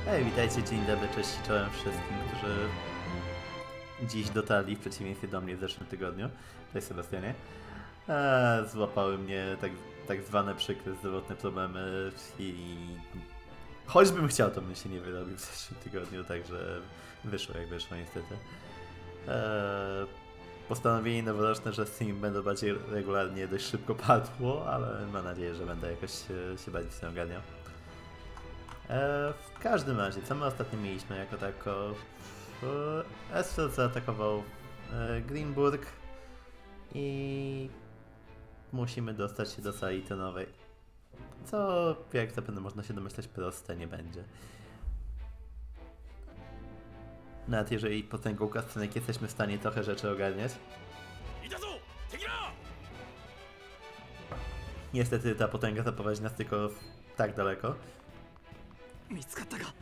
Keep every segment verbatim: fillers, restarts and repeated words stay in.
Hej, witajcie, dzień dobry, cześć i czołem wszystkim, którzy dziś dotarli w przeciwieństwie do mnie w zeszłym tygodniu. Cześć Sebastianie. Eee, złapały mnie tak, tak zwane przykre zdrowotne problemy i choćbym chciał, to bym się nie wyrobił w zeszłym tygodniu, także wyszło jak wyszło niestety. Eee, postanowienie noworoczne, że stream będą bardziej regularnie dość szybko padło, ale mam nadzieję, że będę jakoś się, się bardziej w tym ogarniał. E, w każdym razie, co my ostatnio mieliśmy jako tako? Esfel zaatakował e, Greenburg i musimy dostać się do sali tonowej. Co, jak zapewne można się domyśleć, proste nie będzie. Nawet jeżeli potęgą cutscenek jesteśmy w stanie trochę rzeczy ogarniać. Niestety ta potęga zaprowadzi nas tylko tak daleko. 見つかったか。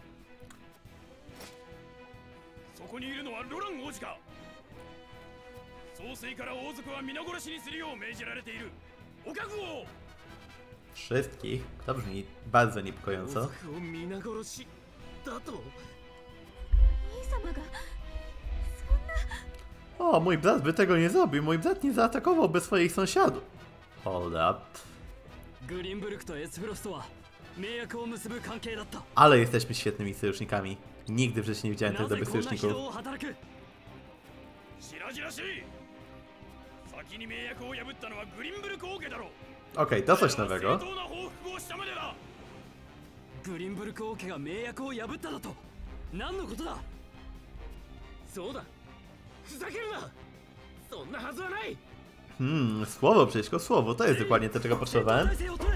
そこにいるのはロラン王子か。総帥から王族は皆殺しにするよう命じられている。お覚悟を。 Wszystkich? To brzmi bardzo niepokojąco. 王族を皆殺しだと。 兄様がそんな。 O, mój brat by tego nie zrobił. Mój brat nie zaatakowałby swoich sąsiadów. Hold up. グリンブルクとエスフロストは 盟約を結ぶ関係だった。 Ale jesteśmy świetnymi sojusznikami. Nigdy w życiu nie widziałem tak dobrych sojuszników. Okej, okay, to coś nowego. グリンブルク王家が盟約を破っただと。何のことだ。そうだ。ふざけるな。そんなはずはない。 Hmm, słowo przeciwko słowo, to jest dokładnie to, czego potrzebowałem.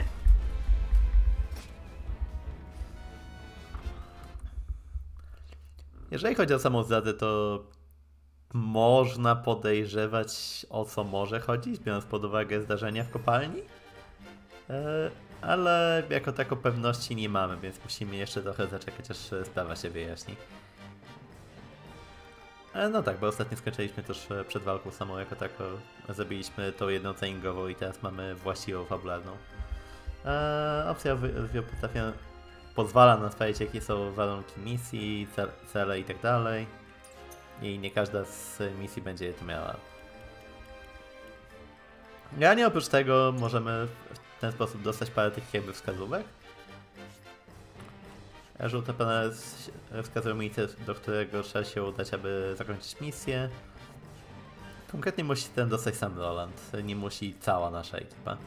Jeżeli chodzi o samą zdradę, to można podejrzewać, o co może chodzić, biorąc pod uwagę zdarzenia w kopalni. E, ale jako tako pewności nie mamy, więc musimy jeszcze trochę zaczekać, aż sprawa się wyjaśni. E, no tak, bo ostatnio skończyliśmy też przed walką samą jako tako. Zrobiliśmy tą jedną treningową i teraz mamy właściwą fabularną. E, opcja potrafię pozwala nam sprawdzić, jakie są warunki misji, cele i tak dalej. I nie każda z misji będzie je to miała. A nie oprócz tego możemy w ten sposób dostać parę tych jakby wskazówek. Żółte panele wskazują mi cel, do którego trzeba się udać, aby zakończyć misję. Konkretnie musi ten dostać sam Roland, nie musi cała nasza ekipa.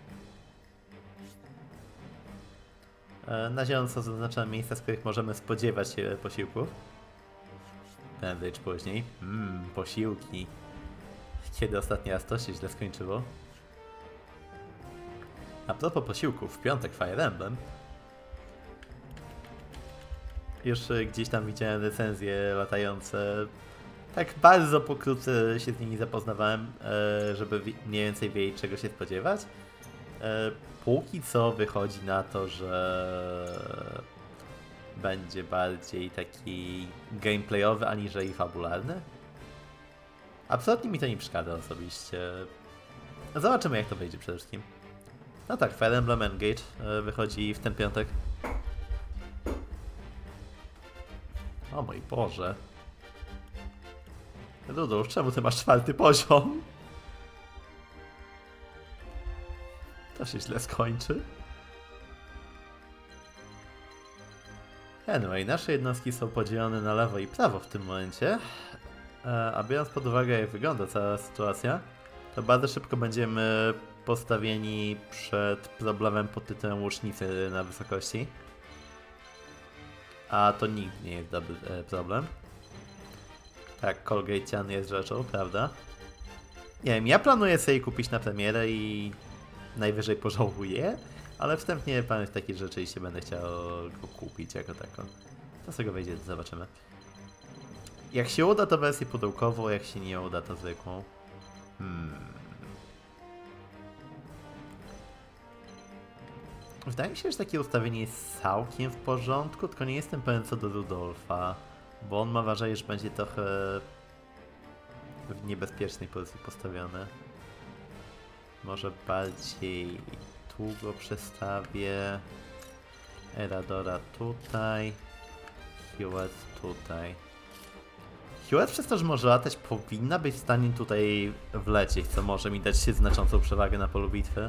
Na zielono są zaznaczone miejsca, z których możemy spodziewać się posiłków. Prędzej czy później. Mmm, posiłki. Kiedy ostatni raz to się źle skończyło? A propos posiłków, w piątek Fire Emblem. Już gdzieś tam widziałem recenzje latające. Tak bardzo pokrótce się z nimi zapoznawałem, żeby mniej więcej wiedzieć, czego się spodziewać. Póki co wychodzi na to, że będzie bardziej taki gameplayowy aniżeli fabularny. Absolutnie mi to nie przeszkadza osobiście. Zobaczymy, jak to wyjdzie przede wszystkim. No tak, Fire Emblem Engage wychodzi w ten piątek. O mój Boże. Rudolf, czemu ty masz czwarty poziom? To się źle skończy. Anyway, nasze jednostki są podzielone na lewo i prawo w tym momencie. A biorąc pod uwagę, jak wygląda cała sytuacja, to bardzo szybko będziemy postawieni przed problemem pod tytułem łucznicy na wysokości. A to nigdy nie jest dobry problem. Tak, Colgate'an jest rzeczą, prawda? Nie wiem, ja planuję sobie kupić na premierę i najwyżej pożałuję, ale wstępnie pamięć takich rzeczy i się będę chciał go kupić jako tako. To sobie go wejdzie, zobaczymy. Jak się uda, to wersję pudełkową, jak się nie uda, to zwykłą. Hmm. Wydaje mi się, że takie ustawienie jest całkiem w porządku, tylko nie jestem pewien co do Rudolfa, bo on ma wrażenie, że będzie trochę w niebezpiecznej pozycji postawione. Może bardziej tu go przestawię. Eradora tutaj. Hewitt tutaj. Hewitt przez to, że może latać, powinna być w stanie tutaj wlecieć, co może mi dać się znaczącą przewagę na polu bitwy.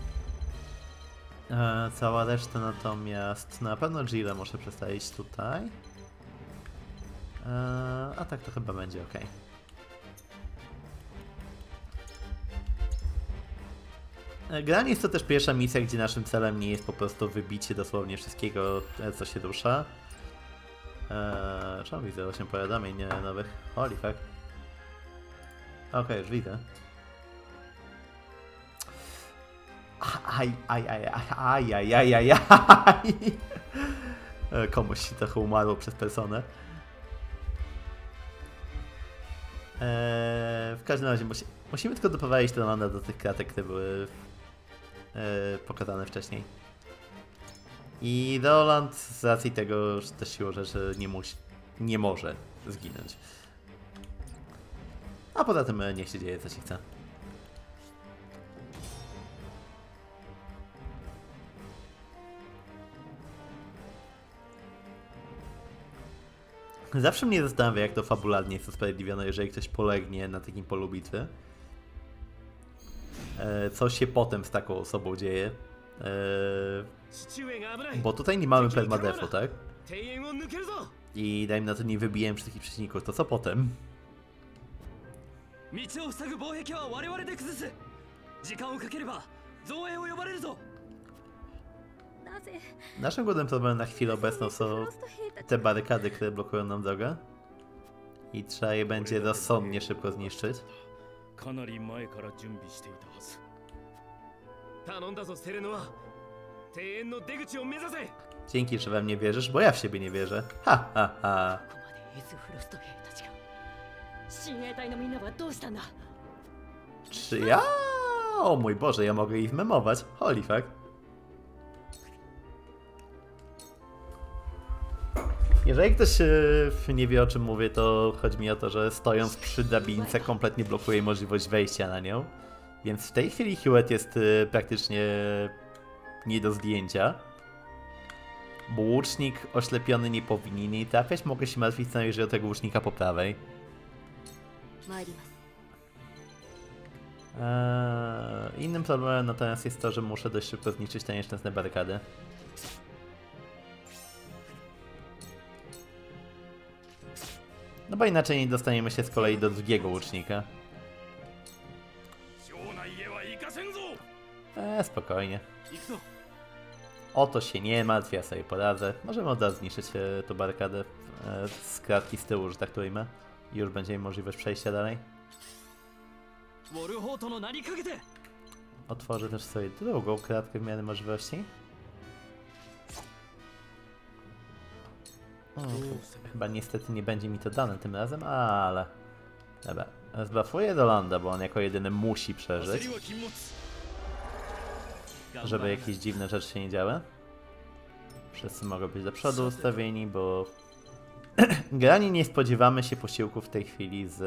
E, cała reszta natomiast... Na pewno Gile muszę przestawić tutaj. E, a tak to chyba będzie ok. Generalnie jest to też pierwsza misja, gdzie naszym celem nie jest po prostu wybicie dosłownie wszystkiego, co się rusza. Eee, czemu widzę osiem powiadomień nie nowych? Holy fuck. Okej, okay, już widzę. Aj, aj, aj, aj, aj, aj, aj, aj. Komuś się trochę umarło przez personę. Eee, w każdym razie musi, musimy tylko doprowadzić ten mandat do tych kratek, które były e, pokazane wcześniej. I Roland z racji tego, że to siłą rzeczy nie musi, nie może zginąć. A poza tym niech się dzieje co się chce. Zawsze mnie zastanawia, jak to fabularnie jest usprawiedliwione, jeżeli ktoś polegnie na takim polu bitwy. E, co się potem z taką osobą dzieje. E, bo tutaj nie mamy permadefu, tak? I dajmy na to, nie wybijałem wszystkich przeciwników, to co potem? Naszym głównym problemem na chwilę obecną są te barykady, które blokują nam drogę. I trzeba je będzie rozsądnie szybko zniszczyć. Dzięki, że we mnie wierzysz, bo ja w siebie nie wierzę. Ha, ha, ha. Czy ja? O mój Boże, ja mogę ich memować. Holy fuck. Jeżeli ktoś yy, nie wie, o czym mówię, to chodzi mi o to, że stojąc przy drabince kompletnie blokuje możliwość wejścia na nią. Więc w tej chwili Hewitt jest yy, praktycznie nie do zdjęcia. Bo łucznik oślepiony nie powinien jej trafiać. Mogę się martwić co najwyżej o tego łucznika po prawej. Eee, innym problemem natomiast jest to, że muszę dość szybko zniszczyć te nieszczęsne barykady. No bo inaczej nie dostaniemy się z kolei do drugiego łucznika. Eee, spokojnie. O to się nie martw, ja sobie poradzę. Możemy od razu zniszczyć e, tą barykadę e, z kratki z tyłu, że tak to ujmę. I już będzie możliwość przejścia dalej. Otworzę też sobie drugą kratkę w miarę możliwości. O, chyba niestety nie będzie mi to dane tym razem, ale... Dobra, zbafuję Rolanda, bo on jako jedyny musi przeżyć. Żeby jakieś dziwne rzeczy się nie działy. Wszyscy mogą być do przodu ustawieni, bo... Generalnie nie spodziewamy się posiłków w tej chwili z...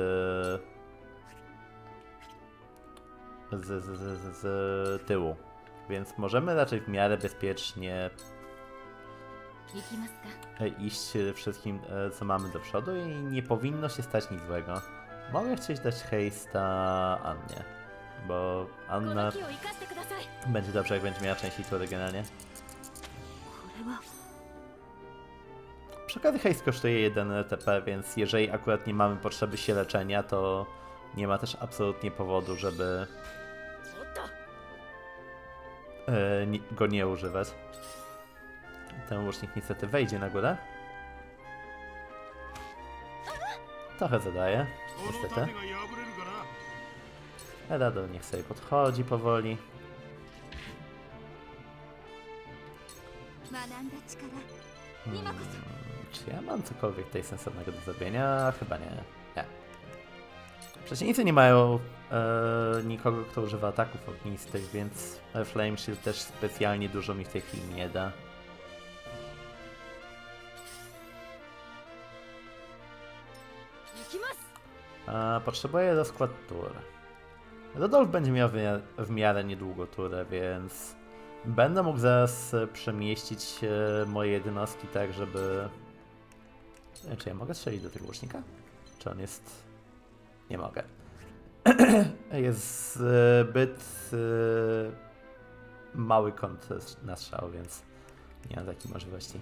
Z, z, z, z tyłu. Więc możemy raczej w miarę bezpiecznie iść wszystkim, co mamy do przodu i nie powinno się stać nic złego. Mogę chcieć dać hejsta Annie, bo Anna będzie dobrze, jak będzie miała częściej tury generalnie. Przy okazji hejst kosztuje jeden T P, więc jeżeli akurat nie mamy potrzeby się leczenia, to nie ma też absolutnie powodu, żeby e, nie, go nie używać. Ten łucznik niestety wejdzie na górę. Trochę zadaje, niestety. Rado niech sobie podchodzi powoli. Hmm, czy ja mam cokolwiek tutaj sensownego do zrobienia? Chyba nie. Nie. Przeciwnicy nie mają e, nikogo, kto używa ataków ognistych, więc Flame Shield też specjalnie dużo mi w tej chwili nie da. A, potrzebuję rozkład tur. Rodolf będzie miał w miarę niedługo turę, więc będę mógł zaraz przemieścić e, moje jednostki tak, żeby E, Czy ja mogę strzelić do tego łucznika? Czy on jest... Nie mogę. Jest zbyt yy, mały kąt na strzał, więc nie mam takiej możliwości.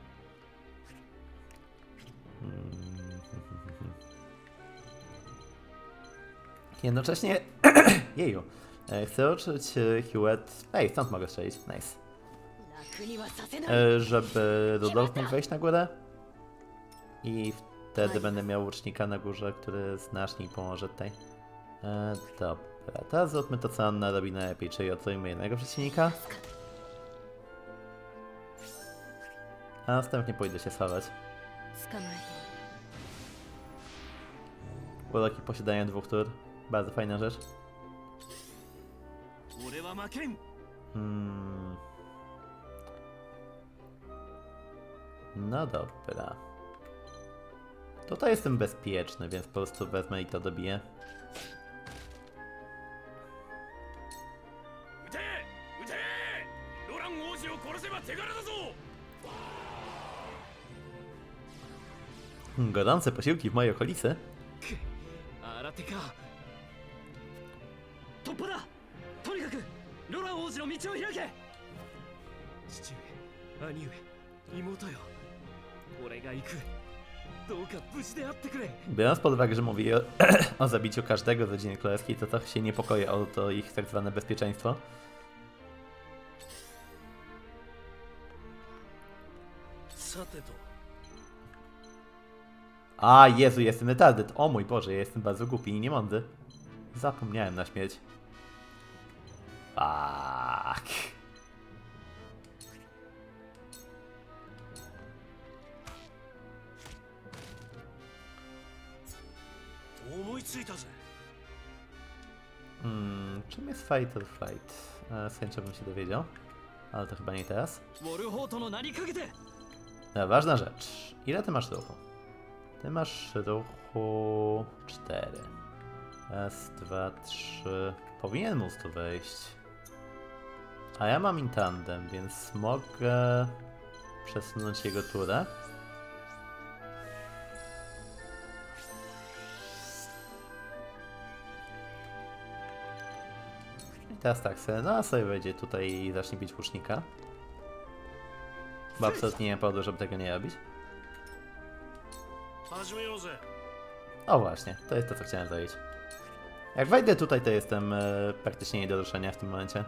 Hmm. Jednocześnie... Jeju. Chcę uczyć Hewitt... Ej, stąd mogę strzelić. Nice. E, żeby Rudolf mógł wejść na górę. I wtedy będę miał łucznika na górze, który znacznie pomoże tutaj. E, dobra, teraz zróbmy to, co Anna robi najlepiej, czyli otrujmy jednego przeciwnika. A następnie pójdę się schować. Uroki posiadają dwóch tur. Bardzo fajna rzecz. Hmm. No dobra. Tutaj jestem bezpieczny, więc po prostu wezmę i to dobiję. Gorące posiłki w mojej okolicy. Biorąc pod uwagę, że mówi o, o zabiciu każdego z rodziny królewskiej, to trochę się niepokoję o to ich tak zwane bezpieczeństwo. A, Jezu, jestem retarded. O mój Boże, ja jestem bardzo głupi i niemądry. Zapomniałem na śmierć. Fuck. Hmm, czym jest Fight or Flight? E, z chęcią bym się dowiedział, ale to chyba nie teraz. E, ważna rzecz. Ile ty masz ruchu? Ty masz ruchu cztery. Raz, dwa, trzy. Powinien móc tu wejść. A ja mam intandem, więc mogę przesunąć jego turę. I teraz tak, no sobie wejdzie tutaj i zacznie bić łucznika. Bo absolutnie nie ma powodu, żeby tego nie robić. O właśnie, to jest to, co chciałem zrobić. Jak wejdę tutaj, to jestem e, praktycznie nie do ruszenia w tym momencie.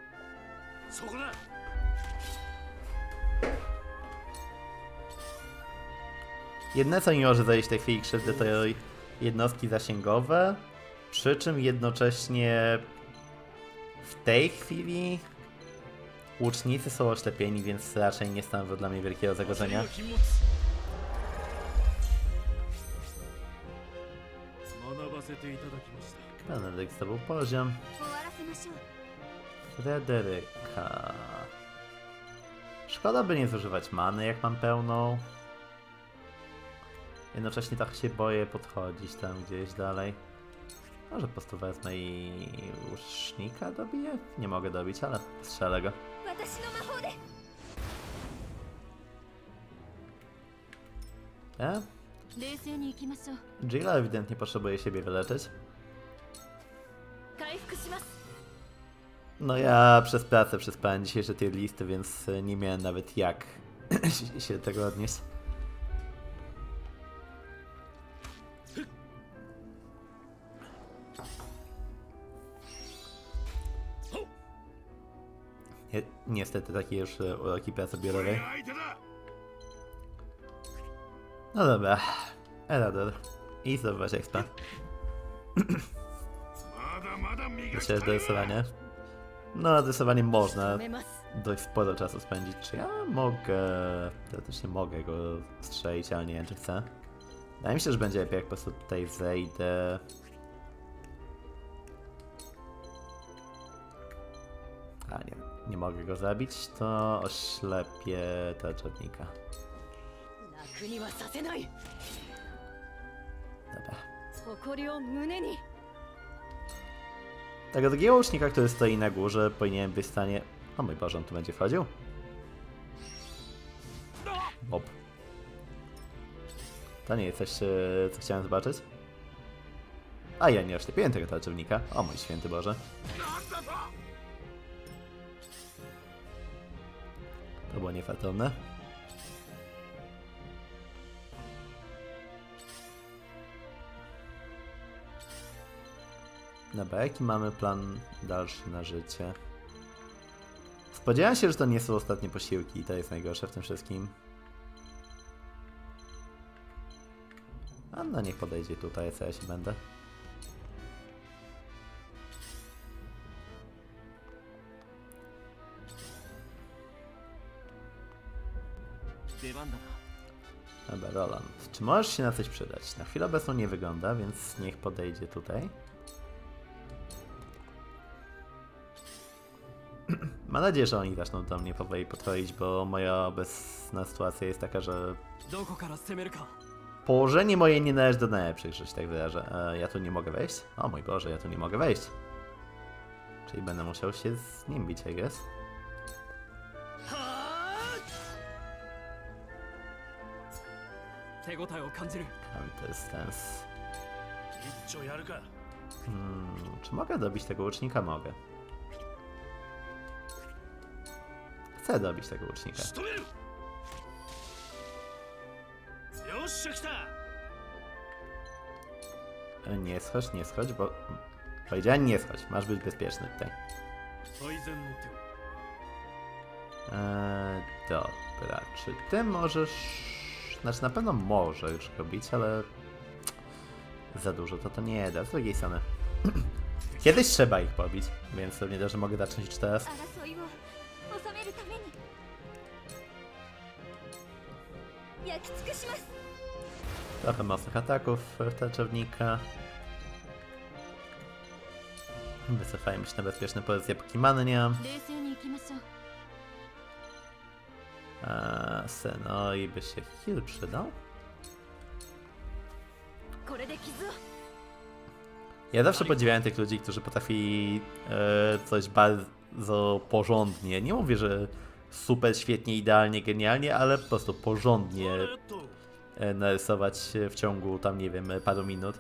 Jedne, co mi może zajść w tej chwili krzywdy, to jednostki zasięgowe, przy czym jednocześnie w tej chwili łucznicy są oślepieni, więc raczej nie stanowią dla mnie wielkiego zagrożenia. Benedykt zdobył poziom. Frederyka. Szkoda by nie zużywać many, jak mam pełną. Jednocześnie tak się boję podchodzić tam gdzieś dalej. Może po prostu wezmę i łucznika dobiję? Nie mogę dobić, ale strzelę go. E? Jilla ewidentnie potrzebuje siebie wyleczyć. No ja przez pracę przespałem dzisiejsze tier listy, więc nie miałem nawet jak się do tego odnieść. Ni niestety takie już uroki pracy biurowej. No dobra, Erador. I zdobywać expa. Myślę, że dorysowanie. No, dorysowanie można dość sporo czasu spędzić. Czy ja mogę... Teoretycznie mogę go strzelić, ale nie wiem, czy chcę. Wydaje mi się, że będzie lepiej, jak po prostu tutaj zejdę. A nie, nie mogę go zabić, to oślepię tarczownika. Dobra. Tego drugiego łucznika, który stoi na górze, powinien być w stanie... O mój Boże, on tu będzie wchodził? Bob. To nie jest coś, e, co chciałem zobaczyć. A ja nie oślepiłem tego tarczownika. O mój święty Boże. To było niefartowne. Dobra, jaki mamy plan dalszy na życie? Spodziewałem się, że to nie są ostatnie posiłki i to jest najgorsze w tym wszystkim. A no niech podejdzie tutaj, co ja się będę. Dobra, Roland. Czy możesz się na coś przydać? Na chwilę obecną nie wygląda, więc niech podejdzie tutaj. Mam nadzieję, że oni zaczną do mnie powoli podchodzić, bo moja obecna sytuacja jest taka, że położenie moje nie należy do najlepszych, że się tak wyrażę. E, ja tu nie mogę wejść? O mój Boże, ja tu nie mogę wejść. Czyli będę musiał się z nim bić, I guess. Contestance. Hmm, czy mogę dobić tego łucznika? Mogę. Chcę dobić tego łucznika. Nie schodź, nie schodź, bo... Powiedziałem nie schodź, masz być bezpieczny tutaj. Eee, dobra, czy ty możesz... Znaczy na pewno możesz robić, ale... Za dużo to to nie da, z drugiej strony. Kiedyś trzeba ich pobić, więc to nie da, że mogę zacząć już teraz. Trochę mocnych ataków tarczownika. Wycofajmy się na bezpieczne pozycje, póki many nie mam. Eee, Senoi by się heal przydał. Ja zawsze podziwiałem tych ludzi, którzy potrafili e, coś bardzo porządnie. Nie mówię, że super, świetnie, idealnie, genialnie, ale po prostu porządnie e, narysować w ciągu tam, nie wiem, paru minut.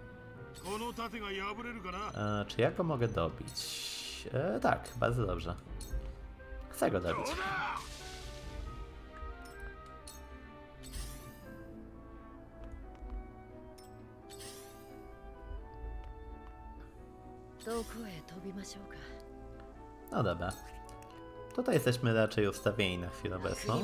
E, czy ja go mogę dobić? E, tak, bardzo dobrze. Chcę go dobić. No dobra. Tutaj jesteśmy raczej ustawieni na chwilę obecną.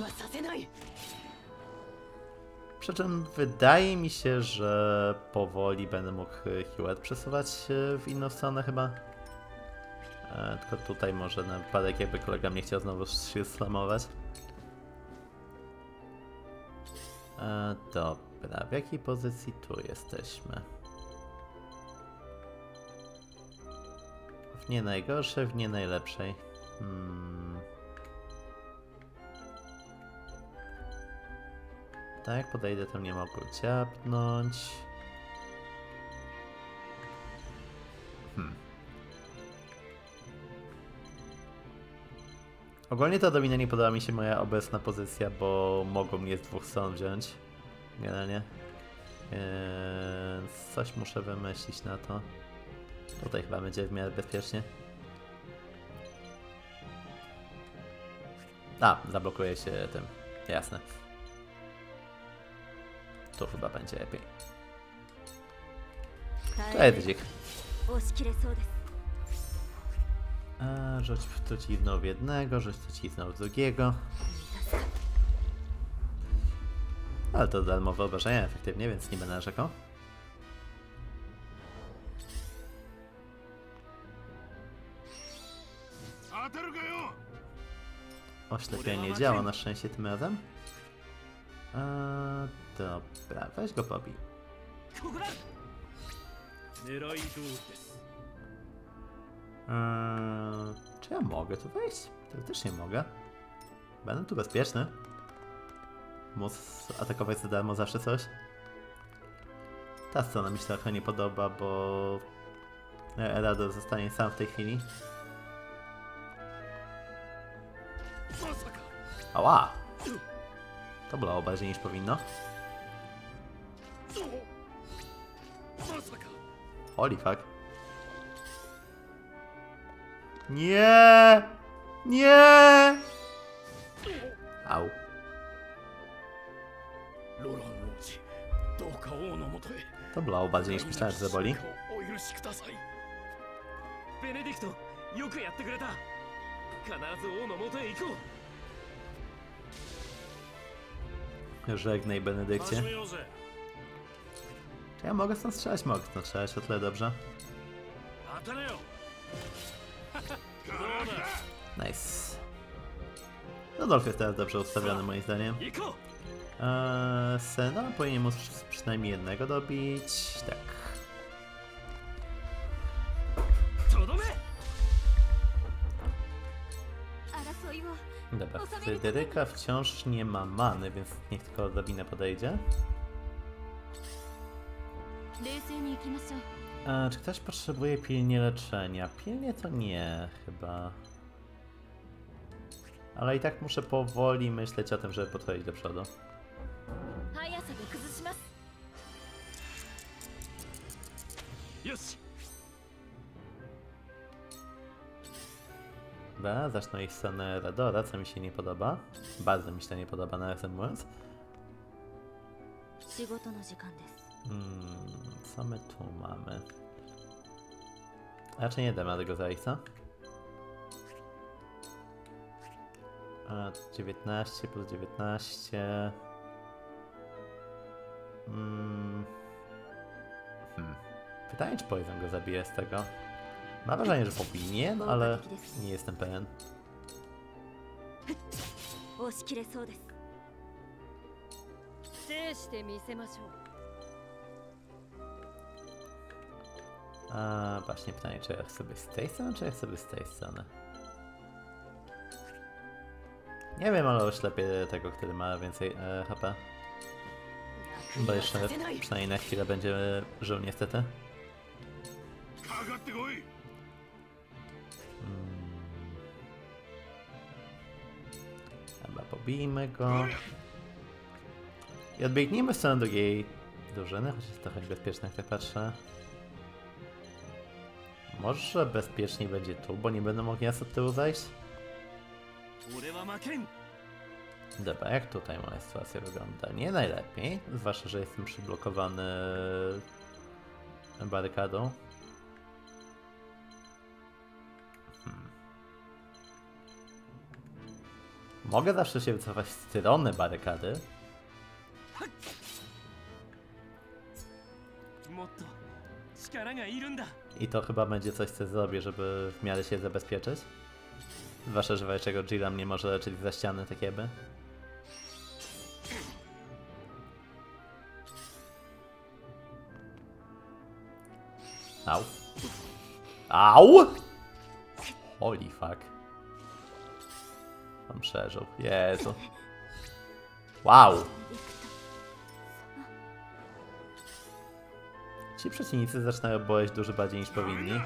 Przy czym wydaje mi się, że powoli będę mógł Hewitt przesuwać w inną stronę chyba. E, tylko tutaj może na wypadek, jakby kolega mnie chciał znowu się slamować. E, dobra, w jakiej pozycji tu jesteśmy? W nie najgorszej, w nie najlepszej. Hmm. Tak, jak podejdę, to nie mogę ciapnąć. Hmm. Ogólnie to do mnie nie podoba mi się moja obecna pozycja, bo mogą mnie z dwóch stron wziąć. Generalnie. Więc coś muszę wymyślić na to. Tutaj chyba będzie w miarę bezpiecznie. A, zablokuje się tym. Jasne. Tu chyba będzie lepiej. Cześć, dzik. A, rzuć w truciznę w jednego, rzuć w truciznę w drugiego. Ale to darmowe obrażenia efektywnie, więc nie będę narzekał. Oślepienie działa na szczęście tym razem. Eee, dobra, weź go pobij. Eee, czy ja mogę tu wejść? Teoretycznie mogę. Będę tu bezpieczny. Móc atakować za darmo zawsze coś. Ta strona mi się trochę nie podoba, bo Erador zostanie sam w tej chwili. Ała! To bolało bardziej niż powinno. Holy fuck. Nie! Nie! Au. ロラン王子どうか王のもとへ To bolało bardziej niż myślałem, że zaboli. お許しくださいベネディクトよくやってくれた必ず王のもとへ行こう Żegnaj, Benedykcie. 始めようぜ Czy ja mogę stąd strzelać? Mogę stąd strzelać o tyle dobrze. 当たれよどうだ Nice. Rudolf jest teraz dobrze ustawiony moim zdaniem. 行こ Eee, Sena powinien móc przynajmniej jednego dobić. Tak. うとどめ争いを Dobra, Fryderyka wciąż nie ma many, więc niech tylko odrobinę podejdzie. 冷静に行きましょう A, czy ktoś potrzebuje pilnie leczenia? Pilnie to nie, chyba. Ale i tak muszę powoli myśleć o tym, żeby podchodzić do przodu. 速さで崩しますよし Dobra, zacznę ich stronę Radora, co mi się nie podoba. Bardzo mi się to nie podoba, nawiasem mówiąc. 仕事の時間です Hmm, co my tu mamy? Raczej nie dam tego zajść, co? A, dziewiętnaście plus dziewiętnaście. Hmm. Hmm. Pytanie, czy Poison go zabije z tego? Mam wrażenie, że powinien, ale nie jestem pewien. 押し切れそうです制してみせましょう A właśnie pytanie, czy ja chcę być z tej strony, czy ja chcę być z tej strony? Nie wiem, ale oślepię tego, który ma więcej e, H P. Bo jeszcze przynajmniej na chwilę będzie żył niestety. かかってこい Hmm. Dobra, pobijmy go. I odbiegnijmy w stronę drugiej drużyny, chociaż jest trochę niebezpieczne, jak tak patrzę. Może bezpieczniej będzie tu, bo nie będą mogli nas od tyłu zajść? 俺は負けん Dobra, jak tutaj moja sytuacja wygląda? Nie najlepiej, zwłaszcza, że jestem przyblokowany barykadą. Hmm. Mogę zawsze się wycofać w stronę barykady. もっと力がいるんだ I to chyba będzie coś, co zrobię, żeby w miarę się zabezpieczyć. Zwłaszcza, że walczego Jiram nie może leczyć za ściany, tak jakby. Au. Au! Holy fuck. On przeżył. Jezu. Wow! Ci przeciwnicy zaczynają boleść dużo bardziej niż powinni.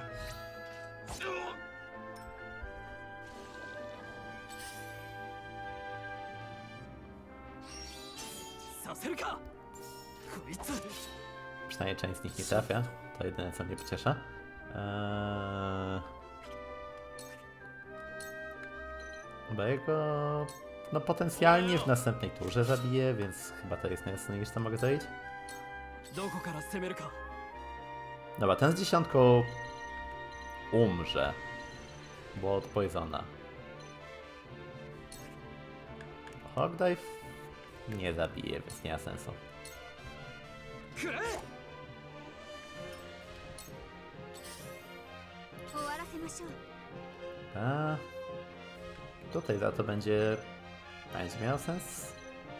Przynajmniej część z nich nie trafia. To jedyne, co mnie pociesza. Eee... Bo jego... No potencjalnie w następnej turze zabiję, więc chyba to jest najjasniejsze, co mogę zrobić. Dobra, ten z dziesiątką umrze. Bo od Poisona. Hogdive nie zabije, więc nie ma sensu. 終わらせましょう A tutaj za to będzie... będzie miało sens?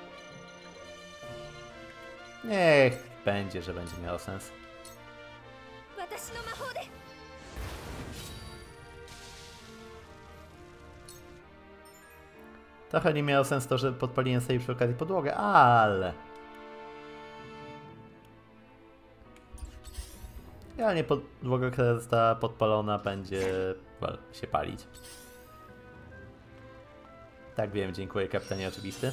Niech będzie, że będzie miało sens. 私の魔法で Trochę nie miało sens to, że podpaliłem sobie przy okazji podłogę, ale... Realnie podłoga, która została podpalona, będzie well, się palić. Tak wiem, dziękuję kapitanie oczywisty.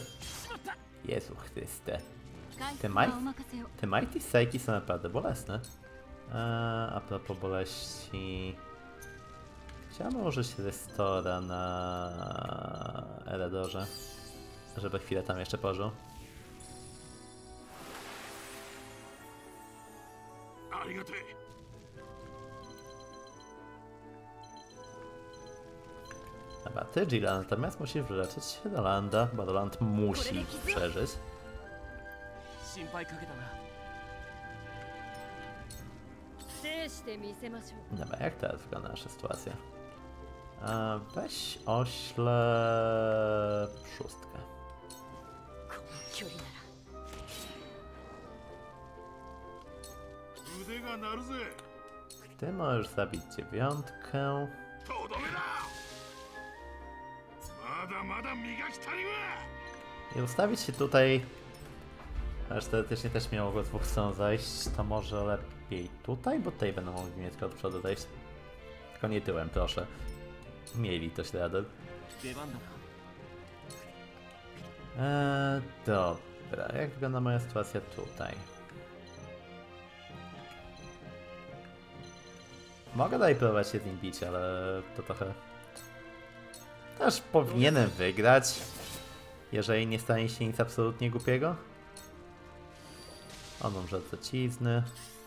Jezu Chryste. Te, maj... Te Mighty Strike'i są naprawdę bolesne. Eee, a propos boleści... Chciałem użyć restora na Eredorze, żeby chwilę tam jeszcze pożył. Dobra, ty, Gila, natomiast musisz wyleczyć Rolanda, bo Roland musi przeżyć. 心配かけたな。 制してみせましょう。 Dobra, jak teraz wygląda nasza sytuacja? A, weź ośle szóstkę. この距離なら Ty możesz zabić dziewiątkę. I ustawić się tutaj. Aż teoretycznie też miało go dwóch stron zajść. To może lepiej tutaj, bo tutaj będą mogli mnie tylko od przodu zejść. Tylko nie tyłem, proszę. Mieli to ślady. 出番だな。 Eee, dobra, jak wygląda moja sytuacja tutaj? Mogę dalej próbować się z nim bić, ale to trochę... Też powinienem wygrać, jeżeli nie stanie się nic absolutnie głupiego. On umrze od trucizny.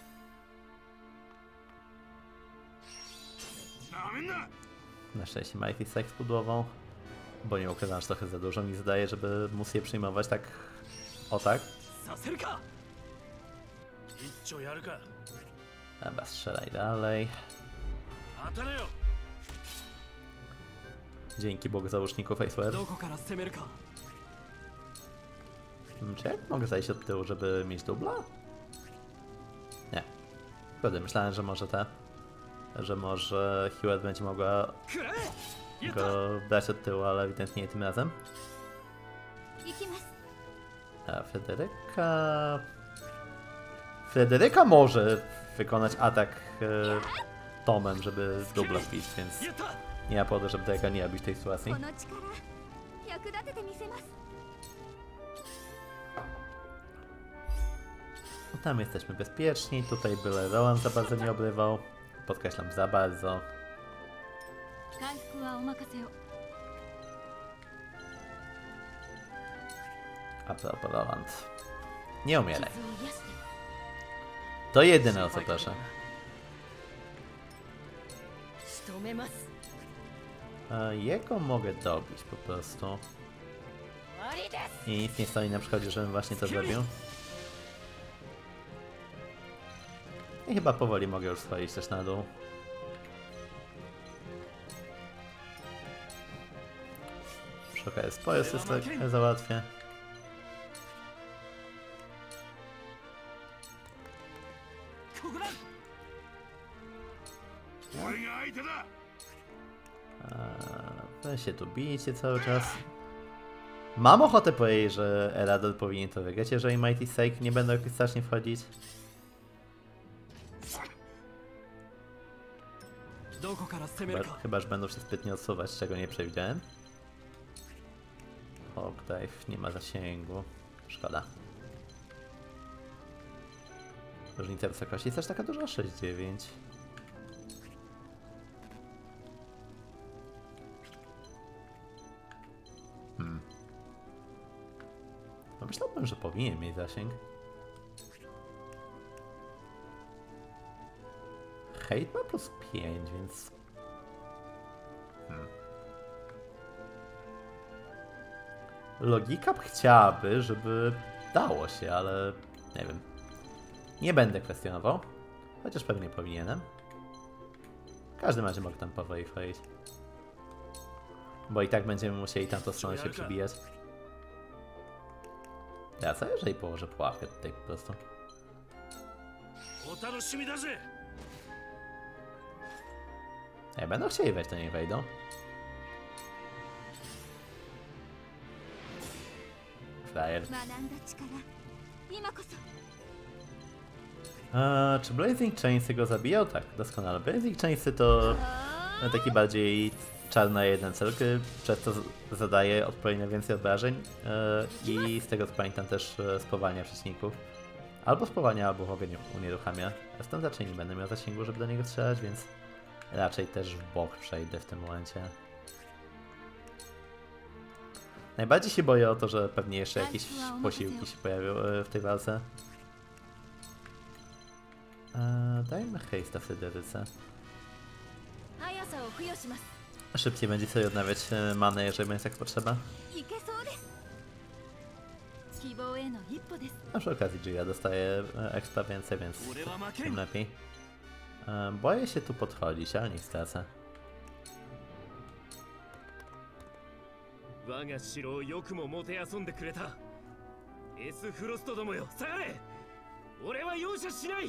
Na szczęście Mighty Strike z pudłową, bo nie ukrywam, że trochę za dużo mi zadaje, żeby móc je przyjmować tak o tak. させるか。一丁やるか。 Dobra, strzelaj dalej. 当たれよ。 Dzięki Bogu załóżników Aceware. どこから攻めるか。 Hmm, Czy jak mogę zajść od tyłu, żeby mieć dubla? Nie. Wtedy myślałem, że może te... Że może Hewitt będzie mogła くらえ。やった。 go brać od tyłu, ale ewidentnie nie tym razem. 行きます。 A Fryderyka... Fryderyka może wykonać atak e, Tomem, żeby dubla wbić, więc やった。 nie ma powodu, żeby tego nie robić w tej sytuacji. この力役立ててみせます。 Tam jesteśmy bezpieczni, tutaj byle Roland za bardzo nie obrywał. Podkreślam, za bardzo. 回復はお任せを。 A propos Roland. Nie umieraj. 傷を癒して。 To jedyne, o co proszę. 仕留めます。 A jego mogę dobić po prostu. 終わりです。 I nic nie stoi na przeszkodzie, żebym właśnie to zrobił. I chyba powoli mogę już schodzić też na dół. Przy okazji swoje system załatwię. Wy się tu bijcie cały czas. Mam ochotę powiedzieć, że Erador powinien to wygrać, jeżeli Mighty Strike nie będą jakoś strasznie wchodzić. どこから攻め Chyba, るか。 chyba że będą się zbytnio odsuwać, czego nie przewidziałem. Hawk Dive nie ma zasięgu. Szkoda. Różnica wysokości jest też taka duża, sześć dziewięć. Hmm. No myślałbym, że powinien mieć zasięg. Hate ma plus pięć, więc... Hmm. Logika chciałaby, żeby dało się, ale nie wiem. Nie będę kwestionował, chociaż pewnie powinienem. W każdym razie mogę tam powoli wchodzić. Bo i tak będziemy musieli tamtą stronę się przybijać. Ja co, jeżeli położę pułapkę tutaj po prostu? お楽しみだぜ。 Jak będą chcieli wejść, to niech wejdą. Frajer. 学んだ力今こそ。 Eee, czy Blazing Chainsy go zabijał? Tak, doskonale. Blazing Chainsy to taki bardziej czarna jeden cel, który przez to zadaje odpowiednio więcej obrażeń eee, i z tego co pamiętam też e, spowalnia przeciwników. Albo spowalnia, albo ogień unieruchamia. Ja stąd raczej nie będę miał zasięgu, żeby do niego strzelać, więc raczej też w bok przejdę w tym momencie. Najbardziej się boję o to, że pewnie jeszcze jakieś posiłki się pojawią w tej walce. Eee, dajmy hejsta Fryderyce. Szybciej będzie sobie odnawiać manę, jeżeli będzie tak potrzeba. A przy okazji Gia dostaje expa więcej, więc tym lepiej. Eee, boję się tu podchodzić, ale nie stracę. 我が城をよくももてあそんでくれた。エスフロストどもよ、下がれ。俺は容赦しない。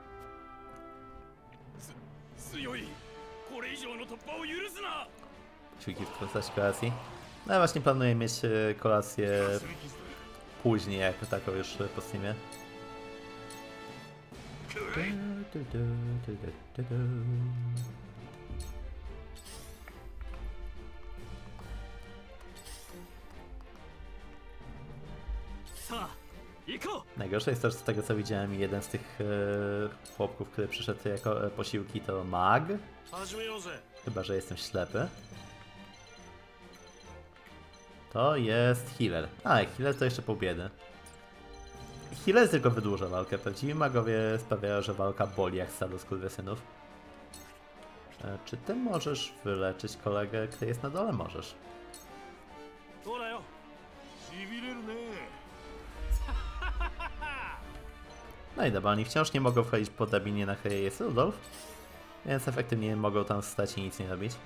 つ強い。これ以上の突破を許すな。 Siłki w postaci kolacji. No ja właśnie planuję mieć kolację później, jako taką już po streamie. Najgorsze jest to, że z tego co widziałem, jeden z tych e, chłopków, który przyszedł jako e, posiłki, to mag. Chyba że jestem ślepy. To jest healer. A, healer to jeszcze pół biedy. Healer tylko wydłuża walkę. Prawdziwi magowie sprawiają, że walka boli jak stado skurwysynów. E, czy ty możesz wyleczyć kolegę, który jest na dole? Możesz. No i dobra, oni wciąż nie mogą wchodzić po drabinie, na której jest Rudolf, więc efektywnie mogą tam stać i nic nie robić.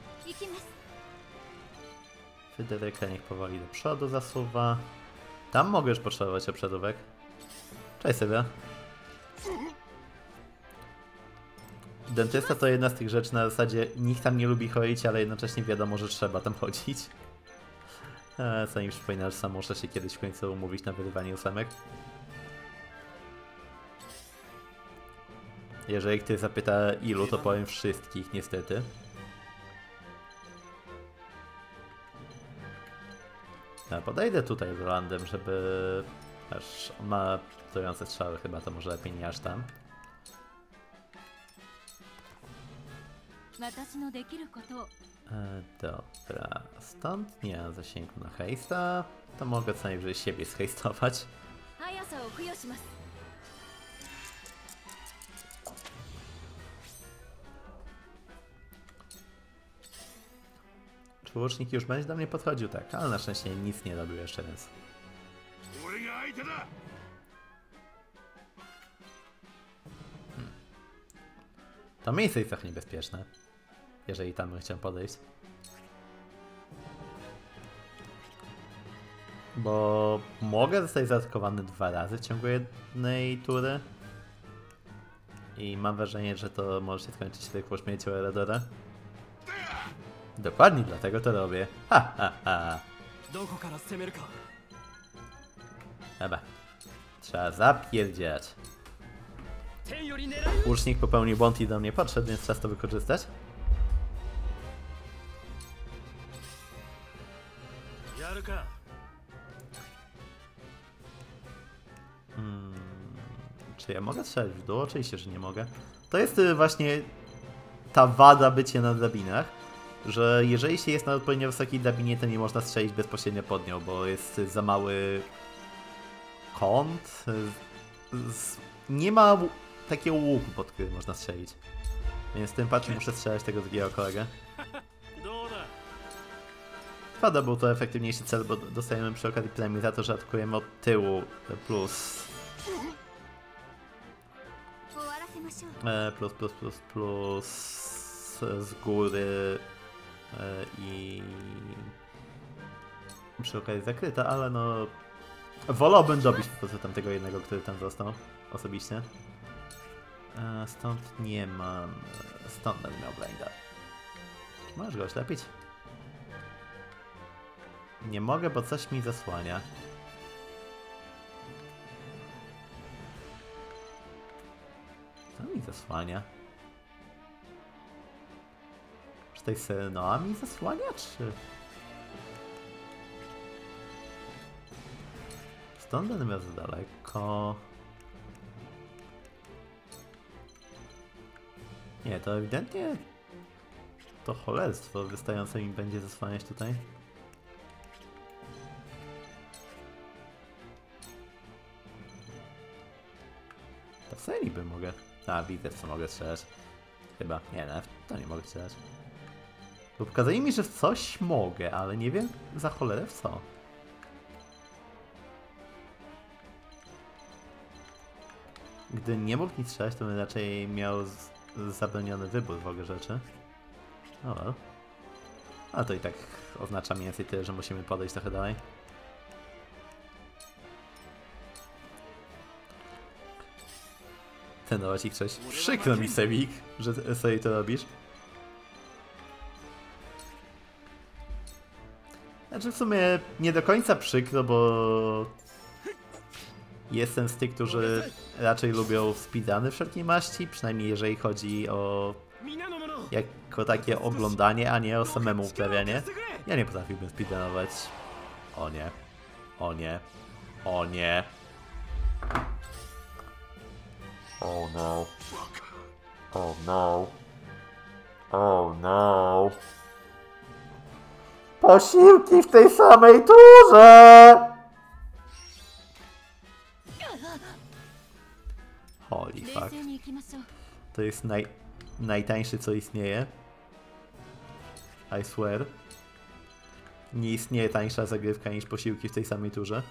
Fryderyka niech powoli do przodu zasuwa. Tam mogę już potrzebować obszarówek. Cześć sobie. Dentysta to jedna z tych rzeczy na zasadzie nikt tam nie lubi chodzić, ale jednocześnie wiadomo, że trzeba tam chodzić. Eee, co mi przypomina, że sam muszę się kiedyś w końcu umówić na wyrywanie ósemek. Jeżeli ktoś zapyta ilu, to powiem wszystkich, niestety. Ja podejdę tutaj z Rolandem, żeby... Aż on ma stojące strzały chyba, to może lepiej nie aż tam. E, dobra, stąd nie mam zasięgu na hejsta, to mogę co najwyżej siebie zhejstować. Czy łucznik już będzie do mnie podchodził? Tak, ale na szczęście nic nie robił jeszcze, więc... Hmm. To miejsce jest trochę niebezpieczne, jeżeli tam bym chciał podejść. Bo mogę zostać zaatakowany dwa razy w ciągu jednej tury. I mam wrażenie, że to może się skończyć tylko śmiercią Eredora. Dokładnie dlatego to robię. Ha, ha, ha. Dobra. Trzeba zapierdziać. Łucznik popełnił błąd i do mnie podszedł, więc czas to wykorzystać. Hmm. Czy ja mogę strzelać w dół? Oczywiście, że nie mogę. To jest właśnie ta wada bycia na drabinach, że jeżeli się jest na odpowiednio wysokiej drabinie, to nie można strzelić bezpośrednio pod nią, bo jest za mały kąt. Nie ma takiego łuku, pod który można strzelić. Więc w tym patrzu muszę strzelać tego drugiego kolegę. Wpada był to efektywniejszy cel, bo dostajemy przy okazji premii za to, że atakujemy od tyłu, plus... E, plus, plus, plus, plus z góry e, i przy okazji zakryta, ale no wolałbym dobić po prostu tamtego jednego, który tam został osobiście. E, stąd nie mam, stąd będę miał blinda. Możesz go oślepić? Nie mogę, bo coś mi zasłania. Co mi zasłania? Czy tej Serenoa mi zasłania, czy... Stąd będę miał za daleko... Nie, to ewidentnie to cholerstwo wystające mi będzie zasłaniać tutaj. To w serii bym mogę. A, widzę, co mogę strzelać. Chyba. Nie, no, to nie mogę strzelać. Bo pokazali mi, że w coś mogę, ale nie wiem za cholerę w co. Gdy nie mógł nic strzelać, to bym raczej miał z, zabroniony wybór w ogóle rzeczy. O, well. A to i tak oznacza mniej więcej tyle, że musimy podejść trochę dalej. Ten nowacik coś. Przykro mi, Sebik, że sobie to robisz. Znaczy w sumie nie do końca przykro, bo jestem z tych, którzy raczej lubią speedruny wszelkiej maści, przynajmniej jeżeli chodzi o jako takie oglądanie, a nie o samemu uprawianie. Ja nie potrafiłbym speedrunować. O nie. O nie. O nie. Oh no. Oh no. Oh no. Posiłki w tej samej turze! Holy fuck. To jest naj, najtańszy, co istnieje. I swear. Nie istnieje tańsza zagrywka niż posiłki w tej samej turze.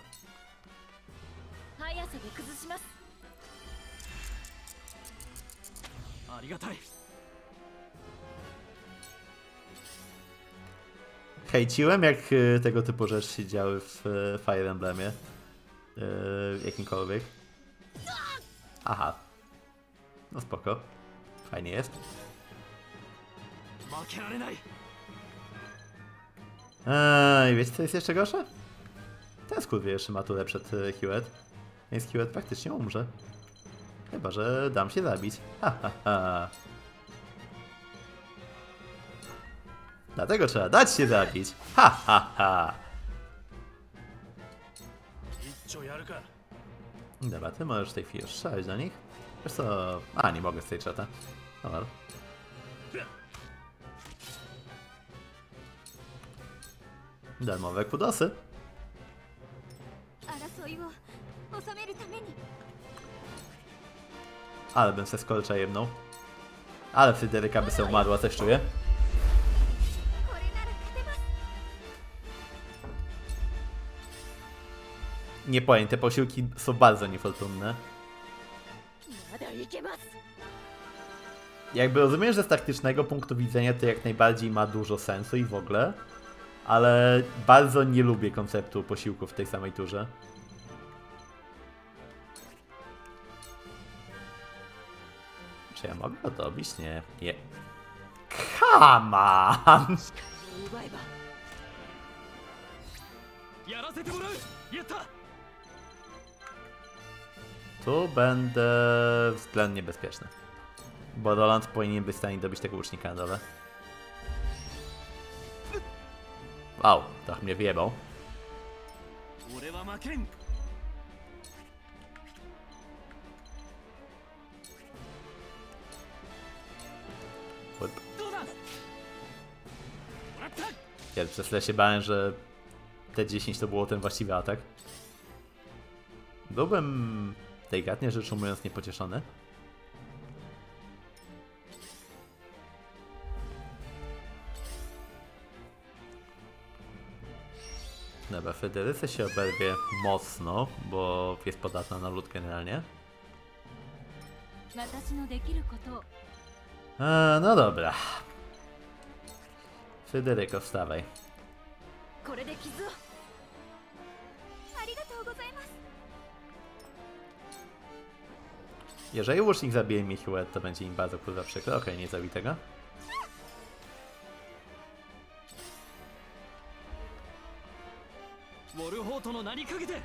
Hejciłem, jak y, tego typu rzeczy się działy w y, Fire Emblemie. Y, jakimkolwiek. Aha. No spoko. Fajnie jest. Eee, wiecie co jest jeszcze gorsze? Ten skurwy jeszcze ma turę przed y, Hewitt. Więc Hewitt praktycznie umrze. Chyba że dam się zabić. Ha ha ha. Dlatego trzeba dać się zabić. Ha ha ha. Dobra, ty możesz w tej chwili strzelać do nich. Wiesz co? A, nie mogę z tej czata. Dobra. Darmowe kudosy. Ale bym se skolcza jebnął. Ale Fryderyka by se umarła, coś czuję. Nie powiem, te posiłki są bardzo niefortunne. Jakby rozumiem, że z taktycznego punktu widzenia to jak najbardziej ma dużo sensu i w ogóle. Ale bardzo nie lubię konceptu posiłków w tej samej turze. Czy ja mogę to robić? Nie. Nie. Come on! Tu będę względnie bezpieczny. Bo Roland powinien być w stanie dobić tego łucznika na dole. Wow, trochę mnie wyjebał. Ja przez chwilę się bałem, że T dziesięć to było ten właściwy atak. Byłbym delikatnie rzecz ujmując niepocieszony. Dobra, Fryderyce się oberwie mocno, bo jest podatna na lód generalnie. Eee, no dobra. Fryderyko, wstawaj. Jeżeli łucznik zabije mi Hewitt, to będzie im bardzo kurwa przykro. Okej, okay, nie zabij tego. Hmm.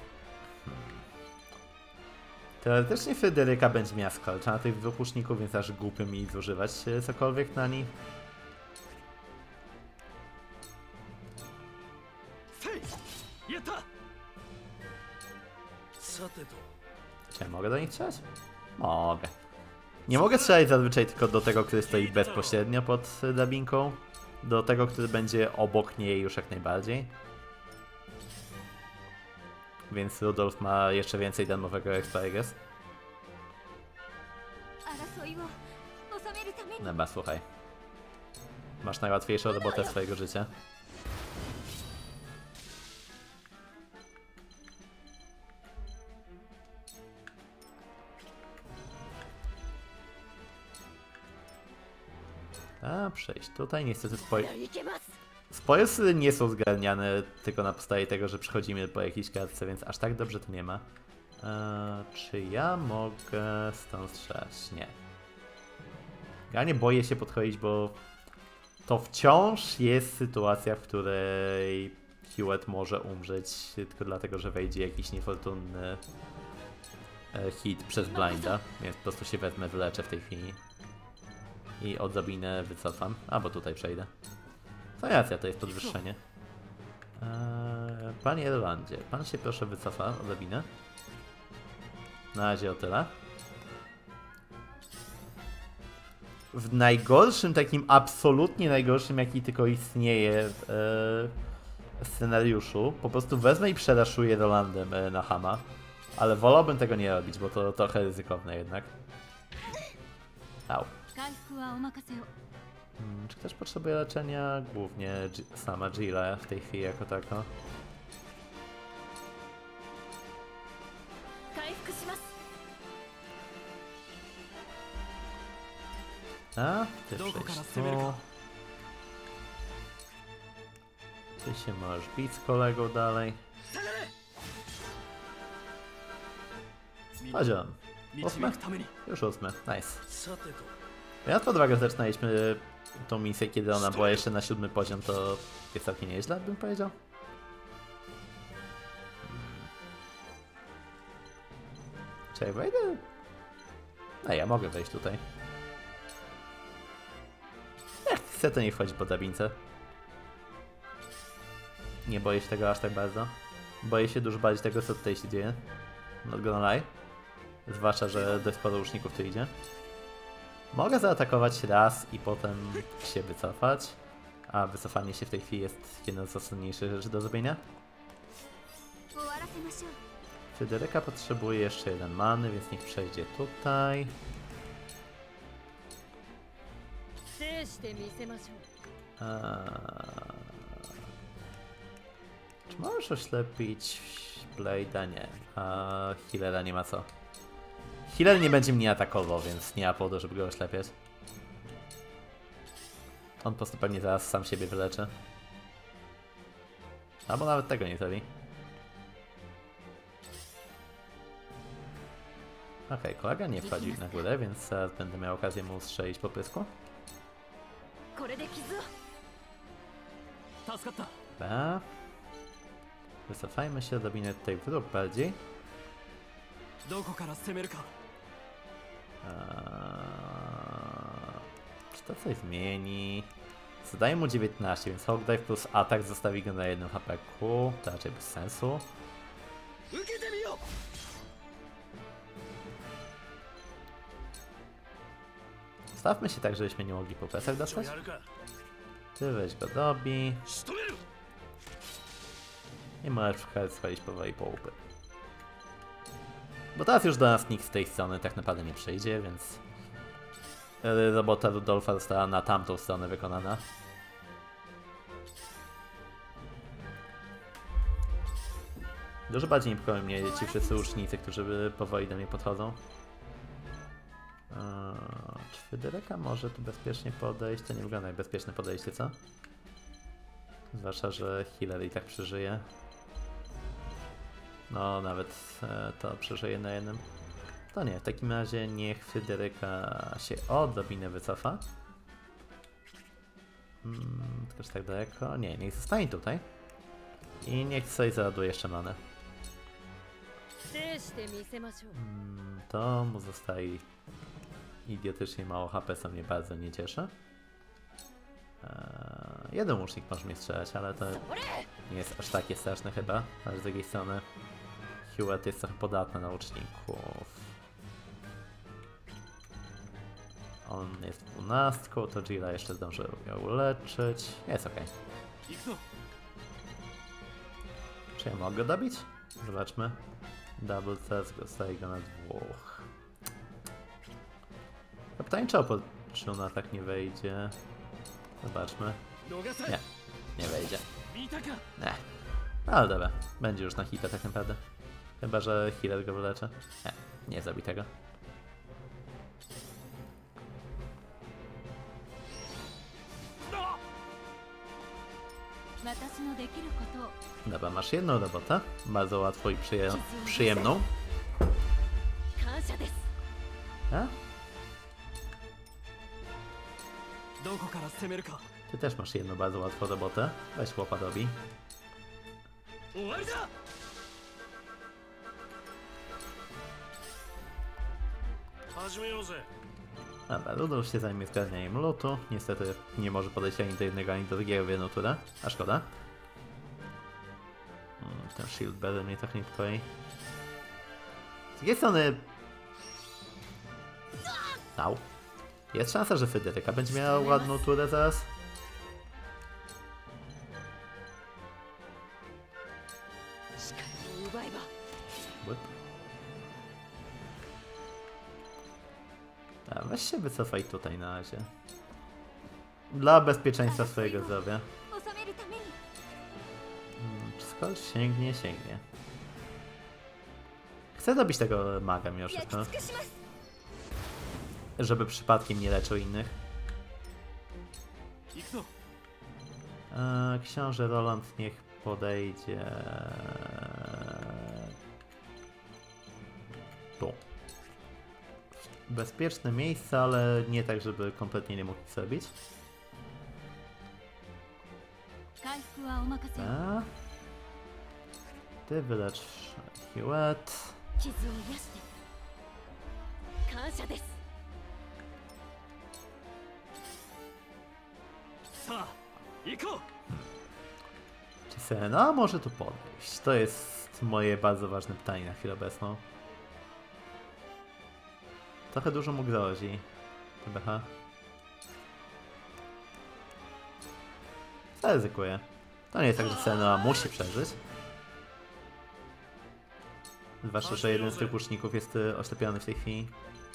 Teoretycznie Fryderyka będzie miała skolcza na tych dwóch łuczników, więc aż głupio mi zużywać cokolwiek na nich. Czy ja mogę do nich strzelać? Mogę. Nie mogę strzelać zazwyczaj tylko do tego, który stoi bezpośrednio pod drabinką. Do tego, który będzie obok niej już jak najbardziej. Więc Rudolf ma jeszcze więcej darmowego expa, I guess. 争いを収めるために Dobra, słuchaj. Masz najłatwiejszą robotę swojego życia. A, przejść tutaj. Niestety spoje... いけます Spoilsy nie są zgarniane tylko na podstawie tego, że przechodzimy po jakiejś kartce, więc aż tak dobrze to nie ma. Eee, czy ja mogę stąd strzelać? Nie. Ja nie boję się podchodzić, bo to wciąż jest sytuacja, w której Hewitt może umrzeć tylko dlatego, że wejdzie jakiś niefortunny e, hit przez blinda, więc po prostu się wezmę, wyleczę w tej chwili. I odzabinę wycofam, albo tutaj przejdę. To racja, to jest podwyższenie. Eee, Panie Erlandzie, pan się proszę wycofa odzabinę. Na razie o tyle. W najgorszym, takim absolutnie najgorszym, jaki tylko istnieje w e, scenariuszu, po prostu wezmę i przeraszuję Rolandem e, na Hama. Ale wolałbym tego nie robić, bo to trochę ryzykowne jednak. Au. 回復はお任せを Hmm, czy ktoś potrzebuje leczenia? Głównie G sama Jilla w tej chwili jako tako. 回復します A, ty どこから przejść 攻める tu. か Ty się możesz bić z kolegą dalej. 下がれ Poziom. 導 Ósme? くために Już ósmy. Nice. さてと Biorąc pod uwagę, że zaczynaliśmy tą misję, kiedy ona była jeszcze na siódmy poziom, to jest całkiem nieźle, bym powiedział. Czy ja wejdę? No ja mogę wejść tutaj. Jak chcę, to nie wchodzi po drabince. Nie boję się tego aż tak bardzo. Boję się dużo bardziej tego, co tutaj się dzieje. Not gonna lie. Zwłaszcza, że dość sporo łuczników tu idzie. Mogę zaatakować raz i potem się wycofać. A wycofanie się w tej chwili jest jedną z zasadniczych rzeczy do zrobienia. 終わらせましょう Fryderyka potrzebuje jeszcze jeden many, więc niech przejdzie tutaj. 制してみせましょう Eee... Czy możesz oślepić Blade'a? Nie. A Healera nie ma co. Healer nie będzie mnie atakował, więc nie ma powodu, żeby go oślepiać. On po prostu pewnie zaraz sam siebie wyleczy. Albo nawet tego nie zrobi. Okej, okay, kolega nie wchodzi na górę, więc zaraz będę miał okazję mu strzelić po pysku. これで傷を助かった Dobra. Wycofajmy się, odrobinę tutaj w ruch bardziej. どこから攻めるか Eee, czy to coś zmieni? Zadaję mu dziewiętnaście, więc Hog Dive plus atak zostawi go na jednym H P ku. To raczej bez sensu. 受けてみよ Stawmy się tak, żebyśmy nie mogli po plecach う dostać. やるか Ty weź go dobi. 仕留める I możesz schodzić powoli po łupy. Bo teraz już do nas nikt z tej strony tak naprawdę nie przyjdzie, więc robota Rudolfa została na tamtą stronę wykonana. Dużo bardziej niepokoją mnie ci wszyscy łucznicy, którzy powoli do mnie podchodzą. Eee, czy Fryderyka może tu bezpiecznie podejść? To nie wygląda jak bezpieczne podejście, co? Zwłaszcza, że healer i tak przeżyje. No, nawet e, to przeżyje na jednym. To nie, w takim razie niech Fryderyka się odrobinę wycofa. Hmm, tylko że tak daleko? Nie, niech zostanie tutaj. I niech sobie załaduje jeszcze manę. 制してみせましょう Hmm, to mu zostaje idiotycznie mało H P, co mnie bardzo nie cieszy. Eee, jeden łucznik może mnie strzelać, ale to nie jest aż takie straszne chyba. Ale z drugiej strony Hewitt jest trochę podatny na łuczników. On jest dwunastką, to Jira jeszcze zdąży ją uleczyć. Jest okej. 行くぞ Czy ja mogę go dobić? Zobaczmy. Double test, zostaje go na dwóch. To pytanie, czy, opo- czy on tak nie wejdzie? Zobaczmy. 逃さ Nie, nie wejdzie. 見たか Nie. Ale dobra, będzie już na hita tak naprawdę. Chyba, że healer go wyleczy. Nie, nie zabij tego. 私のできることを Dobra, masz jedną robotę. Bardzo łatwo i przyje- przyjemną. 感謝です A? どこから攻めるか Ty też masz jedną bardzo łatwą robotę. Weź chłopa robi. 終わりだ 始めようぜ Dobra, Rudolf się zajmie zgarnianiem lutu. Niestety nie może podejść ani do jednego, ani do drugiego w jedną turę. A szkoda. Mm, ten shield bearer mnie trochę niepokoi. Z drugiej strony... Au. Jest szansa, że Fryderyka będzie miała ładną turę zaraz. Łyp. A, weź się wycofaj tutaj na razie. Dla bezpieczeństwa swojego zdrowia. 収めるために Hmm, czy skąd sięgnie, sięgnie. Chcę dobić tego maga mimo 焼き wszystko, 尽くします żeby przypadkiem nie leczył innych. 行くぞ Eee, książę Roland niech podejdzie... Tu. Bezpieczne miejsce, ale nie tak, żeby kompletnie nie mógł nic zrobić. 回復はお任せよ A? Ty wylecz Hewitt. 傷を癒して感謝ですさあ行こう Czy Serena może tu podejść? To jest moje bardzo ważne pytanie na chwilę obecną. Trochę dużo mu grozi. T B H. Zaryzykuję. To nie jest tak, że Serena musi przeżyć. Zwłaszcza, że jeden z tych łuczników jest y, oślepiony w tej chwili.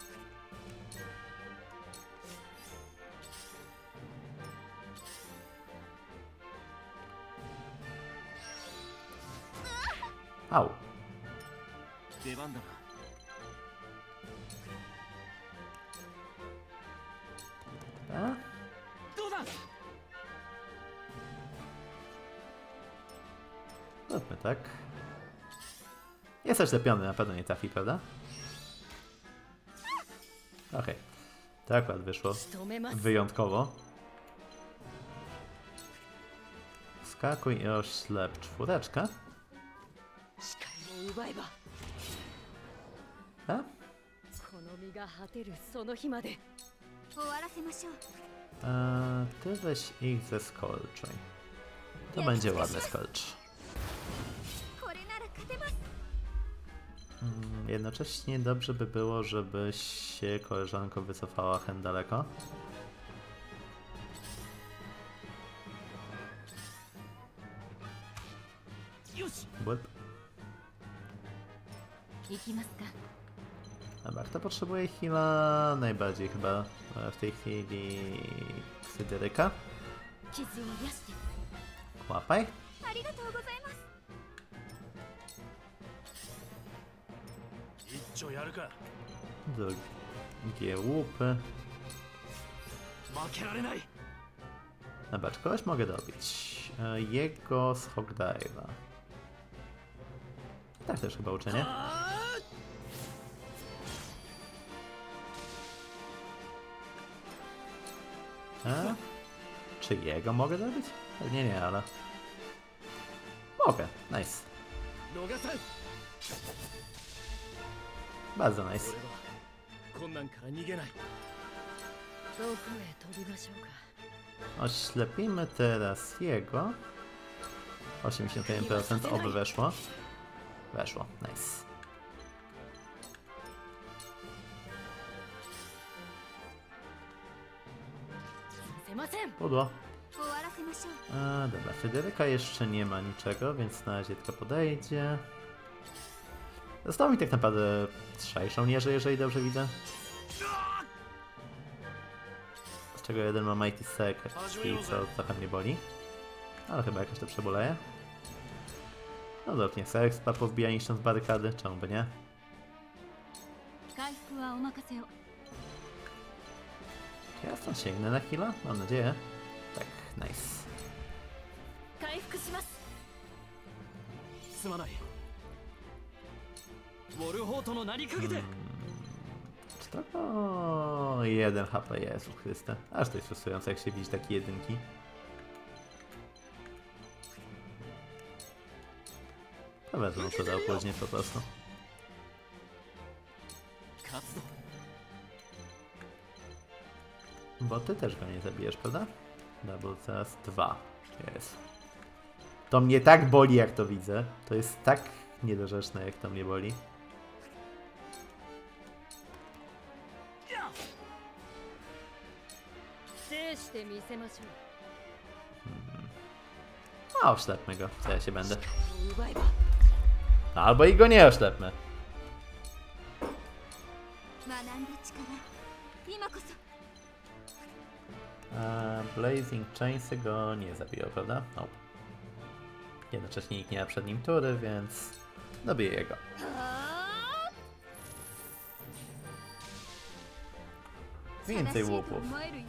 Au. 出番だな A? どうだ Zróbmy tak. Jest oślepiony, na pewno nie trafi, prawda? Okej. Okay. To akurat wyszło 仕留めます wyjątkowo. Skakuj i oślep czwóreczkę. 視界を奪えば A? この身が果てるその日まで終わらせましょう Eee, ty weź ich ze skolczuj. To będzie ładny skolcz. これなら勝てます Mm, jednocześnie dobrze by było, żebyś się, koleżanko, wycofała hen daleko. Łyp. 行きますか Dobra, kto potrzebuje heala? Najbardziej chyba w tej chwili Fryderyka. 傷を癒して Łapaj. ありがとうございます一丁やるか Drugie łupy. 負けられない Dobra, czy kogoś mogę dobić? E, Jego z Hogdive'a. Tak też chyba uczynię. E? Czy jego mogę dobić? Pewnie nie, ale... Mogę, nice. 逃さん Bardzo nice. 俺は困難から逃げないどこへ飛びましょうか Oślepimy teraz jego. osiemdziesiąt jeden procent oby weszło. Weszło, nice. せません。 Pudło. 終わらせましょう。 A, dobra, Fryderyka jeszcze nie ma niczego, więc na razie tylko podejdzie. Zostało mi tak naprawdę trzej żołnierze, jeżeli dobrze widzę. Z czego jeden ma Mighty Secret, co trochę mnie boli. Ale chyba jakoś to przeboleje. No dobrze, niech sobie expa powbija niszcząc barykady, czemu by nie? 回復はお任せを。 Czy ja stąd sięgnę na chwilę? Mam nadzieję. Tak, nice. 回復します。 すまないウォルホートの名にかけて Czy to? O, jeden H P, Jezu Chryste. Aż to jest frustrujące, jak się widzi takie jedynki. To wezmę to dał później po prostu. 勝つぞ Bo ty też go nie zabijesz, prawda? Double teraz dwa. Jest. To mnie tak boli, jak to widzę. To jest tak niedorzeczne, jak to mnie boli. A, oślepmy go, co ja się będę. Albo i go nie oślepmy. 学んだ力、今こそ。 A Blazing Chainsy go nie zabiją, prawda? No. Jednocześnie nikt nie ma przed nim tury, więc dobiję jego. Więcej łupów.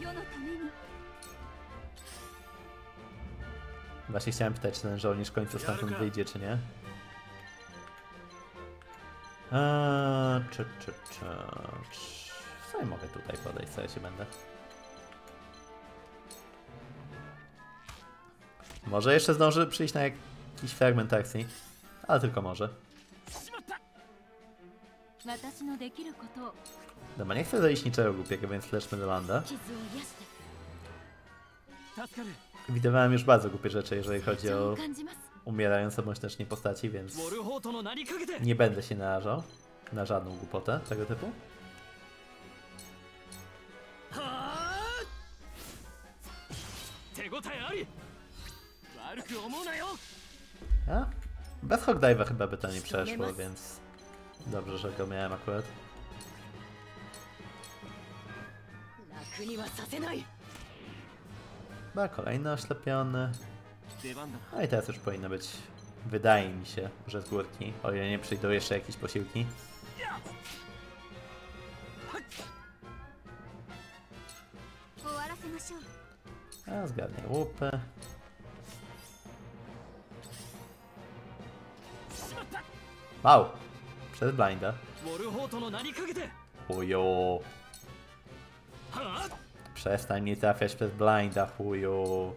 Właśnie chciałem pytać, czy ten żołnierz w końcu stamtąd wyjdzie, czy nie? Eee, czy, czy, czy, czy... Co mogę tutaj podejść, co ja się będę? Może jeszcze zdąży przyjść na jakiś fragment akcji, ale tylko może. Dobra, nie chcę zajść niczego głupiego, więc leczmy do landa. Widywałem już bardzo głupie rzeczy, jeżeli chodzi o umierające bądź też nie postaci, więc nie będę się narażał na żadną głupotę tego typu. A? Bez Hogdive'a chyba by to nie przeszło, więc dobrze, że go miałem akurat. Chyba kolejny oślepiony. No i teraz już powinno być, wydaje mi się, że z górki, o ile nie przyjdą jeszcze jakieś posiłki. A, zgarnię łupy. Wow! Przez blinda. Chuju. Przestań mnie trafiać przez blinda, chuju.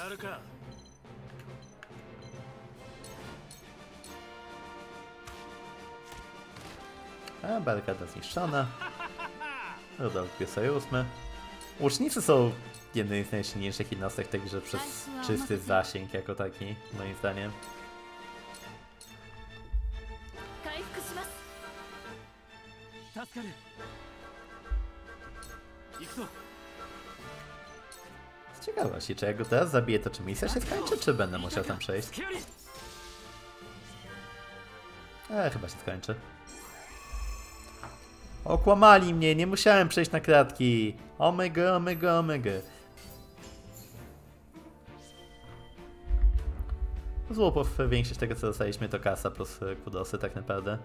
A, barykada zniszczona. Rudolf pięćset osiem. Łucznicy są jednymi z najsilniejszych jednostek, także przez czysty zasięg jako taki, moim zdaniem. Z ciekawości, czy jak go teraz zabiję, to czy misja się skończy, czy będę musiał tam przejść? Eee, chyba się skończy. Okłamali mnie, nie musiałem przejść na kratki. Omega, omega, omega. Z łupów większość tego, co dostaliśmy, to kasa plus kudosy tak naprawdę.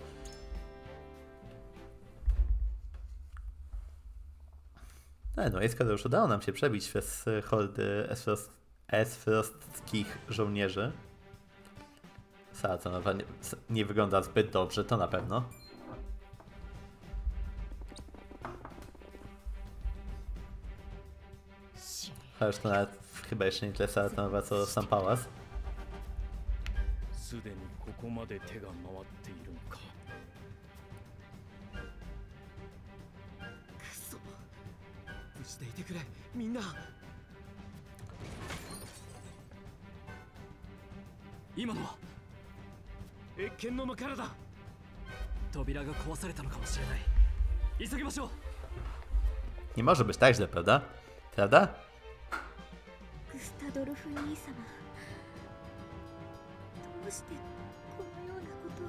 No, no i skoro już udało nam się przebić przez hordy esfrost, esfrostkich żołnierzy. Saratonowa nie, nie wygląda zbyt dobrze, to na pewno. Chociaż to nawet chyba jeszcze nie tyle Saratonowa, co sam pałac. Nie może być tak źle, prawda? Prawda? タドルフ兄様、どうしてこのようなことを。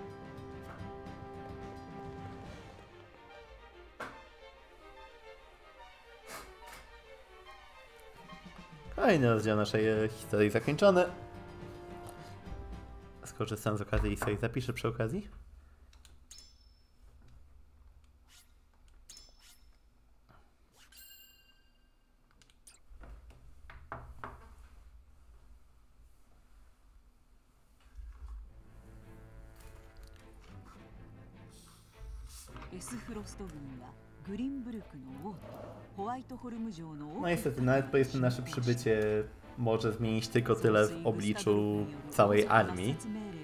Kolejny rozdział naszej e, historii zakończony. Skorzystam z okazji i sobie zapiszę przy okazji. No niestety, nawet powiedzmy nasze przybycie może zmienić tylko tyle w obliczu całej armii.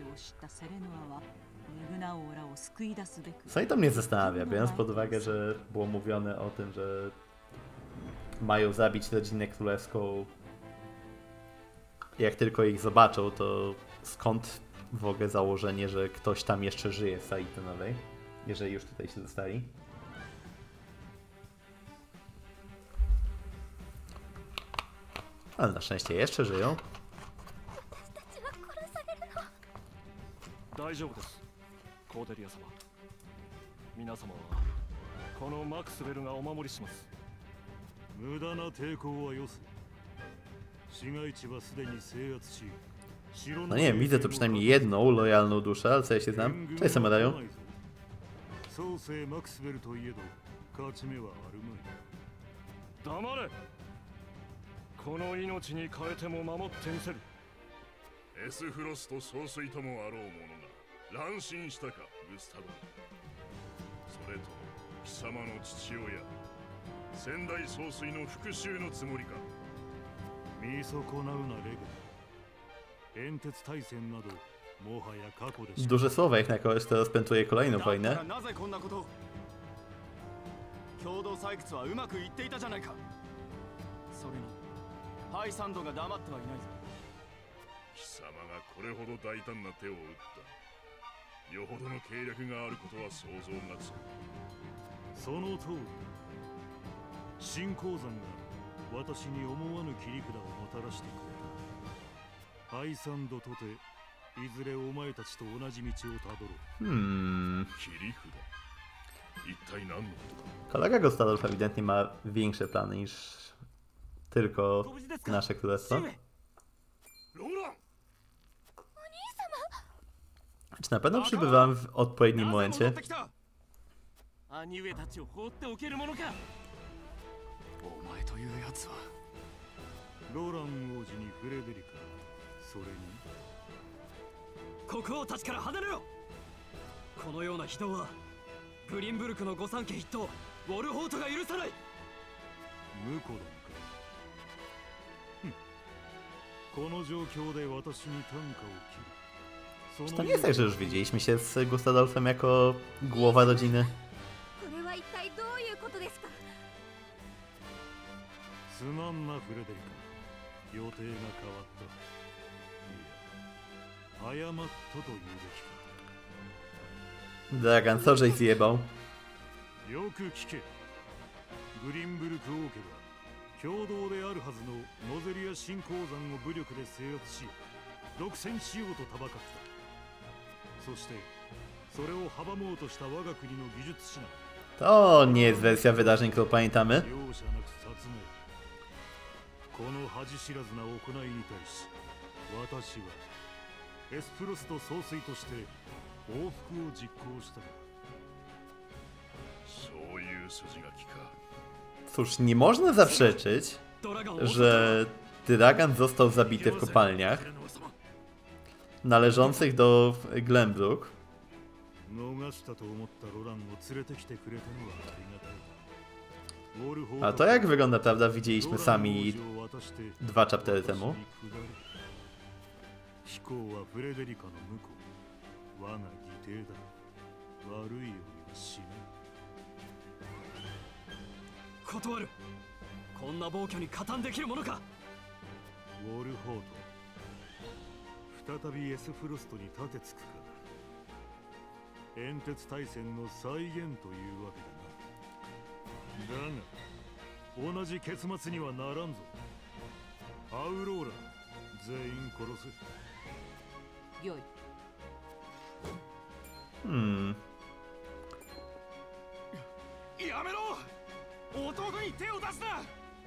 Co i to mnie zastanawia, biorąc pod uwagę, że było mówione o tym, że mają zabić rodzinę królewską. Jak tylko ich zobaczą, to skąd w ogóle założenie, że ktoś tam jeszcze żyje w Saitonowej, jeżeli już tutaj się dostali. Ale na szczęście jeszcze żyją. 大丈夫です、コーデリア様。皆様はこのマクスウェルがお守りします。無駄な抵抗はよせ。市街地はすでに制圧し、 No nie wiem, widzę tu przynajmniej jedną lojalną duszę, ale co ja się znam? Cześć, Samadaju. 創世マクスウェルといえど勝ち目はあるまい。黙れ。この命に変えても守ってみせる。エスフロスと総帥ともあろう者が乱心したか、グスタド。それと貴様の父親、先代総帥の復讐のつもりか。見損なうなレグ。煙鉄大戦などもはや過去でしょ。 Duże słowa, jak na kogoś, kto rozpętuje kolejną wojnę. なぜこんなこと。共同採掘はうまくいっていたじゃないか。それにハイサンドが黙ってはいないぞ。貴様がこれほど大胆な手を打った。よほどの計略があることは想像がつく。その通り。新鉱山が私に思わぬ切り札をもたらしてくれた。ハイサンドとていずれお前たちと同じ道をたどろう。 Hmm. 切り札。一体何のことか。 Kolega Gostadolf ewidentnie ma większe plany niż tylko nasze królestwo. Czy na pewno przybywam w odpowiednim momencie? 兄上たちを放っておけるものか。お前というやつはロラン王子にフレデリカ、それに国王たちから離れろ。このような非道はグリンブルクの御三家筆頭ウォルホートが許さない。 ムコロンか。この状況で私に短歌を切る。 Czy to nie jest tak, że już widzieliśmy się z Gustadolfem jako głowa rodziny? これは一体どういうことですか。 すまんなフレデリカ、予定が変わった。いや、誤ったと言うべきか。 Dragan, co żeś zjebał? よく聞け。グリンブルク王家は共同であるはずのノゼリア新鉱山を武力で制圧し、独占しようとたばかった。 そしてそれを阻もうとした我が国の技術士な。 To nie jest wersja wydarzeń, którą pamiętamy. 容赦なく殺命。この恥知らずな行いに対し、私はエスプロスと総帥として報復を実行した。そういう筋書きか。 Cóż, nie można zaprzeczyć, że Dragan został zabity w kopalniach należących do Glenbrook. A to jak wygląda, prawda, widzieliśmy sami dwa chaptery temu. 断る。こんな暴挙に加担できるものか。 ウォルホート、再びエスフロストに立てつくか。煙鉄大戦の再現というわけだな。だが同じ結末にはならんぞ。 アウローラ全員殺せ。 よい。 Hmm. やめろ。弟に手を出すな。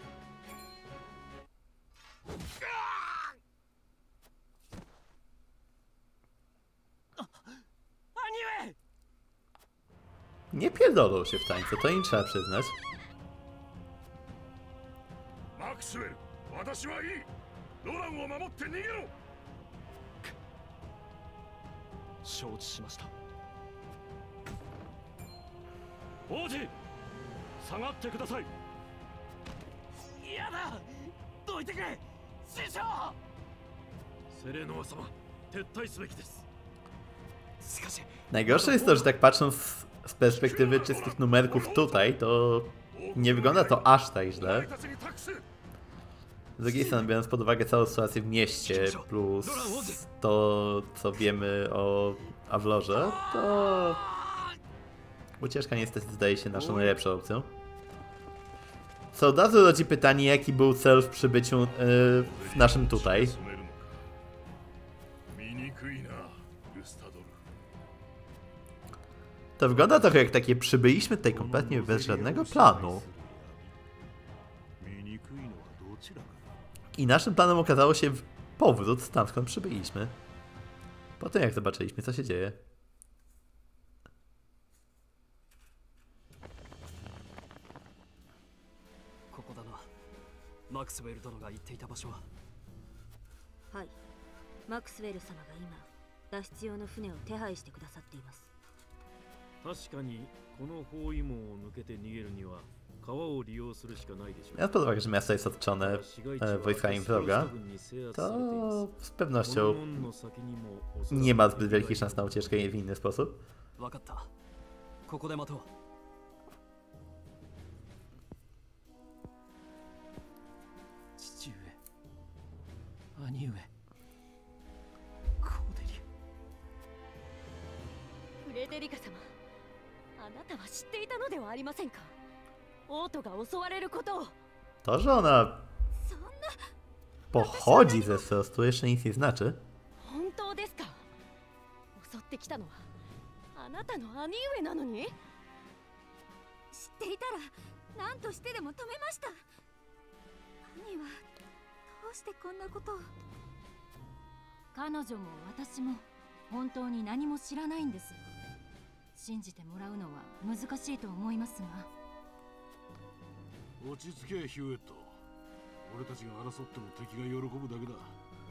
兄上 Nie pierdolą się w tańcu, to im trzeba przyznać. マクスウェル、私はいい。ロランを守って逃げろ。承知しました。王子、下がってください。 嫌だどいてくれ師匠セレノア様、撤退すべきです。 しかし Najgorsze jest to, że tak patrząc z perspektywy czystych numerków tutaj, to nie wygląda to aż tak źle. Z drugiej strony, biorąc pod uwagę całą sytuację w mieście, plus to, co wiemy o Avlorze, to ucieczka niestety zdaje się naszą najlepszą opcją. Co od razu rodzi pytanie, jaki był cel w przybyciu yy, w naszym tutaj. To wygląda trochę jak takie przybyliśmy tutaj kompletnie bez żadnego planu. I naszym planem okazało się powrót tam, skąd przybyliśmy. Po tym jak zobaczyliśmy, co się dzieje. マクスウェル殿が言っていた場所は。 はい、マクスウェル様が今脱出用の船を手配してくださっています。 確かにこの包囲網を抜けて逃げるには川を利用するしかないでしょう。 Biorąc pod uwagę, że miasto jest otoczone e, wojskami wroga, to z pewnością nie ma zbyt wielkich szans na ucieczkę w inny sposób. わかった。ここで待とう。 兄上、コーデリア。 フレデリカ様、あなたは知っていたのではありませんか。王都が襲われることを。 To, że ona pochodzi ze Frostu, jeszcze nic nie znaczy. 本当ですか。襲ってきたのはあなたの兄上なのに。知っていたら何としてでも止めました。兄は どうしてこんなことを。彼女も私も本当に何も知らないんです。信じてもらうのは難しいと思いますが。 落ち着けヒューエット。俺たちが争っても敵が喜ぶだけだ。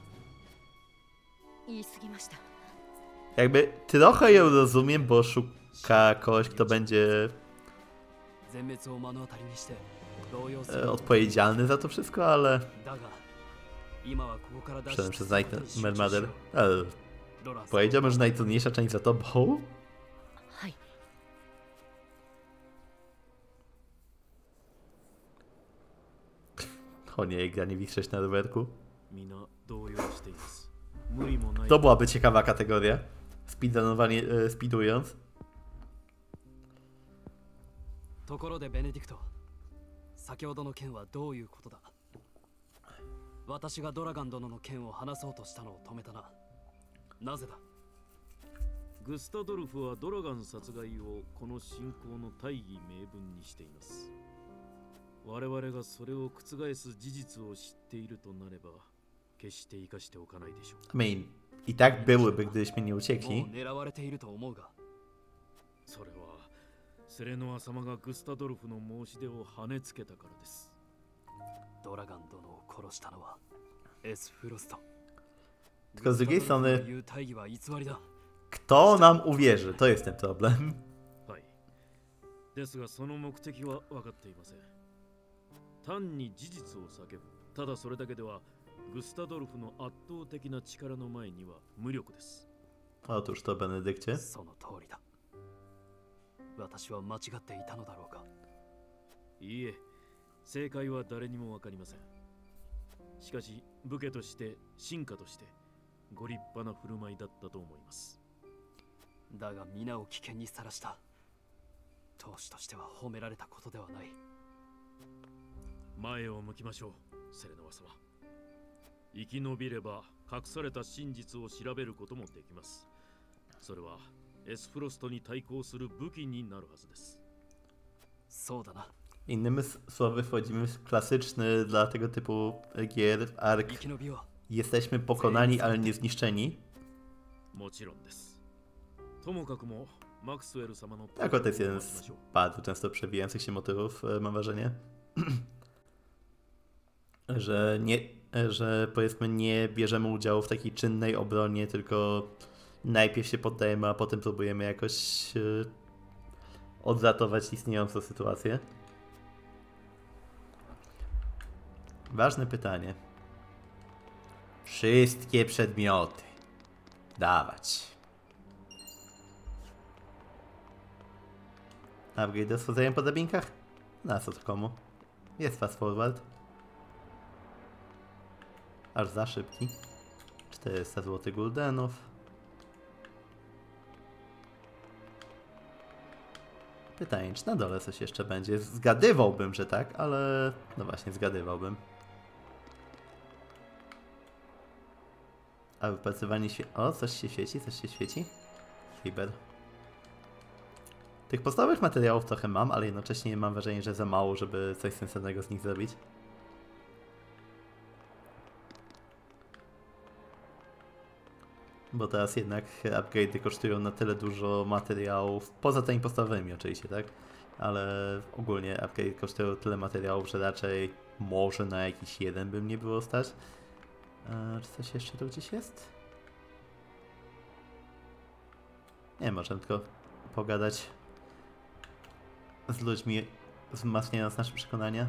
言い過ぎました。 Jakby trochę ją rozumiem, bo szuka kogoś, kto będzie e, odpowiedzialny za to wszystko, ale przynajmniej przez Nightmare Mother. Ale powiedziałbym, że najtrudniejsza część za tobą. O nie, gra nie wiszeć na rowerku. To byłaby ciekawa kategoria. Speedrunowanie, e, speedując. ところでベネディクト、先ほどの件はどういうことだ。私がドラガン殿の件を話そうとしたのを止めたな。なぜだ。 グスタドルフはドラガン殺害をこの侵攻の大義名分にしています。我々がそれを覆す事実を知っているとなれば、決して生かしておかないでしょう。 I mean, i tak byłyby, gdybyśmy nie uciekli. 狙われていると思うが。 それはセレノア様がグスタドルフの申し出を跳ねつけたからです。 ドラガン殿を殺したのはエスフロスト。 Tylko z drugiej strony, kto nam uwierzy? To jest ten problem. はい。ですがその目的は分かっていません。単に事実を叫ぶ。ただそれだけではグスタドルフの圧倒的な力の前には無力です。 Otóż to, Benedykcie. その通りだ。私は間違っていたのだろうか。 いいえ、正解は誰にも分かりません。しかし武家として臣下としてご立派な振る舞いだったと思います。 だが皆を危険にさらした当主としては褒められたことではない。 前を向きましょう、セレノア様。 生き延びれば隠された真実を調べることもできます。それはエスフロストに対抗する武器になるはずです。 そうだな。 Innymi słowy wchodzimy w klasyczny dla tego typu gier ark. 生き延びよ Jesteśmy pokonani, ale nie zniszczeni. もちろんです。ともかくもマクスウェル様の Tak, to jest jeden z bardzo często przewijających się motywów, mam wrażenie. że nie, że powiedzmy nie bierzemy udziału w takiej czynnej obronie, tylko najpierw się poddajemy, a potem próbujemy jakoś yy, odratować istniejącą sytuację. Ważne pytanie. Wszystkie przedmioty. Dawać. Upgrade do schodzenia po drabinkach? Na co to komu? Jest fast forward. Aż za szybki. czterysta złotych guldenów. Pytanie, czy na dole coś jeszcze będzie? Zgadywałbym, że tak, ale... No właśnie, zgadywałbym. A wypracowanie świe... O, coś się świeci, coś się świeci. Fiber. Tych podstawowych materiałów trochę mam, ale jednocześnie mam wrażenie, że za mało, żeby coś sensownego z nich zrobić. Bo teraz jednak upgrade'y kosztują na tyle dużo materiałów, poza tymi podstawowymi oczywiście, tak? Ale ogólnie upgrade kosztują tyle materiałów, że raczej może na jakiś jeden by mnie było stać. Eee, czy coś jeszcze tu gdzieś jest? Nie, możemy tylko pogadać z ludźmi, wzmacniając nasze przekonania.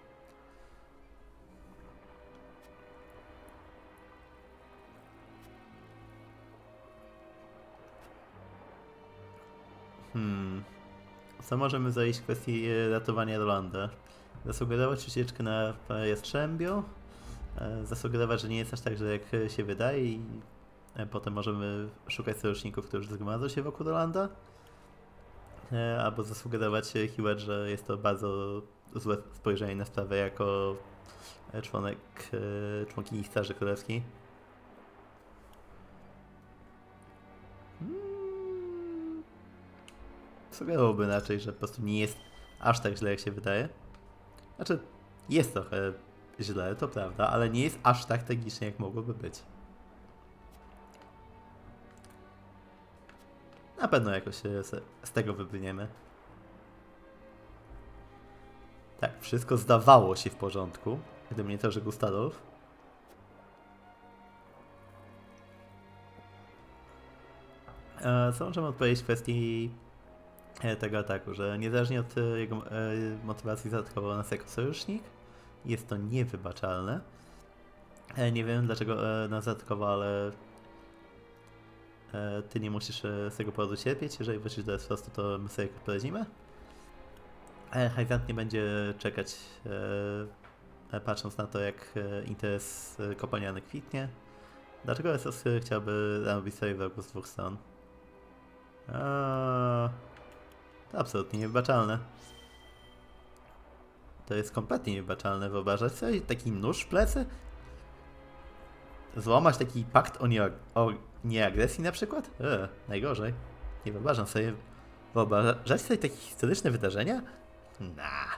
Hmm. Co możemy zrobić w kwestii ratowania Rolanda? Zasugerować ucieczkę na Jastrzębio? Zasugerować, że nie jest aż tak, że jak się wydaje i potem możemy szukać sojuszników, którzy zgromadzą się wokół Rolanda? Albo zasugerować Hewitt, że jest to bardzo złe spojrzenie na sprawę jako członek, członkini Straży Królewskiej. Sugerowałbym raczej, że po prostu nie jest aż tak źle, jak się wydaje. Znaczy, jest trochę źle, to prawda, ale nie jest aż tak tragicznie, jak mogłoby być. Na pewno jakoś się z tego wybrniemy. Tak, wszystko zdawało się w porządku, gdyby nie to, że Gustadolf. Co możemy odpowiedzieć w kwestii tego ataku, że niezależnie od jego motywacji zaatakował nas jako sojusznik, jest to niewybaczalne. Nie wiem, dlaczego nas zaatakował, ale ty nie musisz z tego powodu cierpieć. Jeżeli wrócisz do Esfrostu, to my sobie poradzimy. Hyzant nie będzie czekać, patrząc na to, jak interes kopalniany kwitnie. Dlaczego Esfrost chciałby robić sobie wrogów z dwóch stron? Eee, to absolutnie niewybaczalne. To jest kompletnie niewybaczalne. Wyobrażać sobie taki nóż w plecy? Złamać taki pakt o, nie, o nieagresji na przykład? Eee, najgorzej. Nie wyobrażam sobie. Wyobrażać sobie takie historyczne wydarzenia? Nah.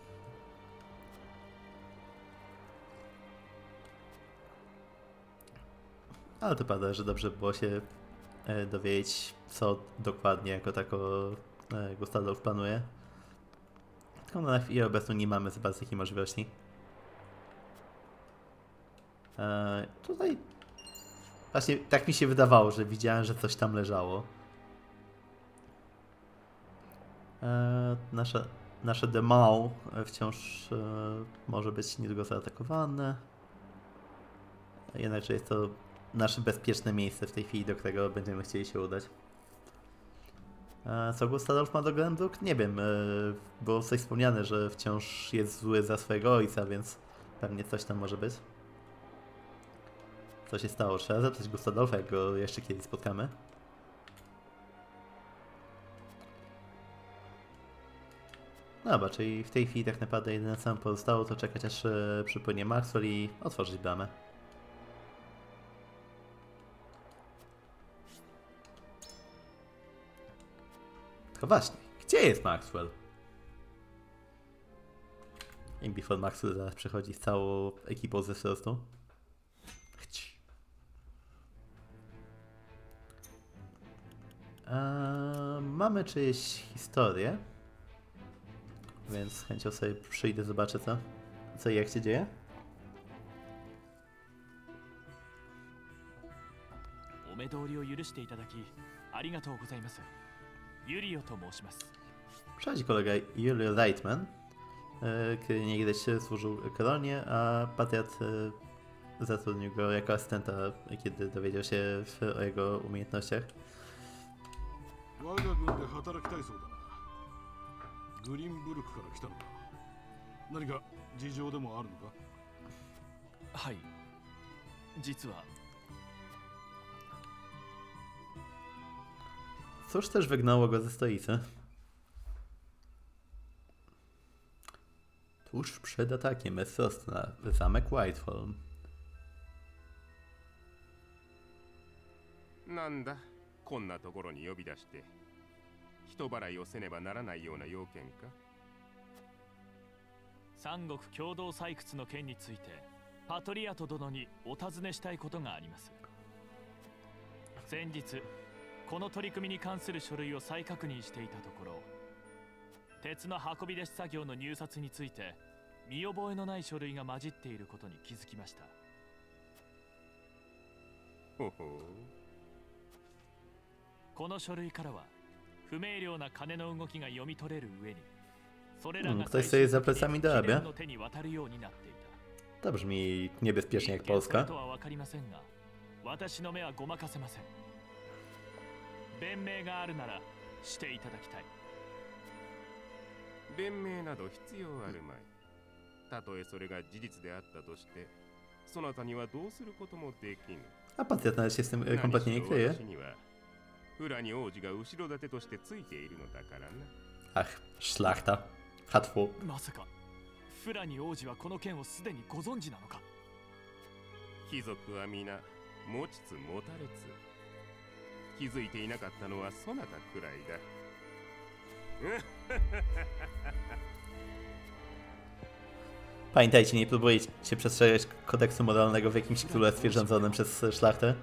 Ale to prawda, że dobrze było się e, dowiedzieć, co dokładnie jako tako e, Gustadolf planuje. Tylko na chwilę obecną nie mamy za bardzo takiej możliwości. E, tutaj właśnie tak mi się wydawało, że widziałem, że coś tam leżało. E, nasza, nasze Demau wciąż e, może być niedługo zaatakowane. Jednakże jest to nasze bezpieczne miejsce w tej chwili, do którego będziemy chcieli się udać. E, co Gustadolf ma do Glenbrook? Nie wiem. E, było coś wspomniane, że wciąż jest zły za swojego ojca, więc pewnie coś tam może być. Co się stało? Trzeba zapytać Gustadolfa, jak go jeszcze kiedyś spotkamy. Dobra, czyli w tej chwili tak naprawdę jedyne co nam pozostało, to czekać aż e, przypłynie Maxwell i otworzyć bramę. Tylko właśnie, gdzie jest Maxwell? I Before Maxwell zaraz przychodzi z całą ekipą ze Frostu. Chci. Eee, mamy czyjeś historię. Więc z chęcią sobie przyjdę, zobaczę co, co i jak się dzieje. お目通りを許していただきありがとうございます。ユリオと申します。 Przychodzi kolega Julio Reitman, e, który niegdyś służył koronie, a Patriot e, zatrudnił go jako asystenta, kiedy dowiedział się w, o jego umiejętnościach. 我が軍で働きたいそうだな。グリンブルクから来たのか。何か事情でもあるのか。 はい。実は Cóż też wygnało go ze stolicy? Tuż przed atakiem Frost na zamek Whiteholm. なんだこんなところに呼び出して人払いをせねばならないような要件か。 三国共同採掘の件についてパトリアト殿にお尋ねしたいことがあります。先日この取り組みに関する書類を再確認していたところ、鉄の運び出し作業の入札について見覚えのない書類が混じっていることに気づきました。 ほほう。 この書類からは不明瞭な金の動きが読み取れる上に、それらが最終的に記念の手に渡るようになっていた。 To brzmi niebezpiecznie jak Polska. とは分かりませんが、私の目はごまかせません。弁明があるならしていただきたい。 弁明など必要あるまい。たとえそれが事実であったとして、そなたにはどうすることもできぬ。 A Patriot nawet się z tym kompletnie nie kryje. 私にはフラに王子が後ろ盾としてついているのだからな。 Ach, szlachta. Hatfu. まさかフラに王子はこの件をすでにご存知なのか。 貴族は皆持ちつ持たれつ。気づいていなかったのはそなたくらいだ。 Pamiętajcie, nie próbujcie przestrzegać kodeksu moralnego w jakimś królestwie rządzonym przez szlachtę.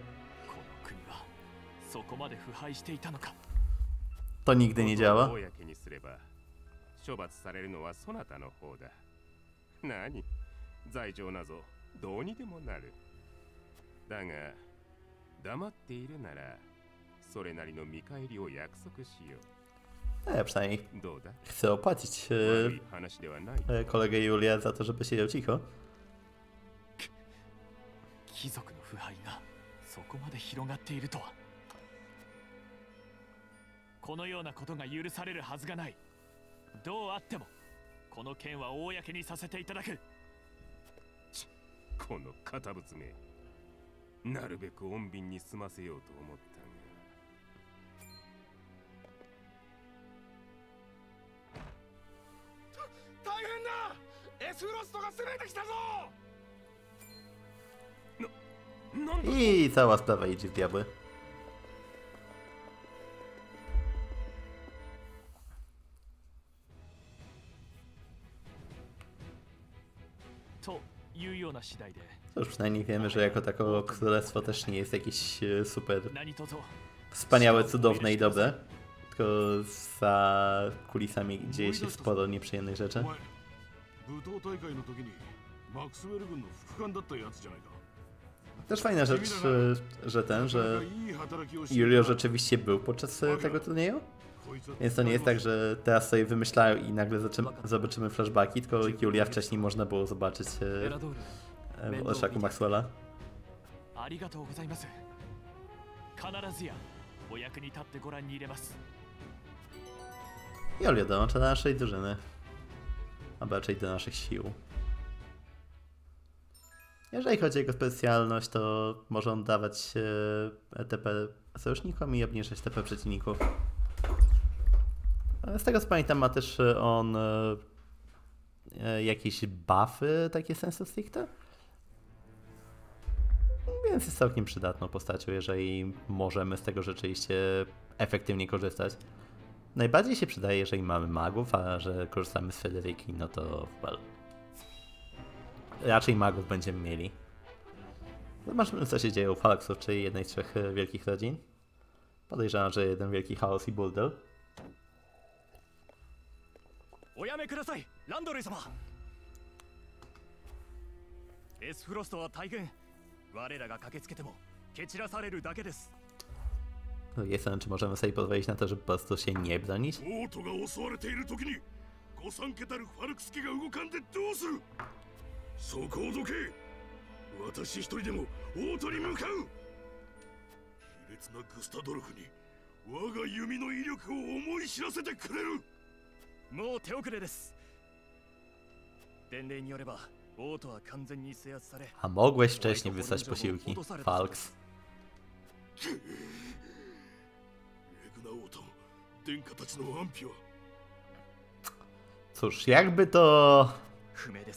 To nigdy nie działa. 処罰されるのはそなたの方だ。何？罪状なぞどうにでもなる。だが黙っているならそれなりの見返りを約束しよう。 Ja przynajmniej どうだ？ chcę opłacić e, e, kolegę Julia za to, żeby siedział cicho. 貴族の腐敗がそこまで広がっているとは。このようなことが許されるはずがない。どうあってもこの件は公にさせていただく。 この堅物め、なるべく穏便に済ませようと思ったが。大変だ！エスフロストが攻めてきたぞ！な、なんだ？ I cała sprawa idzie w diabły. というような次第で。 Cóż, przynajmniej wiemy, że jako tako królestwo też nie jest jakieś e, super 何卒 wspaniałe, cudowne i dobre. Tylko za kulisami dzieje się sporo nieprzyjemnych rzeczy. 武闘大会の時にマクスウェル軍の副官だったやつじゃないか。 Też fajna rzecz, e, że ten, że Julio rzeczywiście był podczas e, tego turnieju. Więc to nie jest tak, że teraz sobie wymyślają i nagle zobaczymy flashbacki, tylko Julia wcześniej można było zobaczyć e, w orszaku Maxwella. ありがとうございます。必ずやお役に立ってご覧に入れます。 Julia dołącza do naszej drużyny, a raczej do naszych sił. Jeżeli chodzi o jego specjalność, to może on dawać e, T P sojusznikom i obniżać T P przeciwników. Z tego co pamiętam, ma też on e, e, jakieś buffy takie sensu stricte. Więc jest całkiem przydatną postacią, jeżeli możemy z tego rzeczywiście efektywnie korzystać. najbardziej się przydaje, jeżeli mamy magów, a że korzystamy z Federyki, no to well, raczej magów będziemy mieli. Zobaczmy, co się dzieje u Falksów, czyli jednej z trzech wielkich rodzin. Podejrzewam, że jeden wielki chaos i burdel. おやめください、ランドレー様。エスフロストは大軍、我らが駆けつけても蹴散らされるだけです。 Jestem, czy możemy sobie pozwolić na to, żeby po prostu się nie bronić? オートが襲われている時に御三家たるファルクス家が動かんでどうする。そこをどけ。私一人でもオートに向かう。卑劣なグスタドルフに我が弓の威力を思い知らせてくれる。もう手遅れです。伝令によればオートは完全に制圧され。 A mogłeś wcześniej wysłać posiłki, Falks. レグナオート、殿下たちの安否は。 Cóż, jakby to... 不明です。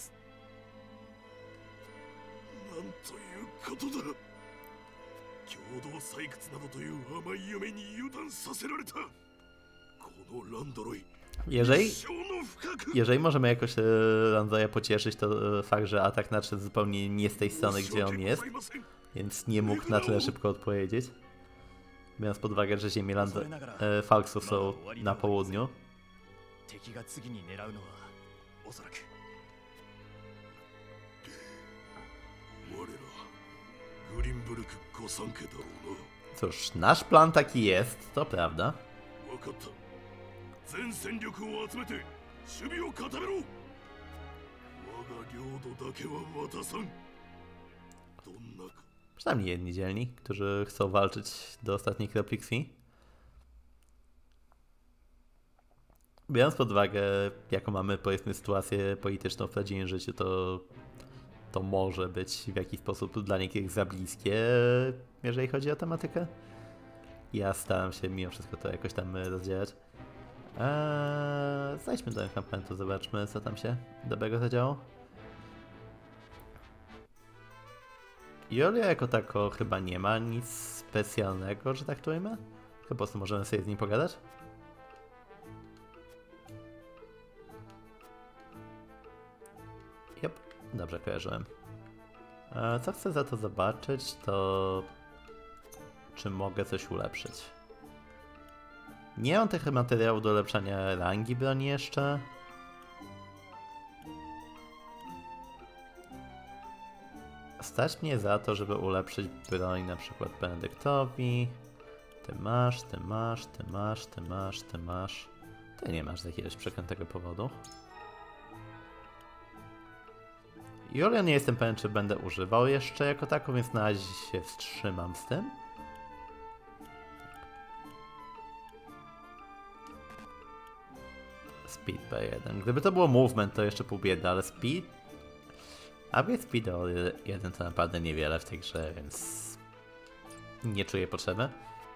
なんということだ。共同採掘などという甘い夢に油断させられた。このランドロイ。 Jeżeli, jeżeli możemy jakoś e, Randoja pocieszyć, to e, fakt, że atak nadszedł zupełnie nie z tej strony, gdzie on jest, więc nie mógł na tyle szybko odpowiedzieć. Biorąc pod uwagę, że ziemie Land e, Falksów są na południu. Cóż, nasz plan taki jest, to prawda. 全戦力を集めて守備を固めろ。我が領土だけは渡さん。どんなか Przynajmniej jedni dzielni, którzy chcą walczyć do ostatniej kropli krwi. Biorąc pod uwagę, jaką mamy, powiedzmy, sytuację polityczną w prawdziwym życiu, to to może być w jakiś sposób dla niektórych za bliskie, jeżeli chodzi o tematykę. Ja staram się mimo wszystko to jakoś tam rozdzielać. Eee, Zajdźmy do encampmentu, zobaczmy, co tam się dobrego zadziało. Julia jako tako chyba nie ma nic specjalnego, że tak to ujmę. Po prostu możemy sobie z nim pogadać. Jop, dobrze kojarzyłem. Eee, co chcę za to zobaczyć, to czy mogę coś ulepszyć. Nie mam tych materiałów do ulepszania rangi broni jeszcze. Stać mnie za to, żeby ulepszyć broń na przykład Benedyktowi. Ty masz, ty masz, ty masz, ty masz, ty masz. Ty nie masz z jakiegoś przekrętego powodu. Julia nie jestem pewien, czy będę używał jeszcze jako tako, więc na razie się wstrzymam z tym. Speed P jeden. Gdyby to było movement, to jeszcze pół biedy, ale speed... Upgrade speed o jeden to naprawdę niewiele w tej grze, więc... nie czuję potrzeby.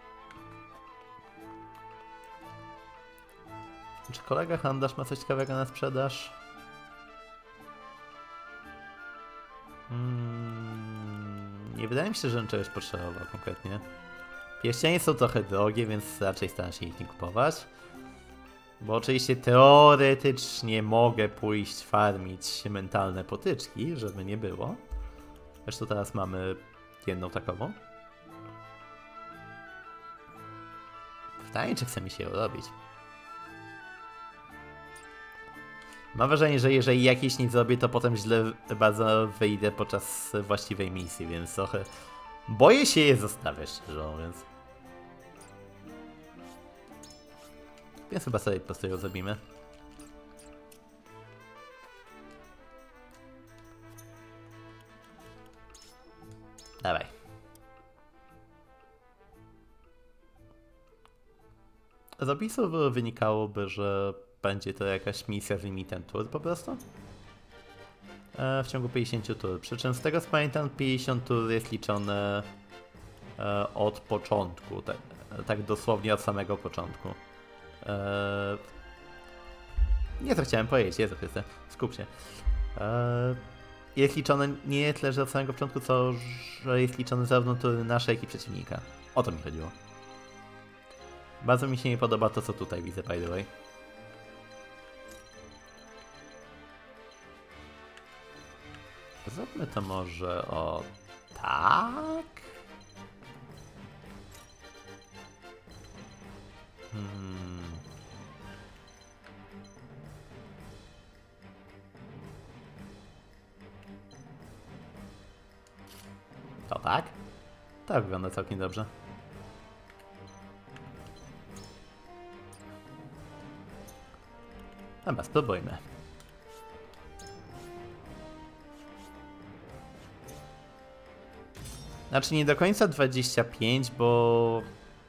Czy kolega handlarz ma coś ciekawego na sprzedaż? Hmm, nie wydaje mi się, że on czegoś potrzebował konkretnie. Pierścienie są trochę drogie, więc raczej staram się ich nie kupować. Bo oczywiście teoretycznie mogę pójść farmić mentalne potyczki, żeby nie było. Zresztą teraz mamy jedną takową. Pytanie, czy chce mi się ją robić. Mam wrażenie, że jeżeli jakieś nic zrobię, to potem źle bardzo wyjdę podczas właściwej misji, więc trochę boję się je zostawiać, szczerze mówiąc. Więc chyba sobie po prostu ją zrobimy. Dawaj. Z opisów wynikałoby, że będzie to jakaś misja z limitem tur po prostu. E, w ciągu pięćdziesięciu tur. Przy czym z tego co pamiętam, pięćdziesiąt tur jest liczone e, od początku. Tak, tak dosłownie od samego początku. Eee, nie to chciałem powiedzieć, Jezu Chryste, skup się. Eee, jest liczone nie tyle, że od samego początku, co że jest liczone zarówno tury nasze, jak i przeciwnika. O to mi chodziło. Bardzo mi się nie podoba to, co tutaj widzę, by the way. Zróbmy to może o tak. Hmm. To tak? Tak wygląda całkiem dobrze. Dobra, spróbujmy. Znaczy nie do końca dwadzieścia pięć, bo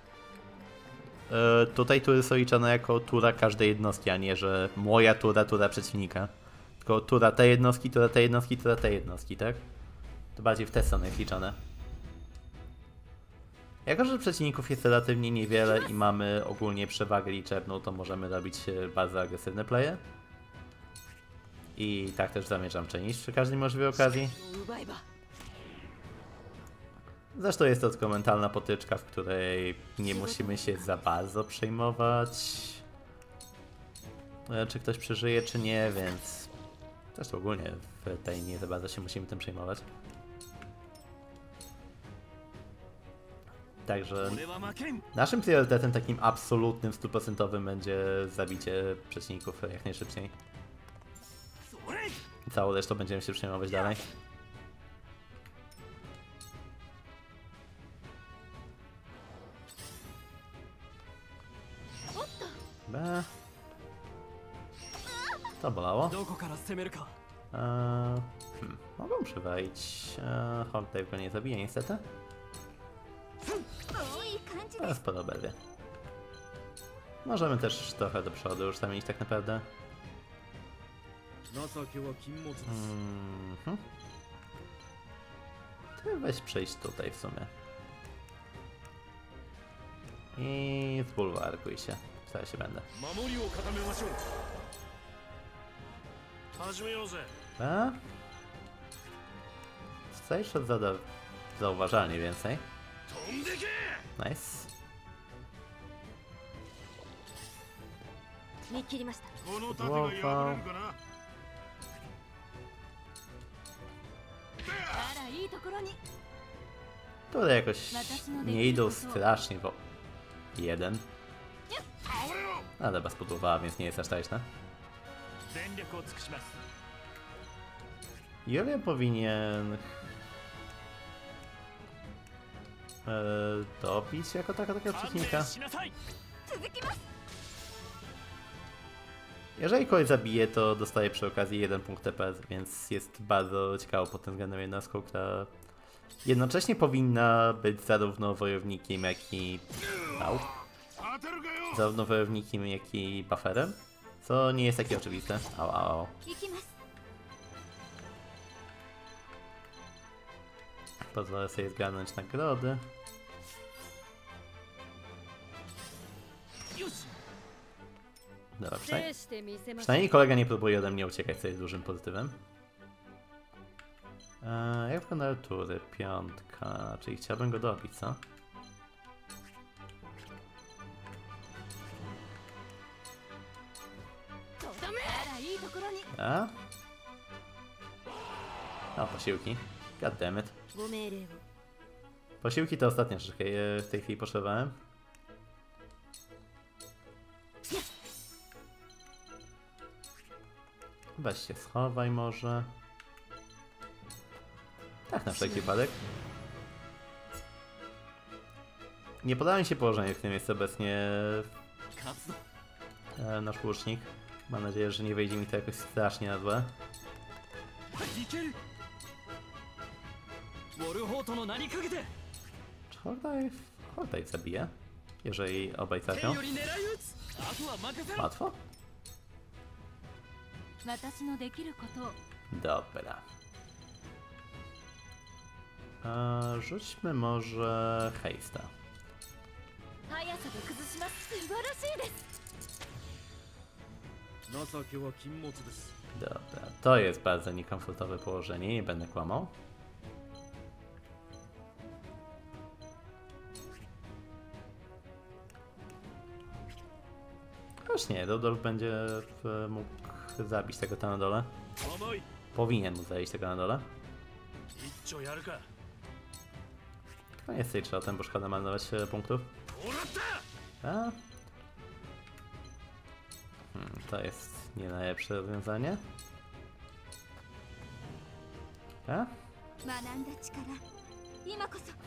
yy, tutaj tury są liczone jako tura każdej jednostki, a nie, że moja tura, tura przeciwnika. Tylko tura tej jednostki, tura tej jednostki, tura tej jednostki, tak? To bardziej w tę stronę jest liczone. Jako że przeciwników jest relatywnie niewiele i mamy ogólnie przewagę liczebną, to możemy robić bardzo agresywne playe. I tak też zamierzam czynić przy każdej możliwej okazji. Zresztą jest to tylko mentalna potyczka, w której nie musimy się za bardzo przejmować, czy ktoś przeżyje, czy nie, więc zresztą ogólnie w tej nie za bardzo się musimy tym przejmować. Także naszym priorytetem takim absolutnym, stuprocentowym będzie zabicie przeciwników jak najszybciej. Całą resztą będziemy się przejmować dalej. B. To bolało. Eee, hmm, mogą przywalić. Eee, Hogdive go nie zabije niestety. To jest podobnie. Możemy też trochę do przodu już tam iść tak naprawdę. Mm-hmm. To weź przejść tutaj w sumie. I zbulwarkuj się. Wcale się będę. A? Stajesz od zada zauważalnie więcej. Nice. Głowa. Tutaj jakoś nie idą strasznie, bo jeden. Ale bez podłowała, więc nie jest aż taśna. Julia powinien e, dobić jako taka takiego przeciwnika. Jeżeli kogoś zabije, to dostaje przy okazji jeden punkt T P, więc jest bardzo ciekawo pod tym względem jednostką, która jednocześnie powinna być zarówno wojownikiem, jak i... Au. Zarówno wojownikiem, jak i bufferem, co nie jest takie oczywiste. Au, au. Pozwolę sobie zgarnąć nagrody. Dobra, przynajmniej, przynajmniej kolega nie próbuje ode mnie uciekać, co jest dużym pozytywem. Eee, jak wyglądają tury? Piątka, czyli chciałbym go dobić, co? A? O, posiłki. God damn it. Posiłki to ostatnia rzecz, jakiej w tej chwili potrzebowałem. Weź się schowaj może. Tak, na wszelki wypadek. Nie podoba mi się położenie, w którym jest obecnie e, nasz łucznik. Mam nadzieję, że nie wejdzie mi to jakoś strasznie na złe. Czy Hogdive... Hogdive zabije? Jeżeli obaj trafią? Łatwo? Dobra. A, rzućmy może hejsta. Dobra, to jest bardzo niekomfortowe położenie, nie będę kłamał. Chociaż nie, Rudolf będzie w, mógł zabić tego tam na dole. 甘い Powinien mu zajść tego na dole. 一丁やるか To nie jest tej shootem, bo szkoda marnować e, punktów. もらった A? Hmm, to jest nie najlepsze rozwiązanie. A? 学んだ力今こそ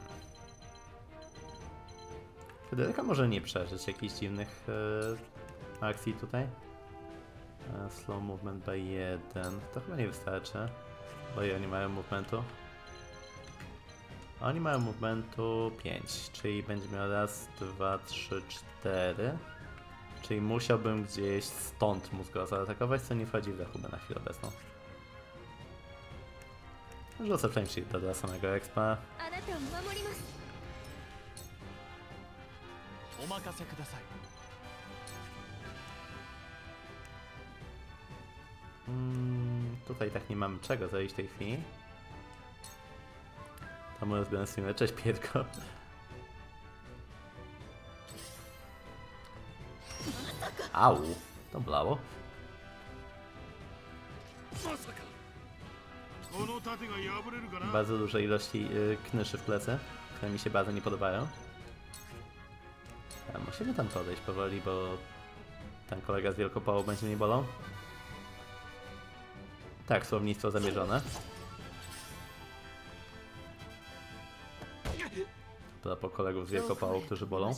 Federyka może nie przeżyć jakichś dziwnych e, akcji tutaj. E, slow movement by jeden. To chyba nie wystarczy, bo i oni mają movementu. Oni mają movementu pięć, czyli będzie miał raz, dwa, trzy, cztery. Czyli musiałbym gdzieś stąd móc go zaatakować, co nie wchodzi w rachubę na chwilę obecną. Rzucę przynajmniej do, do samego expa. あなたを守りますお任せください。 Mm, tutaj tak nie mamy czego zejść w tej chwili. To mój rozbiony streamer, cześć Pietko. Au, to blało. まさかこの盾が破れるかな Bardzo duże ilości y, knyszy w plecy, które mi się bardzo nie podobają. A musimy tam podejść powoli, bo ten kolega z wielkopałą będzie mnie bolał. Tak, słownictwo zamierzone. Po kolegów z wielkopałą, którzy bolą.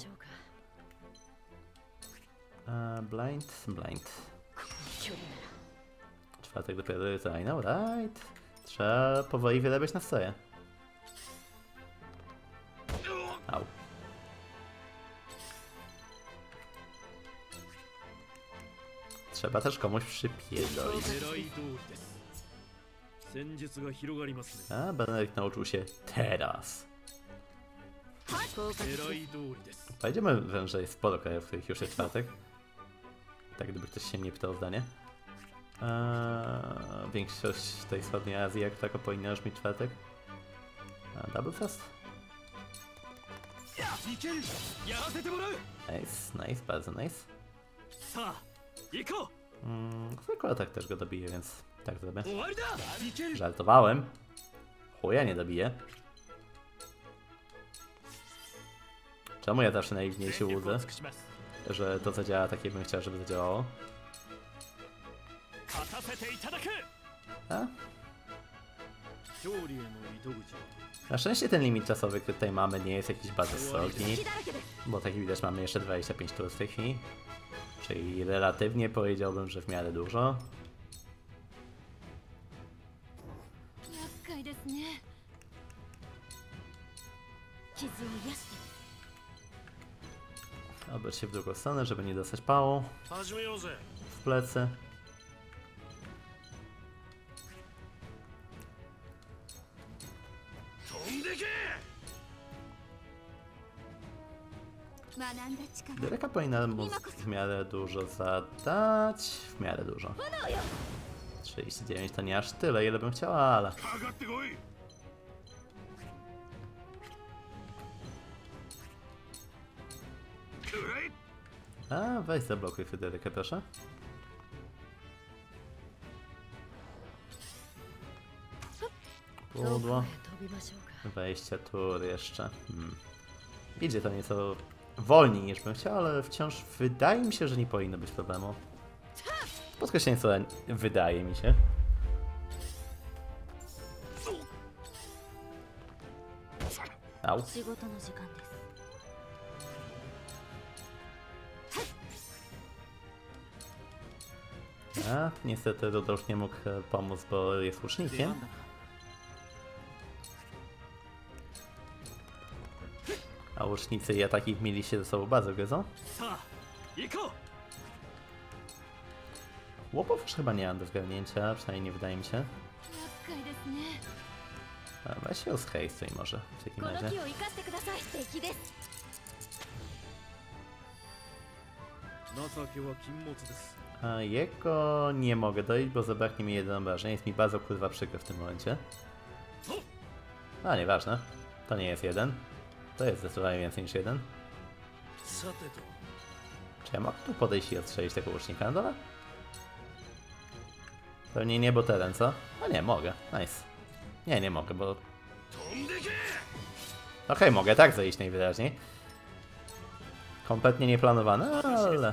A, blind, blind. Czwartek dopiero jest, I know, right? Trzeba powoli wyrabiać nastroje. Au. Trzeba też komuś przypierdolić. 狙い通りです戦術が広がりますね A, Benedikt nauczył się teraz. 狙い通りです Pojedziemy wam, że jest sporo krajów, w których już jest czwartek. Tak, gdyby ktoś się nie pytał o zdanie. Eee, większość tej wschodniej Azji jak tako powinna już mieć czwartek. A, double fast? いけるやらせてもらう Nice, nice, bardzo nice. さあ行こ Mm, zwykły atak też go dobije, więc tak zrobię. う終わりだいける Żartowałem. Chuja nie dobiję. Czemu ja zawsze naiwniej się 全力 łudzę, を尽くします。 że to zadziała tak, jakbym chciał, żeby zadziałało? 勝たせていただく。 A? 勝利への糸口 Na szczęście ten limit czasowy, który tutaj mamy, nie jest jakiś bardzo srogi, 敵だらけです bo tak jak widać mamy jeszcze dwadzieścia pięć tur w tej chwili. Czyli relatywnie powiedziałbym, że w miarę dużo. 厄介ですね傷を癒して Obrać się w drugą stronę, żeby nie dostać pałą 始めようぜ w plecy. Dereka powinna mu w miarę dużo zadać. W miarę dużo. trzydzieści dziewięć to nie aż tyle, ile bym chciała, ale... かかってこい A, weź zablokuj Fryderykę, proszę. Pudło. dwadzieścia tur jeszcze. Hmm. Idzie to nieco wolniej niż bym chciał, ale wciąż wydaje mi się, że nie powinno być problemu. Podkreślenie co wydaje mi się. Au. A, niestety Rudolf nie mógł pomóc, bo jest łucznikiem. A łucznicy i ataki mieli się ze sobą bardzo gryzą. さあ行こ Łopów już chyba nie mam do zgarnięcia, przynajmniej nie wydaje mi się. 厄介ですね A, weź się zhejstuj może w takim この razie. 木を生かしてください敵です情けは禁物です A jego nie mogę dojść, bo zabraknie mi jeden obrażeń. Jest mi bardzo kurwa przykro w tym momencie. A, nieważne. To nie jest jeden. To jest zdecydowanie więcej niż jeden. さてと Czy ja mogę tu podejść i odstrzelić tego łucznika na dole? Pewnie nie, bo teren, co? No nie, mogę. Nice. Nie, nie mogę, bo... Okej, okay, mogę tak zejść najwyraźniej. Kompletnie nieplanowane, ale...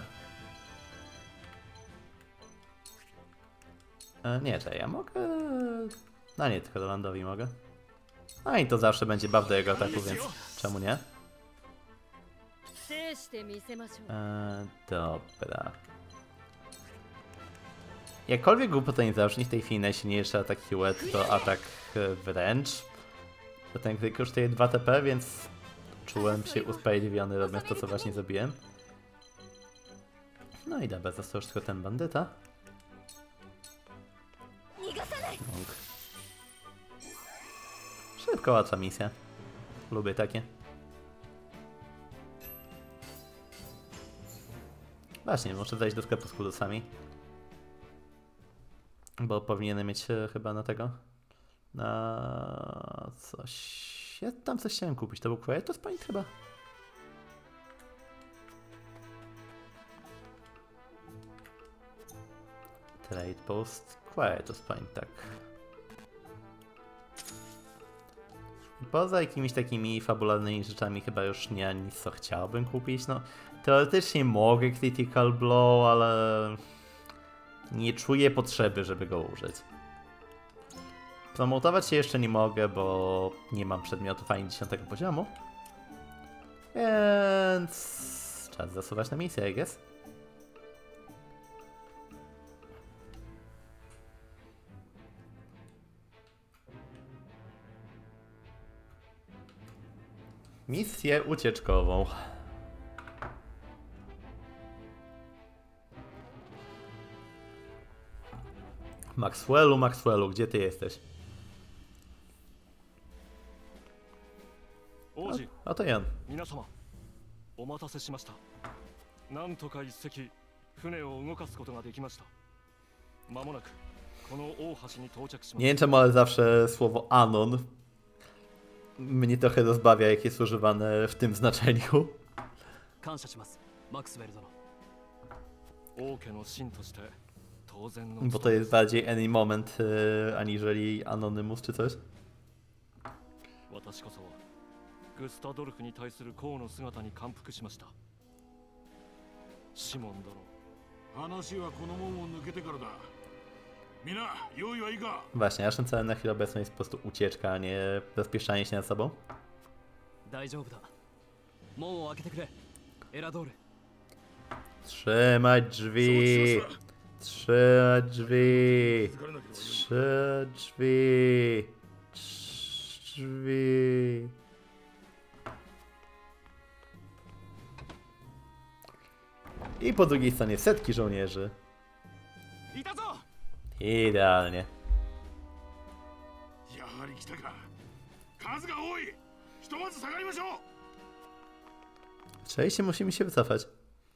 E, nie, czekaj, ja mogę... No nie, tylko do Landowi mogę. No i to zawsze będzie buff do jego ataku, więc czemu nie? E, dobra. Jakkolwiek głupota nie zabrzmi, w tej chwili najsilniejszy atak Hewitt to atak wręcz. To ten, który kosztuje dwa T P, więc czułem się usprawiedliwiony robiąc to, co właśnie zrobiłem. No i dobra, został już tylko ten bandyta. Mąk. Szybko łatwa misja. Lubię takie. Właśnie, muszę zejść do sklepu z kudosami. Bo powinienem mieć e, chyba na tego. Na coś. Ja tam coś chciałem kupić. To był Quietus Point chyba. Trade Post. Quietus Point, tak. Poza jakimiś takimi fabularnymi rzeczami chyba już nie ma nic, co chciałbym kupić. No, teoretycznie mogę Critical Blow, ale nie czuję potrzeby, żeby go użyć. Promotować się jeszcze nie mogę, bo nie mam przedmiotów ani dziesiątego poziomu. Więc czas zasuwać na misję, I guess. Misję ucieczkową. Maxwellu, Maxwellu, gdzie ty jesteś? A, a to Jan. 皆様、お待たせしました。なんとか一隻船を動かすことができました。まもなくこの大橋に到着します。 Nie wiem czemu, ale zawsze słowo Anon mnie trochę rozbawia, jak jest używane w tym znaczeniu. Bo to jest bardziej any moment e, aniżeli Anonymous czy coś. Właśnie, naszym celem na chwilę obecną jest po prostu ucieczka, a nie rozpieszczanie się nad sobą. Trzymać drzwi! Trzymać drzwi! Trzymać drzwi! Drzwi! I po drugiej stronie setki żołnierzy. Idealnie. Oczywiście musimy się wycofać.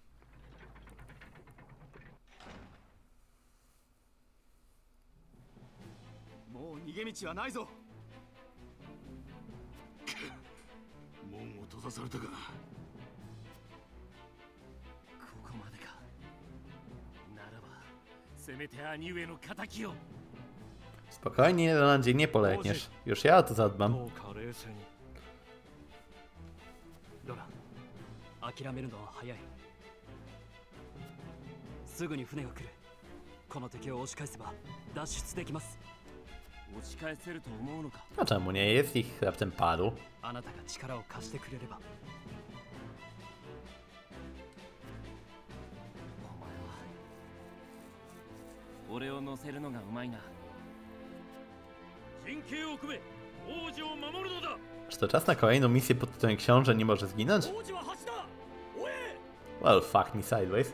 Spokojnie, Rolandzie, nie polegniesz. Już ja o to zadbam. A czemu nie? Jest ich raptem paru. 俺を乗せるのがうまいな。陣形を組め、王子を守るのだ。 Czy to czas na kolejną misję pod tytułem Książę nie może zginąć? Well, fuck me sideways.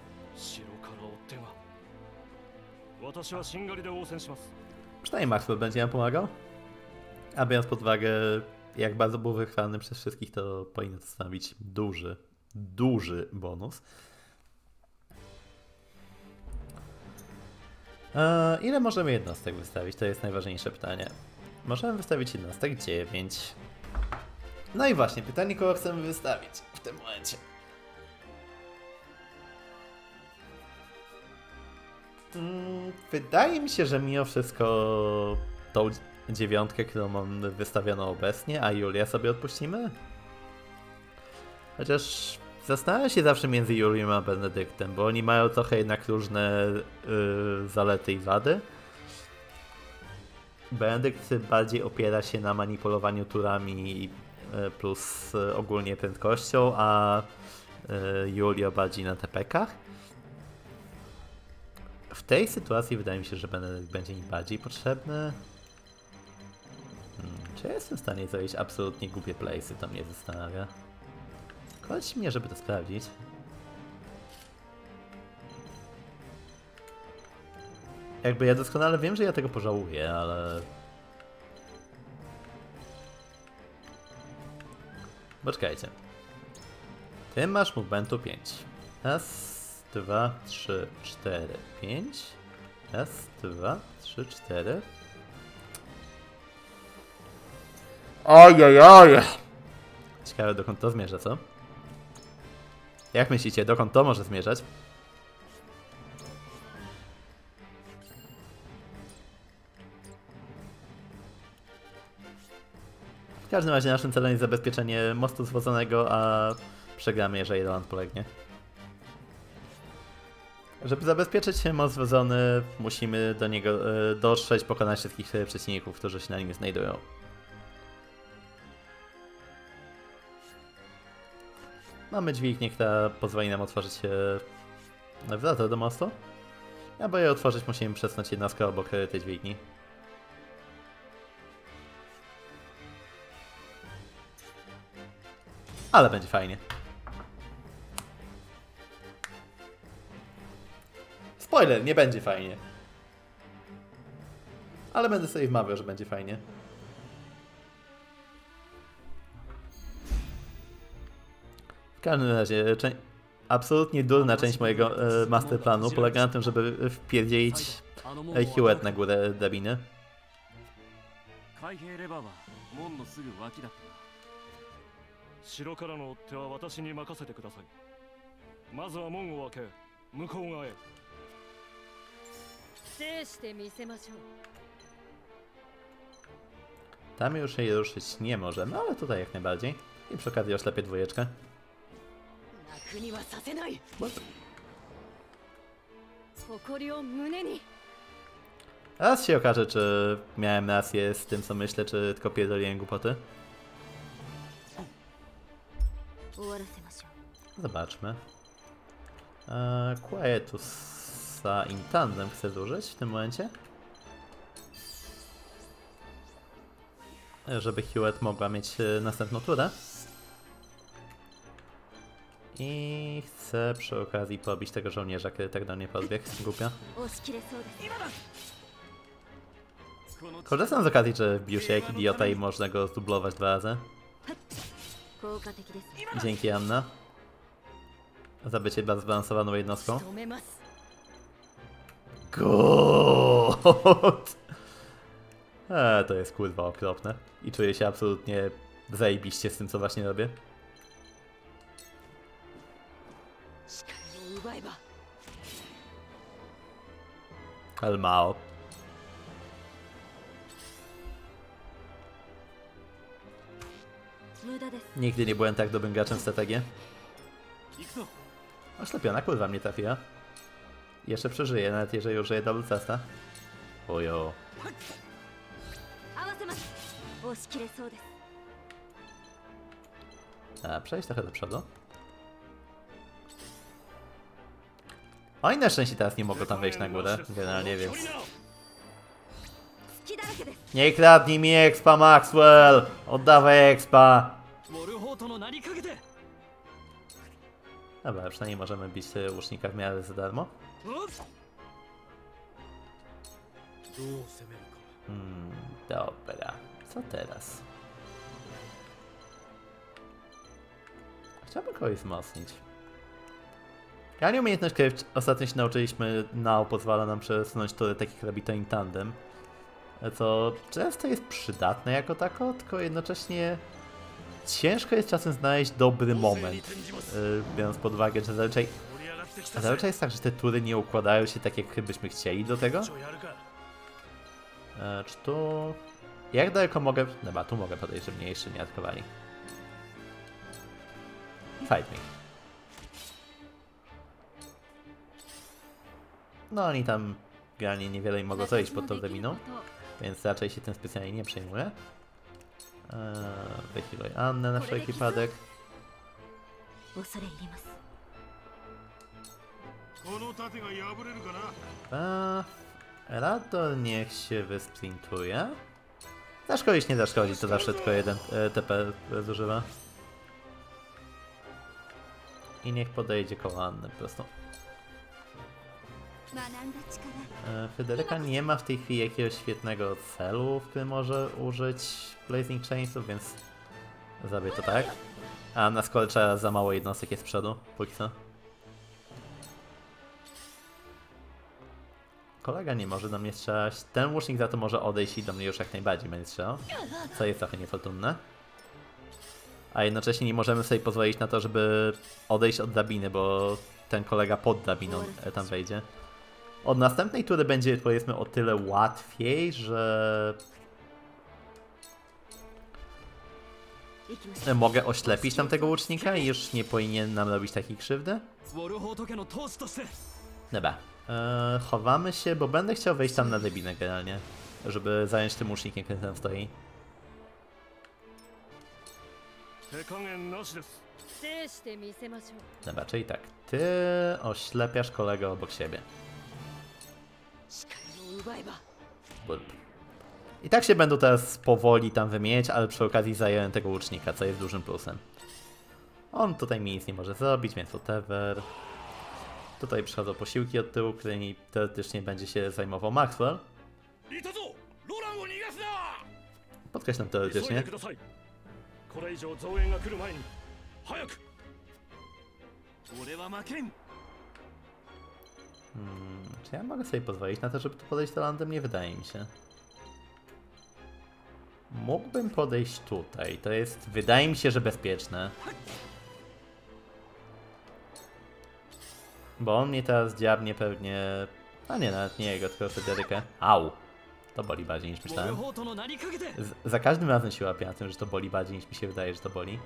Przynajmniej Maxwell będzie nam pomagał. A biorąc pod uwagę, jak bardzo był wychwalany przez wszystkich, to powinno to stanowić duży, duży bonus. Eee, ile możemy jednostek wystawić? To jest najważniejsze pytanie. Możemy wystawić jednostek dziewięć. No i właśnie, pytanie, kogo chcemy wystawić w tym momencie. Mm, wydaje mi się, że mimo wszystko tą dziewiątkę, którą mam wystawioną obecnie, a Julię sobie odpuścimy. Chociaż zastanawiam się zawsze między Julią a Benedyktem, bo oni mają trochę jednak różne yy, zalety i wady. Benedykt bardziej opiera się na manipulowaniu turami yy, plus yy, ogólnie prędkością, a yy, Julio bardziej na T P kach. W tej sytuacji wydaje mi się, że Benedykt będzie mi bardziej potrzebny. Hmm, czy ja jestem w stanie zrobić absolutnie głupie playsy? To mnie zastanawia. Chodź mnie, żeby to sprawdzić. Jakby ja doskonale wiem, że ja tego pożałuję, ale... Poczekajcie. Ty masz movementu pięć. Raz, dwa, trzy, cztery, pięć. Raz, dwa, trzy, cztery. Ojojoj! Ciekawe, dokąd to zmierza, co? Jak myślicie, dokąd to może zmierzać? W każdym razie naszym celem jest zabezpieczenie mostu zwodzonego, a przegramy, jeżeli Roland polegnie. Żeby zabezpieczyć most zwodzony, musimy do niego e, dotrzeć, pokonać wszystkich przeciwników, którzy się na nim znajdują. Mamy dźwignię, która pozwoli nam otworzyć e, wrota do mostu. Aby je otworzyć, musimy przesunąć jednostkę obok tej dźwigni. Ale będzie fajnie. Spoiler, nie będzie fajnie. Ale będę sobie wmawiał, że będzie fajnie. W każdym razie, absolutnie durna część mojego e, masterplanu polega na tym, żeby wpierdzielić e, Hewitt na górę drabiny. 城からの追っ手は私に任せてください。まずは門を開け、向こう側へ。 制してみせましょう。 Tam już się ruszyć nie możemy, ale tutaj jak najbardziej. I przy okazji oślepię dwójeczkę. Raz się okaże, czy miałem rację z tym, co myślę, czy tylko pierdoliłem głupoty. Zobaczmy. Eee, Quietusa in tandem chcę zużyć w tym momencie. Żeby Hewitt mogła mieć następną turę. I chcę przy okazji pobić tego żołnierza, który tak do mnie podbiegł. Głupio. Korzystam z okazji, że wbił się jak idiota i można go zdublować dwa razy. Dzięki, Anna. Za bycie bardzo zbalansowaną jednostką. Good! Eee, to jest kurwa okropne. I czuję się absolutnie zajebiście z tym, co właśnie robię. Kalmao. Nigdy nie byłem tak dobrym graczem w strategię. Oślepiona kurwa mnie trafiła. Jeszcze przeżyję, nawet jeżeli użyję double cesta. Ojo. A, przejść trochę do przodu. Oni na szczęście teraz nie mogą tam wejść na górę, generalnie, więc... Nie kradnij mi expa, Maxwell! Oddawaj expa! Dobra, przynajmniej możemy bić łucznika w miarę za darmo. Hmm, dobra. Co teraz? Chciałbym kogoś wzmocnić. Realnie umiejętność, której ostatnio się nauczyliśmy, Now pozwala nam przesunąć tury takich robi in tandem. Co często jest przydatne jako tako, tylko jednocześnie ciężko jest czasem znaleźć dobry moment. Yy, biorąc pod uwagę, że zazwyczaj A zazwyczaj jest tak, że te tury nie układają się tak, jak byśmy chcieli do tego. E, czy tu... Jak daleko mogę... Dobra, tu mogę podejść, żeby mnie jeszcze nie atakowali. Fight me. No oni tam generalnie niewiele im mogło zrobić pod tą drabiną, więc raczej się tym specjalnie nie przejmuję. Eee, wychiluj Annę na wszelki wypadek. Eee, Rador niech się wysprintuje. Zaszkodzić nie zaszkodzi, to zawsze tylko jeden e, T P zużywa. I niech podejdzie koło Anny po prostu. E, Fryderyka nie ma w tej chwili jakiegoś świetnego celu, w którym może użyć Blazing Chainsów, więc zrobię to tak. A na skole trzeba za mało jednostek jest z przodu, póki co. Kolega nie może do mnie strzelać. Ten łucznik za to może odejść i do mnie już jak najbardziej będzie strzelał, co jest trochę niefortunne. A jednocześnie nie możemy sobie pozwolić na to, żeby odejść od drabiny, bo ten kolega pod drabiną tam wejdzie. Od następnej tury będzie, powiedzmy, o tyle łatwiej, że mogę oślepić tamtego łucznika i już nie powinien nam robić takiej krzywdy. Dobra, eee, chowamy się, bo będę chciał wejść tam na drabinę generalnie, żeby zająć tym łucznikiem, który tam stoi. Dobra, czyli tak, ty oślepiasz kolegę obok siebie. Bulb. I tak się będą teraz powoli tam wymieniać, ale przy okazji zająłem tego łucznika, co jest dużym plusem. On tutaj mi nic nie może zrobić, więc whatever. Tutaj przychodzą posiłki od tyłu, którymi teoretycznie będzie się zajmował Maxwell. Podkreślam teoretycznie. Hmm, czy ja mogę sobie pozwolić na to, żeby tu podejść talandem? Nie wydaje mi się. Mógłbym podejść tutaj. To jest, wydaje mi się, że bezpieczne. Bo on mnie teraz dziabnie pewnie... A nie, nawet nie jego, tylko Fryderykę. Au! To boli bardziej niż myślałem. Z za każdym razem się łapię na tym, że to boli bardziej niż mi się wydaje, że to boli.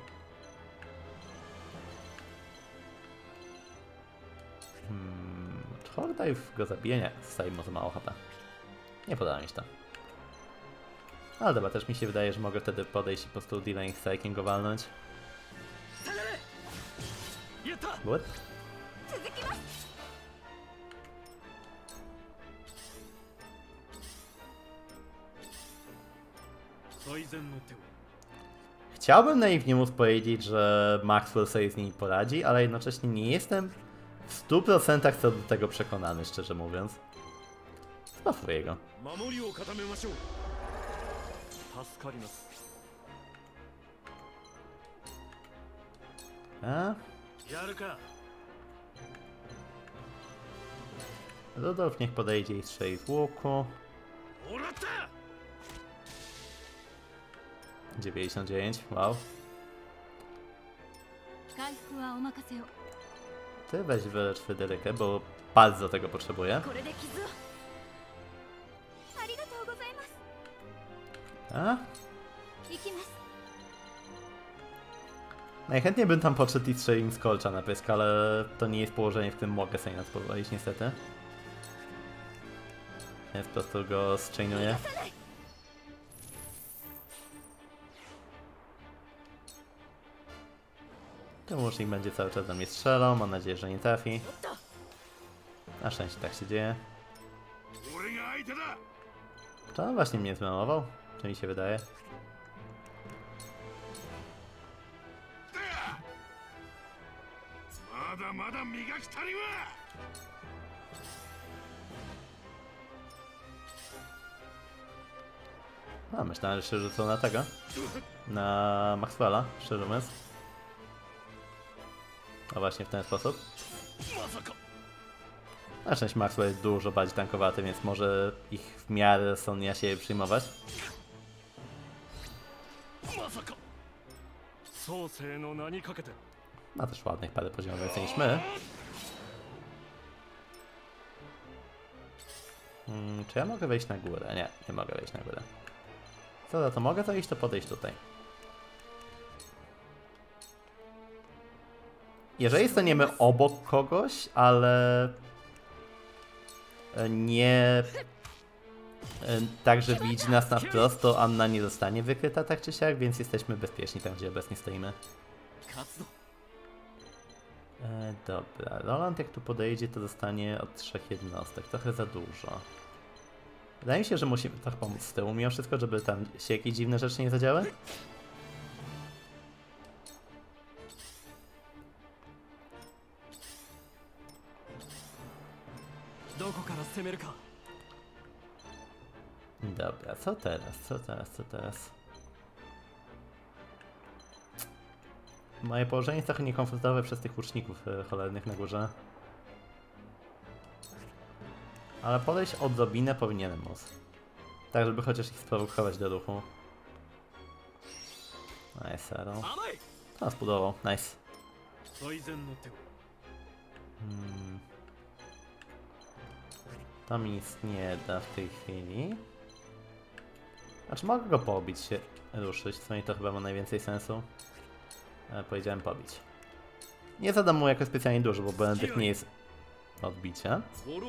Hmm... Hordajw go zabije? Nie, zostaje mu za mało H P. Nie podoba mi się to. Ale dobra, też mi się wydaje, że mogę wtedy podejść i po prostu Delaying Strike'iem go walnąć. What? Chciałbym naiwnie móc powiedzieć, że Maxwell sobie z nimi poradzi, ale jednocześnie nie jestem w stu procentach co do tego przekonany, szczerze mówiąc. Spafuję go. A? Rudolf niech podejdzie i strzeli z łuku. dziewięćdziesiąt dziewięć, wow. Ty weź wylecz Fryderykę, bo bardzo tego potrzebuję. A? Najchętniej bym tam podszedł i strzelił im z kolcza na pysk, ale to nie jest położenie, w którym mogę sobie na to pozwolić, niestety. Więc po prostu go zchainuję. Ten łucznik będzie cały czas do mnie strzelał, mam nadzieję, że nie trafi. Na szczęście tak się dzieje. Czy on właśnie mnie zmenował? Czy mi się wydaje? A, myślałem, że się rzucą na tego. Na Maxwella, szczerze mówiąc. A właśnie w ten sposób. Na szczęście Maxwell jest dużo bardziej tankowaty, więc może ich w miarę sonnia się przyjmować. Ma też ładnych parę poziomów więcej niż my. Hmm, czy ja mogę wejść na górę? Nie, nie mogę wejść na górę. Co za to mogę zejść, to podejść tutaj. Jeżeli staniemy obok kogoś, ale nie tak, że widzi nas na wprost, to Anna nie zostanie wykryta tak czy siak, więc jesteśmy bezpieczni tam, gdzie obecnie stoimy. E, dobra, Roland jak tu podejdzie, to dostanie od trzech jednostek, trochę za dużo. Wydaje mi się, że musimy trochę pomóc z tyłu, mimo wszystko, żeby tam się jakieś dziwne rzeczy nie zadziały. Dobra, co teraz, co teraz, co teraz? Moje położenie jest trochę niekomfortowe przez tych łuczników e, cholernych na górze. Ale podejść odrobinę powinienem móc. Tak, żeby chociaż ich sprowokować do ruchu. Nice, Arrow. To zbudował, nice. Hmm. To mi nic nie da w tej chwili. Znaczy mogę go pobić się, ruszyć, co mi to chyba ma najwięcej sensu. E, powiedziałem pobić. Nie zadam mu jakoś specjalnie dużo, bo Benedykt nie jest odbicia.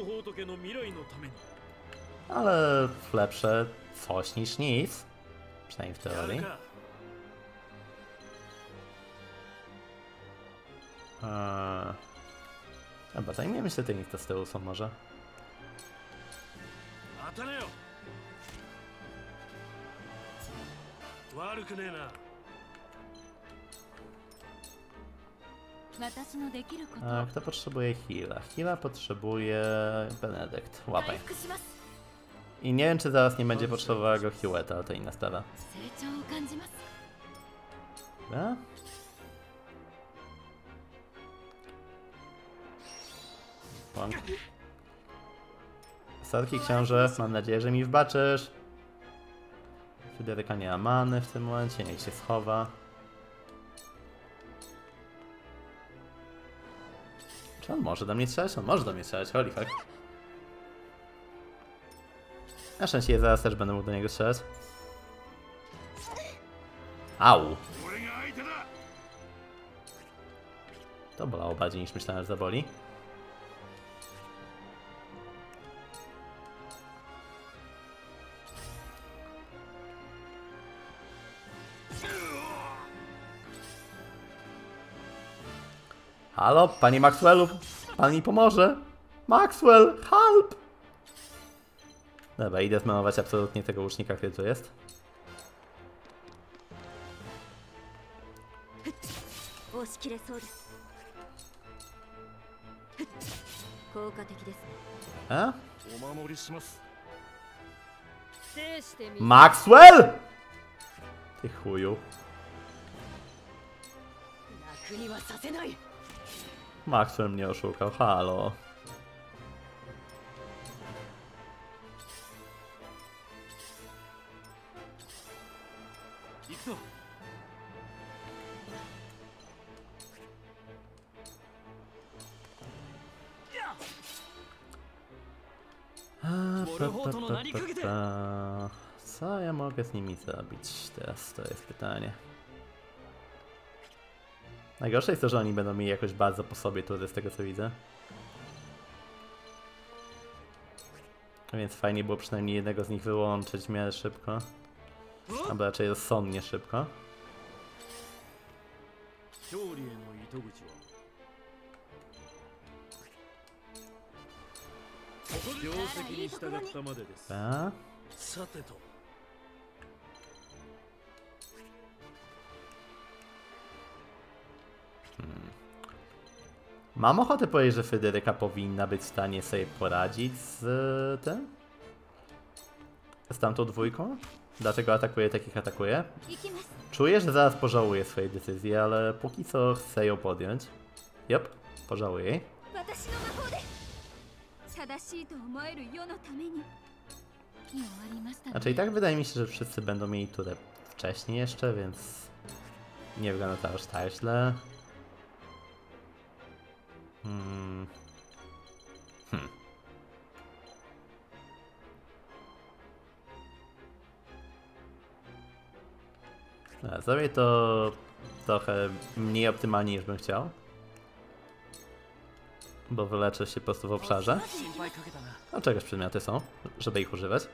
Ale lepsze coś niż nic. Przynajmniej w teorii. Eee... Dobra, zajmiemy się tymi, co z tyłu są może. A kto potrzebuje heala? Heala potrzebuje Benedykt. Łapaj. I nie wiem, czy zaraz nie będzie potrzebowała go Hugheta, ale to inna sprawa. Dobra. Łąk. Sorki książę, mam nadzieję, że mi wbaczysz. Fryderyka nie ma many w tym momencie, niech się schowa. Czy on może do mnie strzelać? On może do mnie strzelać, holy fuck. Na szczęście zaraz też będę mógł do niego strzelać. Au! To bolało bardziej niż myślałem, że zaboli. Halo, panie Maxwellu, pan mi pomoże? Maxwell, help! Dobra, idę zmenować absolutnie tego łucznika, który tu jest. E? Maxwell! Ty chuju. Maxwell mnie oszukał, halo. A, pa, pa, pa, pa, pa. Co ja mogę z nimi zrobić teraz? To jest pytanie. Najgorsze jest to, że oni będą mieli jakoś bardzo po sobie tury, z tego co widzę. Więc fajnie było przynajmniej jednego z nich wyłączyć w miarę szybko. Albo raczej rozsądnie szybko. A? Hmm. Mam ochotę powiedzieć, że Fryderyka powinna być w stanie sobie poradzić z tym? Z tamtą dwójką? Dlaczego atakuje takich atakuje? Czuję, że zaraz pożałuję swojej decyzji, ale póki co chcę ją podjąć. Jop, pożałuję jej. Znaczy i tak wydaje mi się, że wszyscy będą mieli turę wcześniej jeszcze, więc nie wygląda to aż tak źle. Hmm. Hmm. A, zrobię to trochę mniej optymalnie niż bym chciał. Bo wyleczę się po prostu w obszarze. A czegoś przedmioty są, żeby ich używać.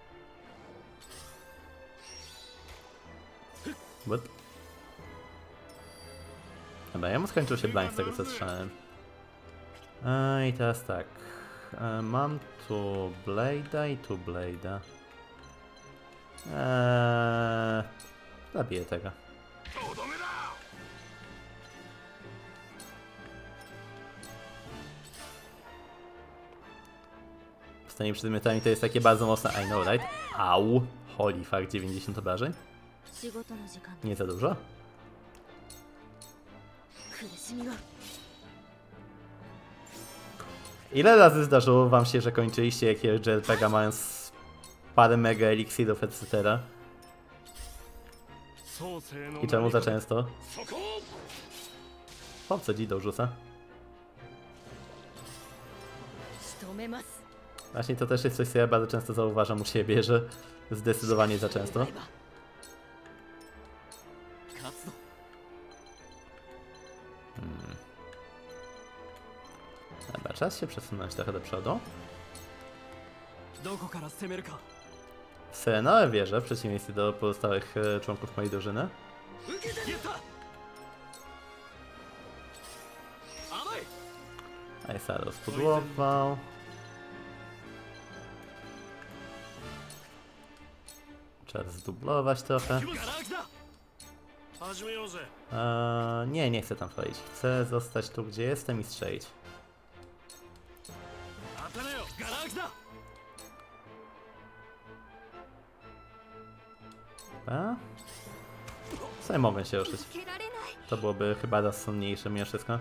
What? Dobra, ja mu skończył się blind z tego co słyszałem. A, i teraz tak. E, mam tu Blade'a i tu Blade'a. Eee, zabiję tego. Z tymi przedmiotami to jest takie bardzo mocne. I know, right? Au! Holy fuck, dziewięćdziesiąt obrażeń? Nie za dużo? Ile razy zdarzyło wam się, że kończyliście jakiegoś J R P G-a mając parę mega eliksirów, et cetera? I czemu za często? Po co Jido rzuca? Właśnie to też jest coś, co ja bardzo często zauważam u siebie, że zdecydowanie za często. Hmm. Dobra, czas się przesunąć trochę do przodu. Serenowe wieże, w przeciwieństwie do pozostałych e, członków mojej drużyny. Aisaro spudłował. Trzeba zdublować trochę. Eee, nie, nie chcę tam wchodzić. Chcę zostać tu, gdzie jestem i strzelić. A? Sobie mogę się ruszyć. To byłoby chyba rozsądniejsze mimo wszystko.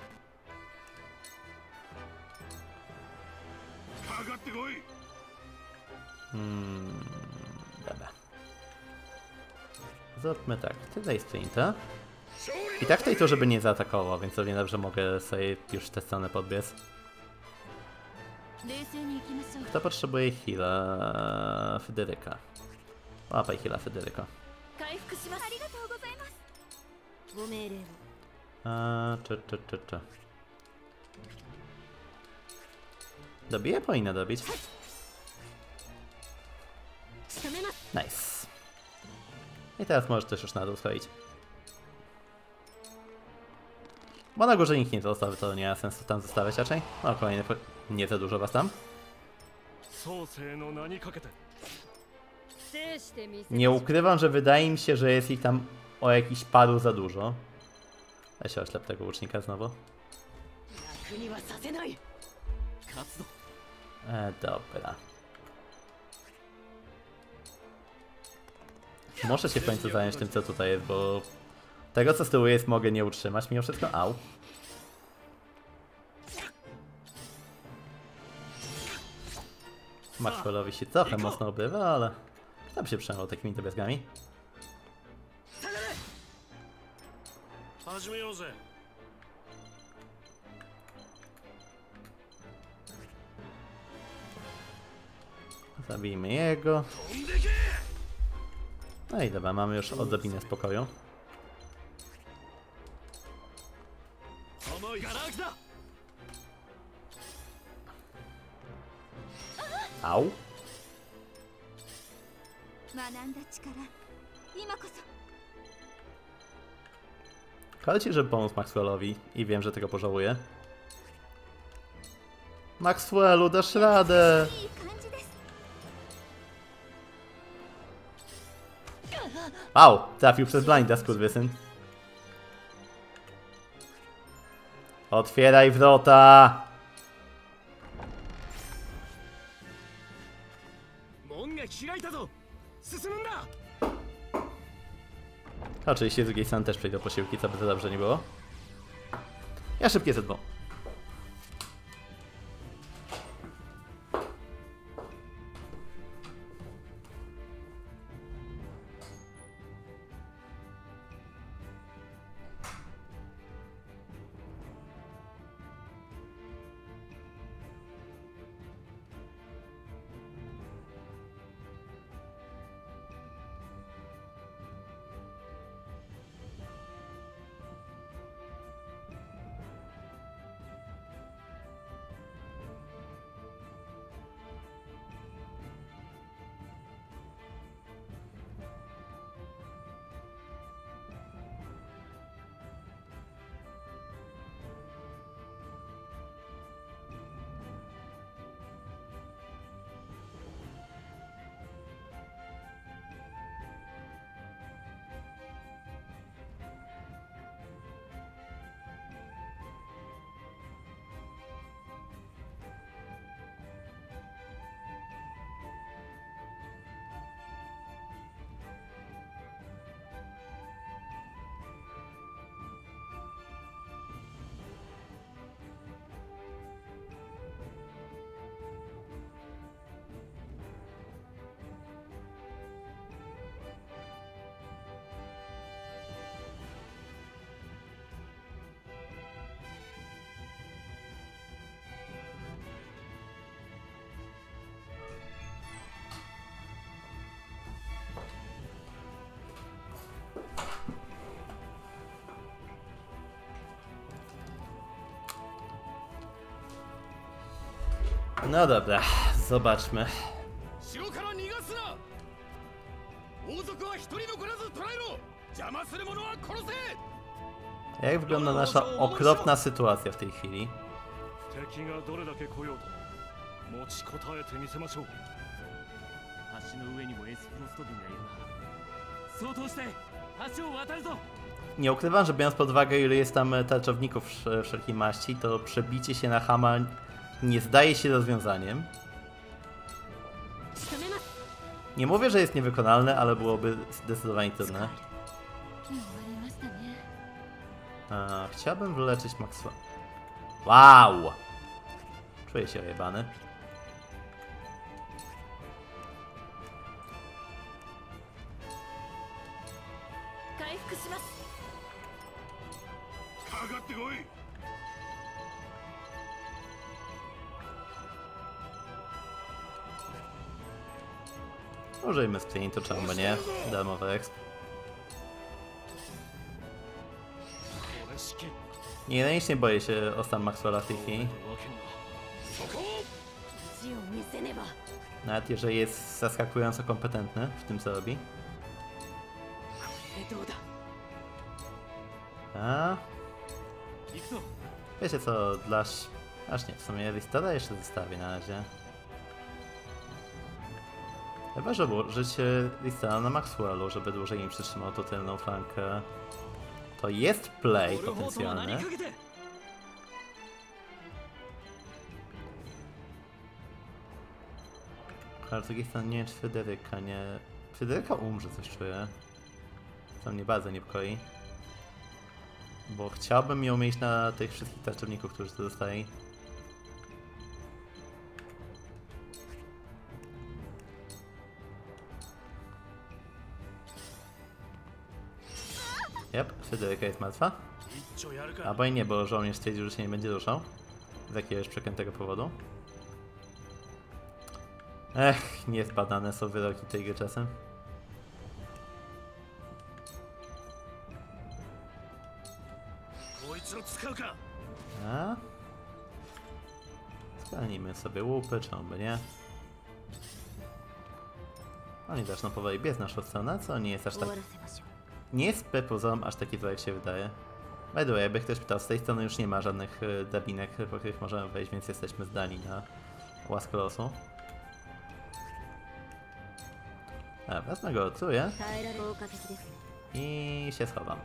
Hmm, dobra. Zróbmy tak, ty daj sprinta. I tak w tej turze by nie zaatakował, więc równie dobrze mogę sobie już w tę stronę podbiec. Kto potrzebuje heala? Federyka. Łapaj heala Federyko. A, czy, czy, czy, czy. Dobije? Powinna dobić. Nice. I teraz możesz też już na dół schodzić. Bo na górze nikt nie został, to nie ma sensu tam zostawiać raczej. No kolejny, nie za dużo was tam. Nie ukrywam, że wydaje mi się, że jest ich tam o jakiś paru za dużo. Ja się oślep tego łucznika znowu. E, dobra. Muszę się w końcu zająć tym, co tutaj jest, bo tego, co z tyłu jest, mogę nie utrzymać mimo wszystko. Au. Maxwellowi się trochę mocno obrywa, ale tam się przemał takimi drobiazgami. Zabijmy jego. No i dobra, mamy już odrobinę spokoju. Au. Chodzi, żeby pomóc Maxwellowi i wiem, że tego pożałuję. Maxwellu, dasz radę! Au! Trafił przez blinda, skurwysyn. Otwieraj wrota! Oczywiście z drugiej strony też przejdą posiłki, co by za dobrze nie było. Ja szybkie Z dwa. No dobra, zobaczmy. Jak wygląda nasza okropna sytuacja w tej chwili? 敵がどれだけ来ようとも持ちこたえてみせましょう。 橋の上にもエスフロスト軍がいるな。相当して橋を渡るぞ。 Nie ukrywam, że biorąc pod uwagę, ile jest tam tarczowników wsz- wszelkiej maści, to przebicie się na Hama nie zdaje się rozwiązaniem. Nie mówię, że jest niewykonalne, ale byłoby zdecydowanie trudne. A, chciałbym wyleczyć Maxwell. Wow! Czuję się ojebany. Użyjmy sprintu, czemu by nie? Darmowy exp. Nieironicznie boję się o stan Maxwella w tej chwili. Nawet jeżeli jest zaskakująco kompetentny w tym, co robi. A? Wiecie co, dla... ś- Aż nie, w sumie Ristora jeszcze zostawię na razie. Chyba, że użyć Ristora na Maxwellu, żeby dłużej im przytrzymał tą tylną flankę. To jest play potencjalny. Ale z drugiej strony nie wiem, czy Fryderyka nie... Fryderyka umrze, coś czuję. To mnie bardzo niepokoi. Bo chciałbym ją mieć na tych wszystkich tarczowników, którzy tu zostali. Jep, Fryderyka jest martwa. Albo i nie, bo żołnierz stwierdził, że się nie będzie ruszał. Z jakiegoś przekrętego powodu. Ech, niezbadane są wyroki tej gry czasem. A? Skalnijmy sobie łupy, czemu by nie? Oni zaczną powoli biec w naszą stronę, co nie jest aż tak... Nie jest pozorom aż taki zły, jak się wydaje. By the way, jakby ktoś pytał, z tej strony już nie ma żadnych y, drabinek, po których możemy wejść, więc jesteśmy zdani na łaskę losu. A, wezmę go, odczuję. I się schowam.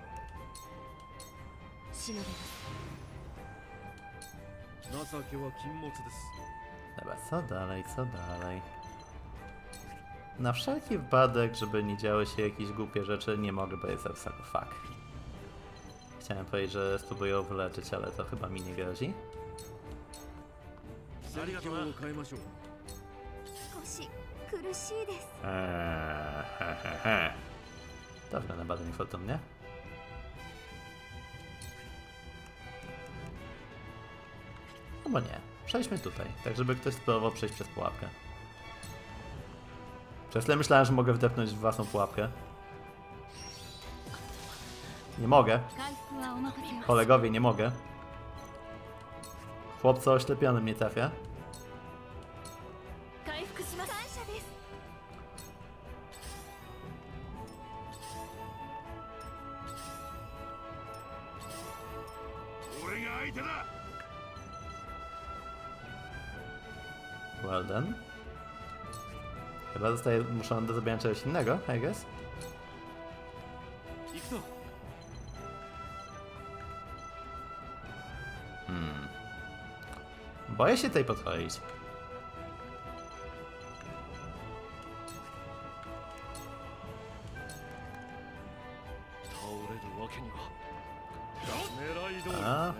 Dobra, co dalej, co dalej? Na wszelki wypadek, żeby nie działy się jakieś głupie rzeczy, nie mogę, bo jest sarkofag. Chciałem powiedzieć, że spróbuję wyleczyć, ale to chyba mi nie grozi. Eee, he, he, he. To wygląda bardzo niefortunnie. Albo nie. Przejdźmy tutaj, tak żeby ktoś spróbował przejść przez pułapkę. Przez chwilę myślałem, że mogę wdepnąć w własną pułapkę. Nie mogę. Kolegowie, nie mogę. Chłopco oślepiony mnie trafia. Well done. Chyba zostaje, muszę do zrobienia czegoś innego, I guess. Hmm. Boję się tej podchodzić. A.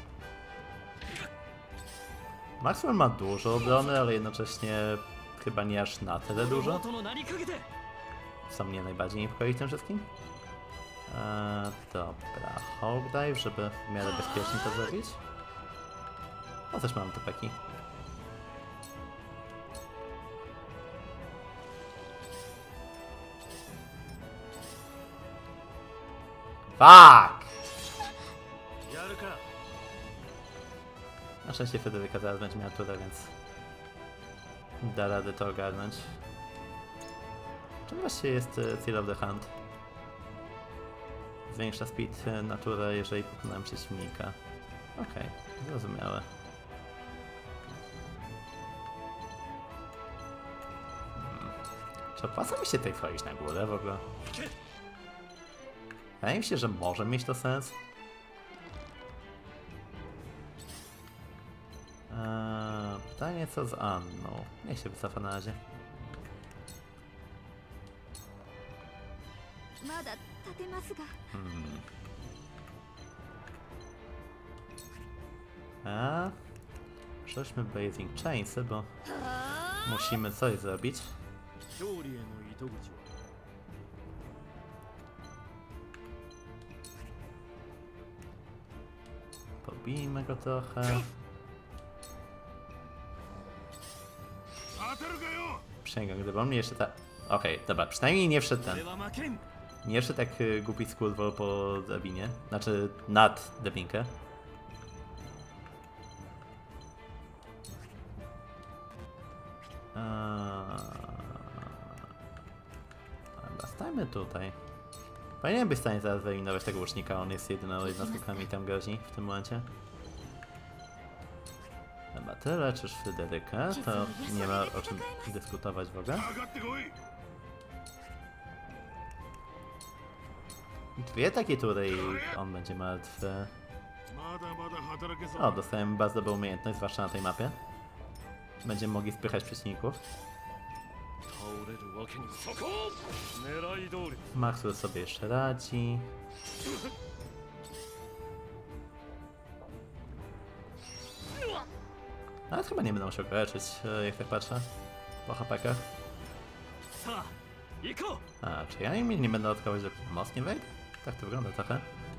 Maxwell ma dużo obrony, ale jednocześnie chyba nie aż na tyle dużo. Co mnie najbardziej niepokoi w tym wszystkim. Eee, dobra, Hawk Dive, żeby w miarę bezpiecznie to zrobić. O, też mam tepeki. Fuck! Na szczęście Fryderyka zaraz będzie miała turę, więc da radę to ogarnąć. Czym właściwie jest Seal of the Hand? Zwiększa speed naturę, jeżeli pokonałem przeciwnika. Okej, okay, zrozumiałe. Hmm. Czy opłaca mi się tutaj wchodzić na górę w ogóle? Wydaje mi się, że może mieć to sens. Eee, pytanie co z Anną? Niech się wycofa na razie. Hmm. A przejdźmy Blazing Chainsy, bo musimy coś zrobić. Pobijmy go trochę. Przysięgam, gdyby on mnie jeszcze tak... Okej, okay, dobra, przynajmniej nie wszedł ten. Nie wszedł tak y, głupi skurwol po drabinie. Znaczy, nad drabinkę. Dobra, stajmy tutaj. Powinienem być w stanie zaraz wyeliminować tego łucznika, on jest jedyną jednostką, która mi tam grozi w tym momencie. Dobra, ty leczysz Fryderykę, to nie ma o czym dyskutować w ogóle. Dwie takie tury i on będzie martwy. O, dostałem bardzo dobrą umiejętność, zwłaszcza na tej mapie. Będziemy mogli spychać przeciwników. Maxwell sobie jeszcze radzi. Ale chyba nie będę musiał go leczyć, jak tak patrzę. Po hapekach. A, czy ja im nie będę odkaływać, że most nie wejdę? Tak to wygląda trochę.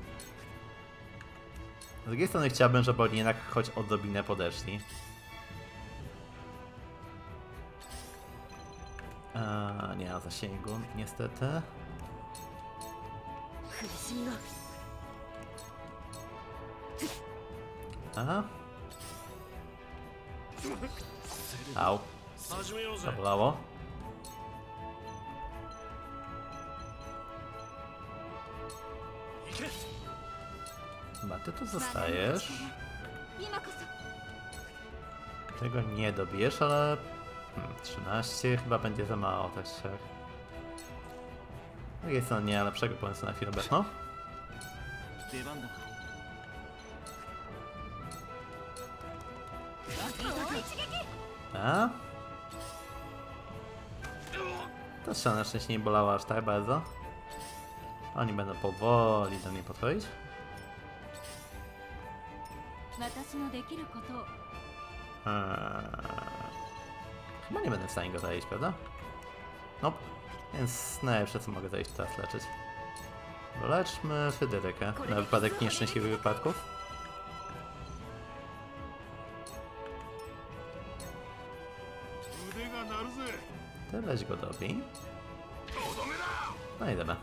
Z drugiej strony chciałbym, żeby oni jednak choć odrobinę podeszli. A, nie ma zasięgu, niestety. Aha. Au. Zabolało. Chyba ty tu zostajesz. Tego nie dobijesz, ale... Hmm, trzynaście chyba będzie za mało, tak się... No jest to nie lepszego pomysłu na chwilę obecną. A? To strzela na szczęście nie bolała aż tak bardzo. Oni będą powoli do mnie podchodzić. Eee, chyba nie będę w stanie go zajść, prawda? Nope. Więc najlepsze co mogę zajść teraz leczyć. Doleczmy Fryderykę na wypadek nieszczęśliwych wypadków. Ty weź go dobij. No i dobra.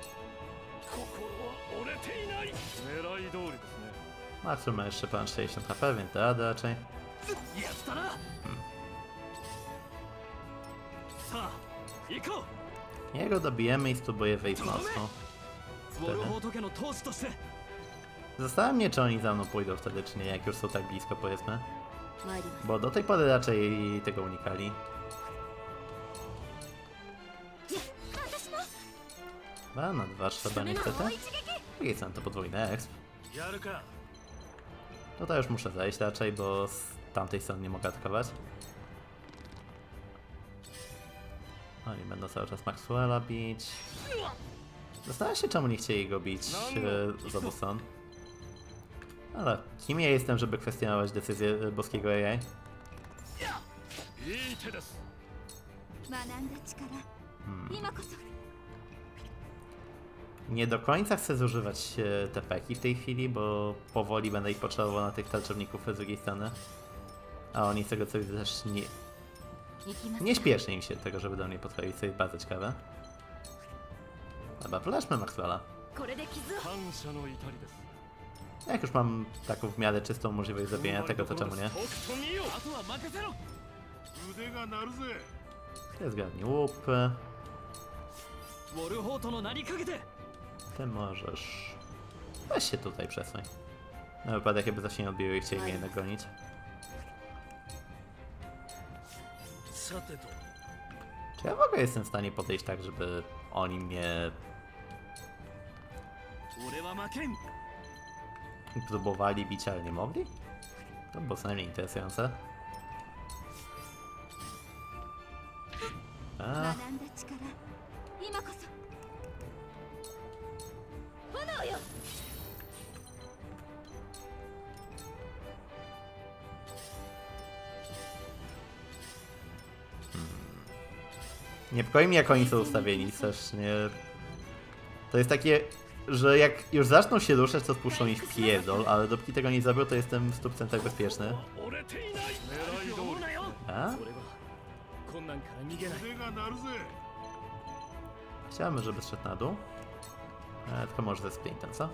Matsu ma jeszcze pan sześćdziesiąt H P, więc da radę raczej. Hmm. Jego dobijemy i spróbuję wejść mocno. Zastanawiam mnie, czy oni za mną pójdą wtedy, czy nie, jak już są tak blisko, powiedzmy. Bo do tej pory raczej tego unikali. Dwa na dwa trzeba niestety. I są to podwójny exp. Tutaj już muszę zejść raczej, bo z tamtej strony nie mogę atakować. Oni będą cały czas Maxwella bić. Zastanawiam się, czemu nie chcieli go bić e, z obu stron. Ale kim ja jestem, żeby kwestionować decyzję boskiego A I? Hmm. Nie do końca chcę zużywać e, te peki w tej chwili, bo powoli będę ich potrzebował na tych tarczowników z drugiej strony. A oni z tego co widzę też nie... Nie śpieszy im się tego, żeby do mnie podchodzić, co jest bardzo ciekawe. Dobra, poleczmy Maxwella. Jak już mam taką w miarę czystą możliwość zrobienia tego, to czemu nie? To jest zgadnij łup. ウォルホートの名にかけて Ty możesz... Weź się tutaj przesuń. Na wypadek jakby coś nie odbiły i chcieli mnie jednak gonić. さてと Czy ja w ogóle jestem w stanie podejść tak, żeby oni mnie 俺は負けん próbowali bić, ale nie mogli? To było co najmniej interesujące. A, 学んだ力今こそ炎よ niepokoi mnie, jak oni są ustawieni, strasznie. To jest takie, że jak już zaczną się ruszać, to spuszczą ich w pierdol, ale dopóki tego nie zrobią, to jestem w stu procentach bezpieczny. 折れていない狙い通りなよ A? 俺は困難から逃げない Chciałbym, żeby zszedł na dół. E, tylko może ze sprintem, co?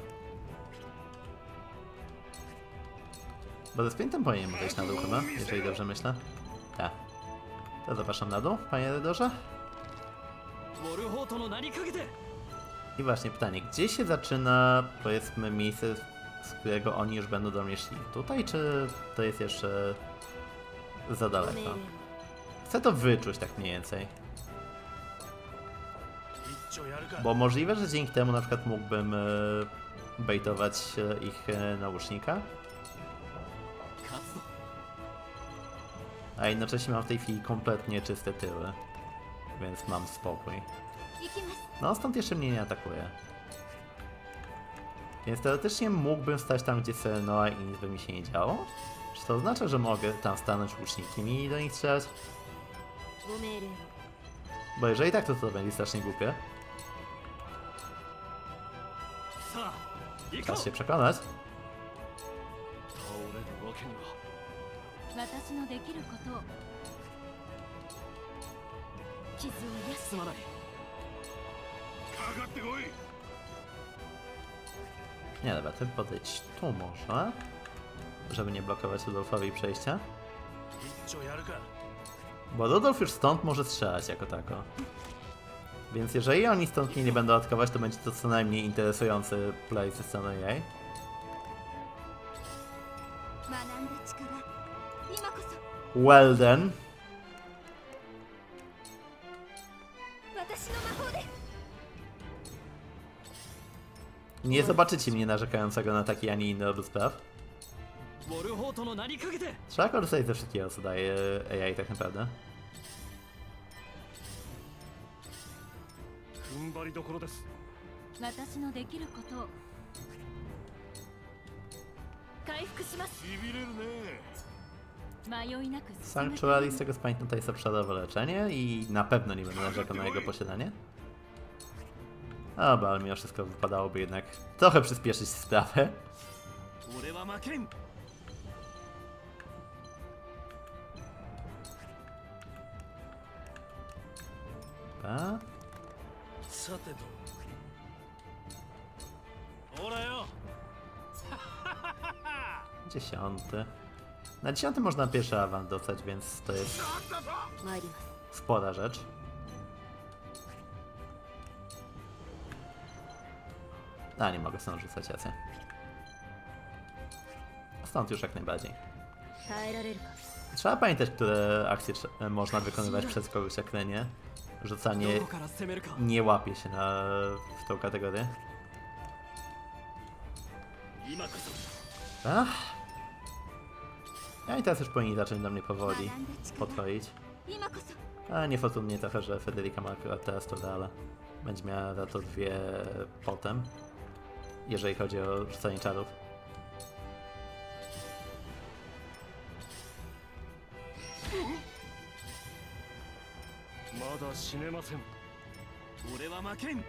Bo ze sprintem powinienem wejść na dół chyba, jeżeli dobrze myślę. Tak. To zapraszam na dół, panie redorze. ウォルホートの名にかけて I właśnie pytanie, gdzie się zaczyna, powiedzmy, miejsce, z którego oni już będą do mnie szli? Tutaj, czy to jest jeszcze za daleko? Chcę to wyczuć tak mniej więcej. 一丁やるか Bo możliwe, że dzięki temu na przykład mógłbym e, bejtować e, ich e, naucznika. 勝つぞ A jednocześnie mam w tej chwili kompletnie czyste tyły. Więc mam spokój. 行きます No stąd jeszcze mnie nie atakuje. Więc teoretycznie mógłbym stać tam, gdzie Serenoa i nic by mi się nie działo? Czy to oznacza, że mogę tam stanąć łucznikiem i do nich strzelać? ご命令を Bo jeżeli tak, to to będzie strasznie głupie. さあ行こ Czas う się przekonać. 倒れるわけには私のできることを傷を癒すすまない Nie, dobra, ty podejdź tu może. Żeby nie blokować Rudolfowi przejścia. 一丁やるか Bo Rudolf już stąd może strzelać jako tako. Więc jeżeli oni stąd mnie nie będą atakować, to będzie to co najmniej interesujący play ze strony jej. 学んだ力今こそ Well then. 私の魔法で Nie zobaczycie mnie narzekającego na taki, a nie inny obrót spraw. ウォルホートの名にかけて Trzeba korzystać ze wszystkiego, co daje A I tak naprawdę. 踏ん張りどころです。 私のできることを回復しますしびれるね。 迷いなく進めて Sanctuary, z tego co pamiętam, to jest obszarowe leczenie i na pewno nie będę narzekał na jego posiadanie. Dobra, ale mimo wszystko wypadałoby jednak trochę przyspieszyć sprawę. 俺は負けん A? さてとほらよ Dziesiąty. Na dziesiąty można pierwszy awans dostać, więc to jest 参ります spora rzecz. A, nie mogę stąd rzucać jacy. Stąd już jak najbardziej. 耐えられるか Trzeba pamiętać, które akcje trze- można wykonywać przez kogoś jak Renie. ど Rzucanie こから攻めるか nie łapie się na, w tą kategorię. 今こそ Ach. Ja i teraz już powinni zacząć do mnie 学 powoli んだ力 podchodzić. 今こそ A niefortunnie trochę, że Federica ma akurat teraz to, ale będzie miała za to dwie potem, jeżeli chodzi o rzucanie czarów. まだ死ねません。 俺は負けん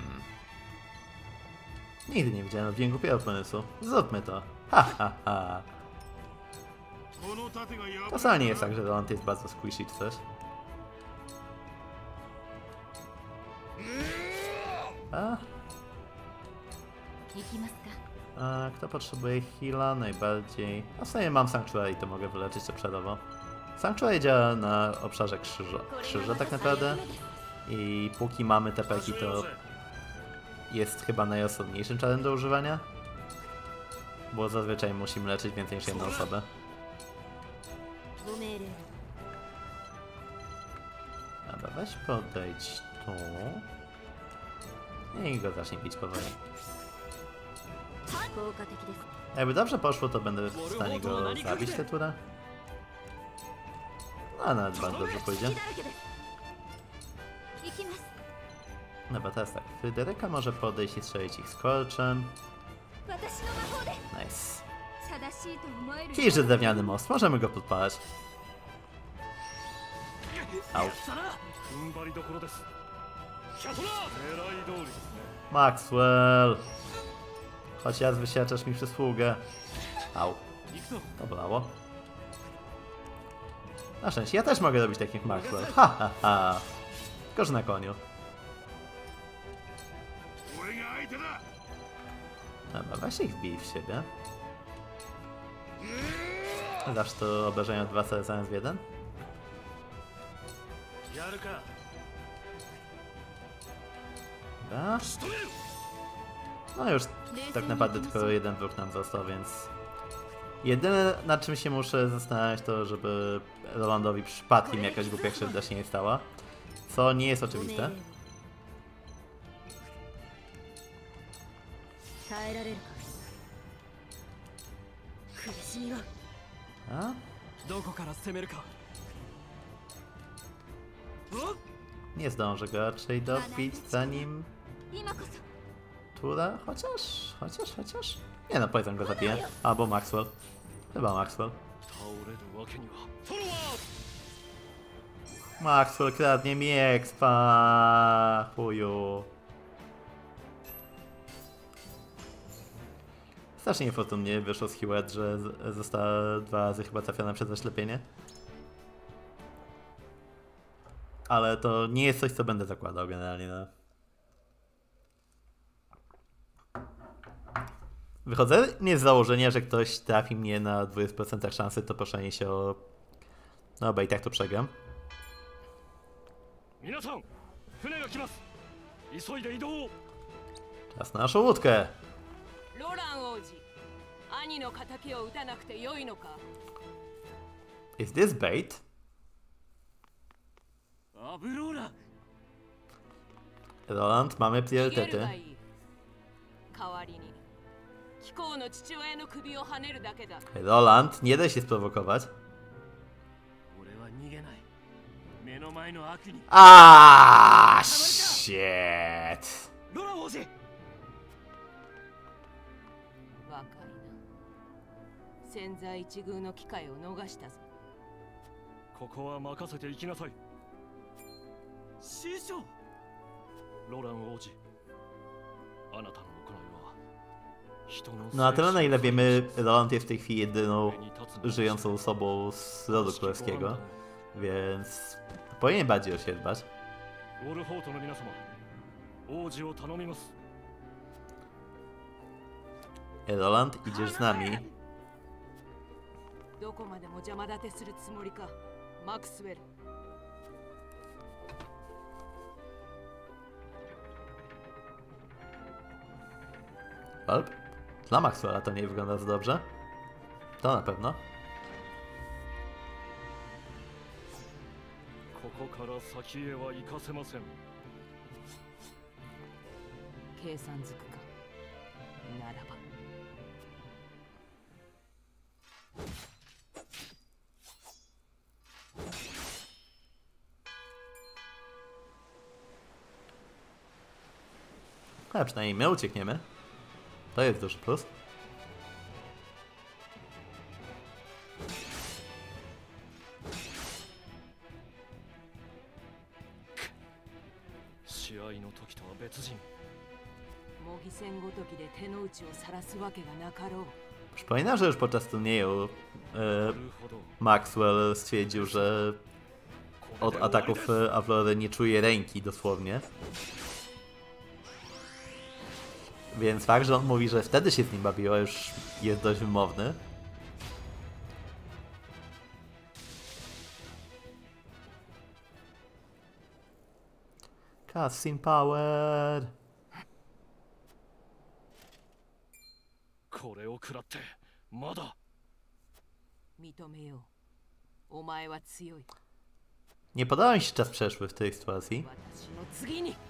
Nigdy nie widziałem odwięgu głupiego pomysłu. Zróbmy to. Ha ha ha. この盾がや To wcale nie jest tak, że Roland jest bardzo squishy czy coś. A? 行きますか A kto potrzebuje heala? Najbardziej. A w sumie mam Sanctuary, to mogę wyleczyć obszarowo. Sanctuary działa na obszarze krzyża, krzyża tak naprawdę. I póki mamy te perki, to jest chyba najrozsądniejszym czarem do używania. Bo zazwyczaj musimy leczyć więcej niż jedną osobę. Dobra, weź podejdź tu. I go zacznij bić powoli. Jakby dobrze poszło, to będę w stanie go zabić tę turę. A nawet bardzo dobrze pójdzie. Dobra, teraz tak. Fryderyka może podejść i strzelić ich skorczem. Nice. Kijże drewniany most, możemy go podpalać. Au. Maxwell! Chodź ja wysiaczasz mi przysługę. Au. To bolało. Na szczęście, ja też mogę robić takich Maxwell. Ha ha ha. Tylko, że na koniu. Dobra, weź ich wbij w siebie. Zawsze to obrażenia dwa C zamiast w jeden. Dobra. No już tak naprawdę tylko jeden wróg nam został, więc... Jedyne nad czym się muszę zastanawiać to, żeby Rolandowi przypadkiem jakaś głupia krzywda się nie stała. Co nie jest oczywiste. A? Nie zdążę go raczej dobić zanim... Tura? Chociaż? Chociaż? Chociaż? Nie no, Poison go zabije. Albo Maxwell. Chyba Maxwell. Maxwell kradnie mi expa. Chuju. Strasznie niefortunnie wyszło z Hewitt, że została dwa razy chyba trafiona przez zaślepienie. Ale to nie jest coś, co będę zakładał generalnie, no. Wychodzę nie z założenia, że ktoś trafi mnie na dwadzieścia procent szansy, to proszenie się o... No dobra, i tak to przegram. Czas na naszą łódkę! Is this bait? Roland, mamy priorytety. Roland, nie da się sprowokować. Aaaa, shit. No a tyle na ile wiemy, Roland jest w tej chwili jedyną żyjącą osobą z rodu królewskiego, więc powinien bardziej o siebie dbać. Roland, idziesz z nami. Alp? Dla Maxwella to nie wygląda za dobrze. To na pewno. Ale przynajmniej my uciekniemy. To jest duży plus. Przypominam, że już podczas turnieju e, Maxwell stwierdził, że od ataków Avlory nie czuje ręki dosłownie. Więc fakt, że on mówi, że wtedy się z nim bawiło, już jest dość wymowny. Cutscene power! これを食らってまだ認めよう。お前は強い。 Nie podoba mi się czas przeszły w tej sytuacji. 私の次に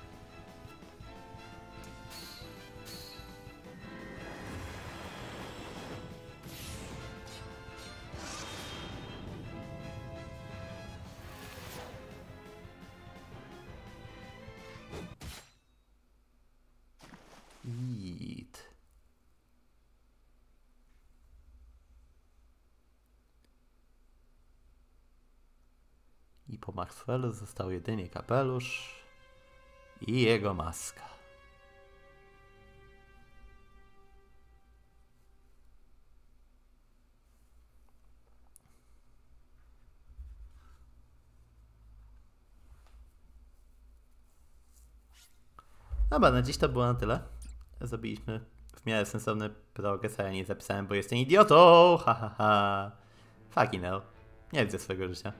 Eat. I po Maxwellu został jedynie kapelusz i jego maska. Dobra, na dziś to było na tyle. Zrobiliśmy w miarę sensowny progres, a ja nie zapisałem, bo jestem idiotą! Ha ha ha! Fucking hell. Nie widzę swojego życia.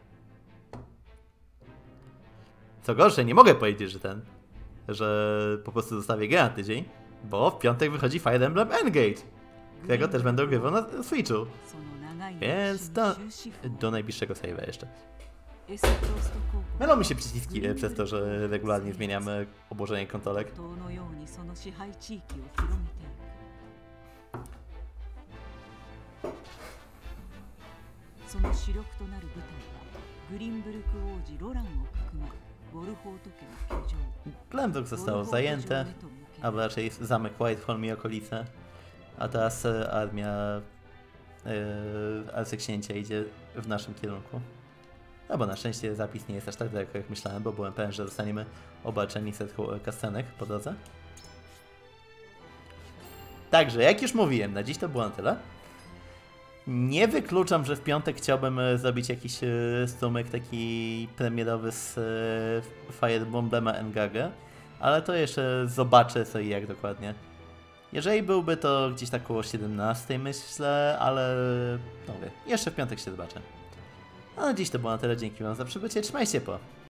Co gorsze, nie mogę powiedzieć, że ten, że po prostu zostawię grę na tydzień, bo w piątek wychodzi Fire Emblem Engage, którego też będę ogrywał na Switchu. Więc do, do najbliższego save'a jeszcze. Mylą mi się przyciski e, przez to, że regularnie zmieniamy obłożenie kontrolek. その主力となる部隊はグリンブルク王子ロランをかくまうウォルホート家の居城 Glenbrook zostało zajęte, albo raczej zamek Whitehall i okolice. A teraz e, armia e, arcyksięcia idzie w naszym kierunku. No bo na szczęście zapis nie jest aż tak daleko jak myślałem, bo byłem pewien, że zostaniemy obarczeni setką kastenek po drodze. Także, jak już mówiłem, na dziś to było na tyle. Nie wykluczam, że w piątek chciałbym e, zrobić jakiś e, strumek taki premierowy z e, Fire Emblema Engage, ale to jeszcze zobaczę co i jak dokładnie. Jeżeli byłby to gdzieś tak około siedemnastej myślę, ale no mówię, jeszcze w piątek się zobaczę. A na dziś to było na tyle, dzięki wam za przybycie, trzymajcie się po.